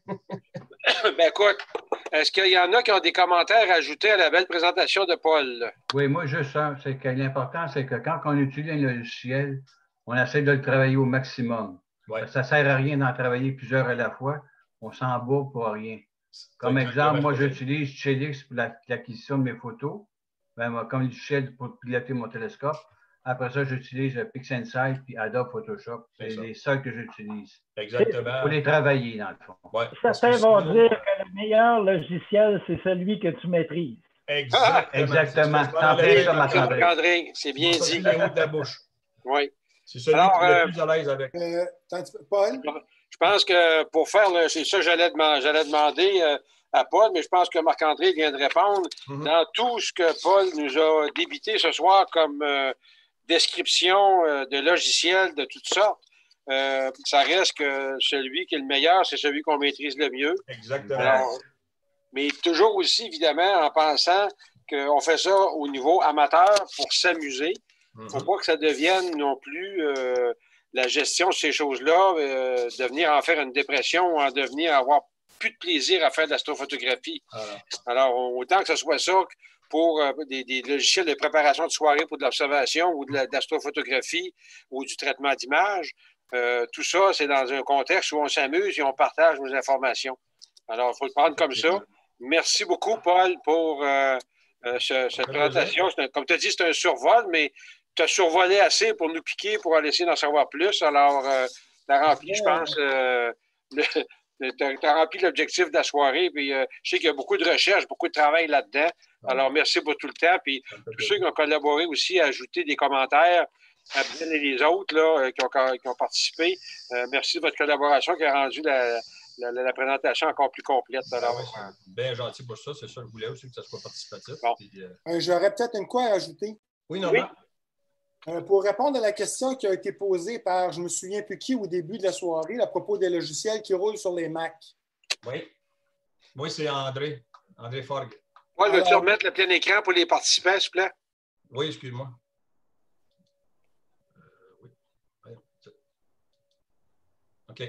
Ben écoute, est-ce qu'il y en a qui ont des commentaires à ajouter à la belle présentation de Paul? Oui, moi, juste ça. C'est que l'important, c'est que quand on utilise un logiciel, on essaie de le travailler au maximum. Ouais. Ça ne sert à rien d'en travailler plusieurs à la fois. On s'en bat pour rien. Comme exemple, moi, j'utilise Chelix pour l'acquisition de mes photos, ben, comme logiciel pour piloter mon télescope. Après ça, j'utilise PixInsight et Adobe Photoshop. C'est les seuls que j'utilise. Exactement. Pour les travailler, dans le fond. Ouais, certains vont sinon... dire que le meilleur logiciel, c'est celui que tu maîtrises. Exactement. Exactement. Marc-André, c'est bien dit. Les mots de la bouche. Oui. C'est celui Alors, qui est euh, le plus à l'aise avec. Euh, Paul? Je pense que pour faire, c'est ça que j'allais demander, demander euh, à Paul, mais je pense que Marc-André vient de répondre. Mm-hmm. Dans tout ce que Paul nous a débité ce soir comme euh, description euh, de logiciels de toutes sortes, euh, ça reste que celui qui est le meilleur, c'est celui qu'on maîtrise le mieux. Exactement. Alors, mais toujours aussi, évidemment, en pensant qu'on fait ça au niveau amateur pour s'amuser. Il ne faut pas que ça devienne non plus euh, la gestion de ces choses-là, euh, devenir en faire une dépression ou en devenir avoir plus de plaisir à faire de l'astrophotographie. Alors, Alors autant que ce soit ça pour euh, des, des logiciels de préparation de soirée pour de l'observation ou de l'astrophotographie ou du traitement d'images, euh, tout ça, c'est dans un contexte où on s'amuse et on partage nos informations. Alors, il faut le prendre comme ça. Merci beaucoup, Paul, pour euh, euh, ce, cette présentation. Un, comme tu as dit, c'est un survol, mais tu as survolé assez pour nous piquer, pour aller essayer d'en savoir plus. Alors, euh, tu as rempli, je pense, euh, tu as rempli l'objectif de la soirée. Puis, euh, je sais qu'il y a beaucoup de recherche, beaucoup de travail là-dedans. Alors, merci pour tout le temps. Puis, tous ceux qui ont collaboré aussi à ajouter des commentaires, à bien et les autres là, qui, ont, qui ont participé. Euh, merci de votre collaboration qui a rendu la, la, la présentation encore plus complète. Alors, ah ouais, bien gentil pour ça. C'est ça que je voulais aussi, que ça soit participatif. Bon. Puis, euh... euh, J'aurais peut-être une quoi à ajouter. Oui, Normand. Oui. Euh, pour répondre à la question qui a été posée par, je ne me souviens plus qui, au début de la soirée, à propos des logiciels qui roulent sur les Mac. Oui. Oui, c'est André. André Forgue. Paul, veux-tu remettre le plein écran pour les participants, s'il vous plaît? Oui, excuse-moi. OK.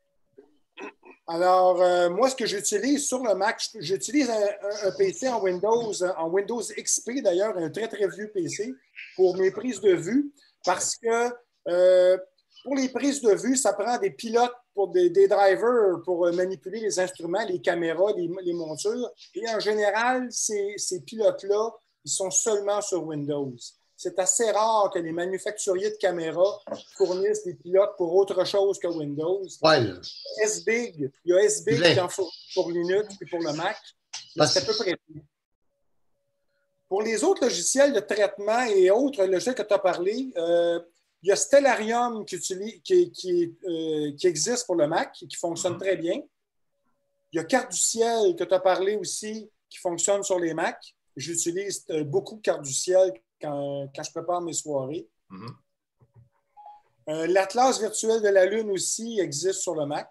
Alors, euh, moi, ce que j'utilise sur le Mac, j'utilise un, un, un P C en Windows, en Windows X P d'ailleurs, un très, très vieux P C pour mes prises de vue parce que euh, pour les prises de vue, ça prend des pilotes pour des, des drivers pour manipuler les instruments, les caméras, les, les montures. Et en général, ces, ces pilotes-là, ils sont seulement sur Windows. C'est assez rare que les manufacturiers de caméras fournissent des pilotes pour autre chose que Windows. Ouais. S-Big, il y a S-Big qui en fournit pour Linux et pour le Mac. C'est à peu près tout. Pour les autres logiciels de traitement et autres logiciels que tu as parlé, euh, il y a Stellarium qui, utilise, qui, qui, euh, qui existe pour le Mac et qui fonctionne mm-hmm. très bien. Il y a Carte du ciel que tu as parlé aussi qui fonctionne sur les Mac. J'utilise beaucoup Carte du ciel Quand, quand je prépare mes soirées. Mm-hmm. euh, L'Atlas virtuel de la Lune aussi existe sur le Mac.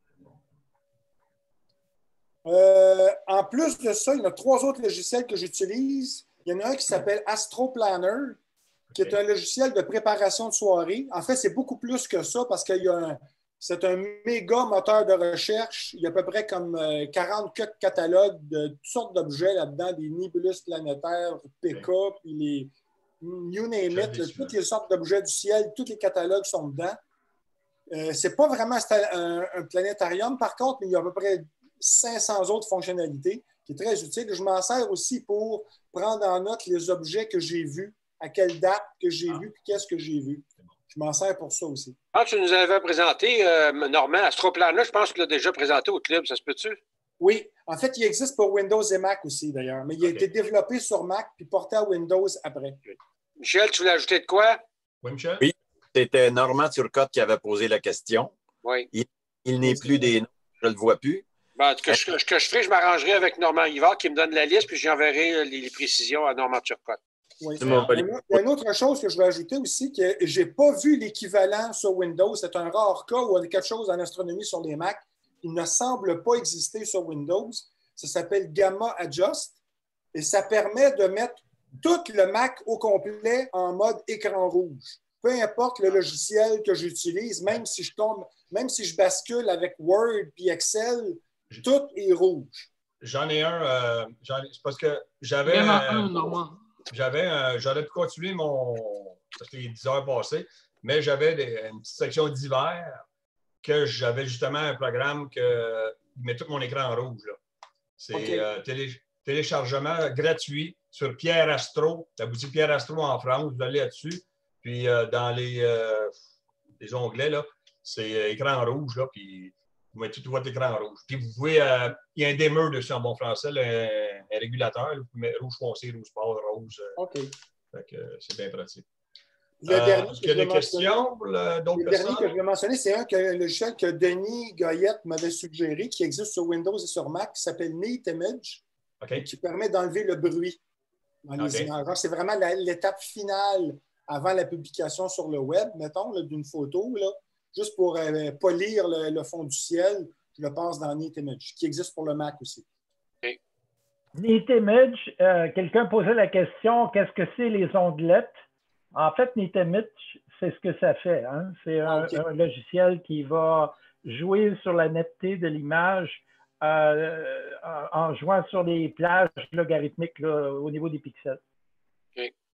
Euh, en plus de ça, il y a trois autres logiciels que j'utilise. Il y en a un qui s'appelle AstroPlanner, qui est un logiciel de préparation de soirée. En fait, c'est beaucoup plus que ça parce qu'il y a un, c'est un méga moteur de recherche. Il y a à peu près comme quarante catalogues de toutes sortes d'objets là-dedans, des nébuleuses planétaires, P K, puis les you name it, là, toutes les sortes d'objets du ciel, tous les catalogues sont dedans. Euh, c'est pas vraiment un, un planétarium, par contre, mais il y a à peu près cinq cents autres fonctionnalités qui est très utile. Je m'en sers aussi pour prendre en note les objets que j'ai vus, à quelle date que j'ai ah. vu, puis qu'est-ce que j'ai vu. Je m'en sers pour ça aussi. Ah, tu nous avais présenté, euh, Normand, AstroPlanner, je pense que tu l'as déjà présenté au club, ça se peut-tu? Oui. En fait, il existe pour Windows et Mac aussi, d'ailleurs, mais il a okay. été développé sur Mac puis porté à Windows après. Michel, tu voulais ajouter de quoi? Oui, Michel? Oui, c'était Normand Turcotte qui avait posé la question. Oui. Il, il n'est plus des noms, je ne le vois plus. Ben, ce, que je, ce que je ferai, je m'arrangerai avec Normand Rivard qui me donne la liste, puis j'enverrai les, les précisions à Normand Turcotte. Oui. Il y a une autre chose que je veux ajouter aussi, que je n'ai pas vu l'équivalent sur Windows. C'est un rare cas où il y a quelque chose en astronomie sur les Mac. Il ne semble pas exister sur Windows. Ça s'appelle Gamma Adjust et ça permet de mettre tout le Mac au complet en mode écran rouge. Peu importe le logiciel que j'utilise, même si je tombe, même si je bascule avec Word puis Excel, tout est rouge. J'en ai un, euh, j'en ai, c'est parce que j'avais. Il y en a un, Normand. J'avais, euh, j'aurais pu continuer mon. Parce qu'il est dix heures passées, mais j'avais des, une petite section d'hiver que j'avais justement un programme qui met tout mon écran en rouge. Là. C'est okay. euh, télé, téléchargement gratuit sur Pierre Astro, la boutique Pierre Astro en France. Vous allez là-dessus. Puis euh, dans les, euh, les onglets, là, c'est euh, écran rouge, là, puis vous mettez tout votre écran rouge. Puis vous pouvez, euh, il y a un dimmer dessus en bon français, là, un, un régulateur, là, vous pouvez mettre rouge foncé, rouge pâle, rose. Euh, OK. Fait que euh, c'est bien pratique. Le euh, dernier est-ce qu'il y a des questions pour d'autres personnes? Le dernier que je vais mentionner, c'est un que le logiciel que Denis Goyette m'avait suggéré, qui existe sur Windows et sur Mac, qui s'appelle Neat Image, okay. qui permet d'enlever le bruit dans les okay. images. C'est vraiment l'étape finale avant la publication sur le web, mettons, d'une photo, là, juste pour euh, polir le, le fond du ciel. Je le passe dans Neat Image, qui existe pour le Mac aussi. Okay. Neat Image, euh, quelqu'un posait la question, qu'est-ce que c'est les ondelettes? En fait, Neat Image, c'est ce que ça fait. Hein? C'est un, okay. un logiciel qui va jouer sur la netteté de l'image euh, en, en jouant sur les plages logarithmiques là, au niveau des pixels. Okay.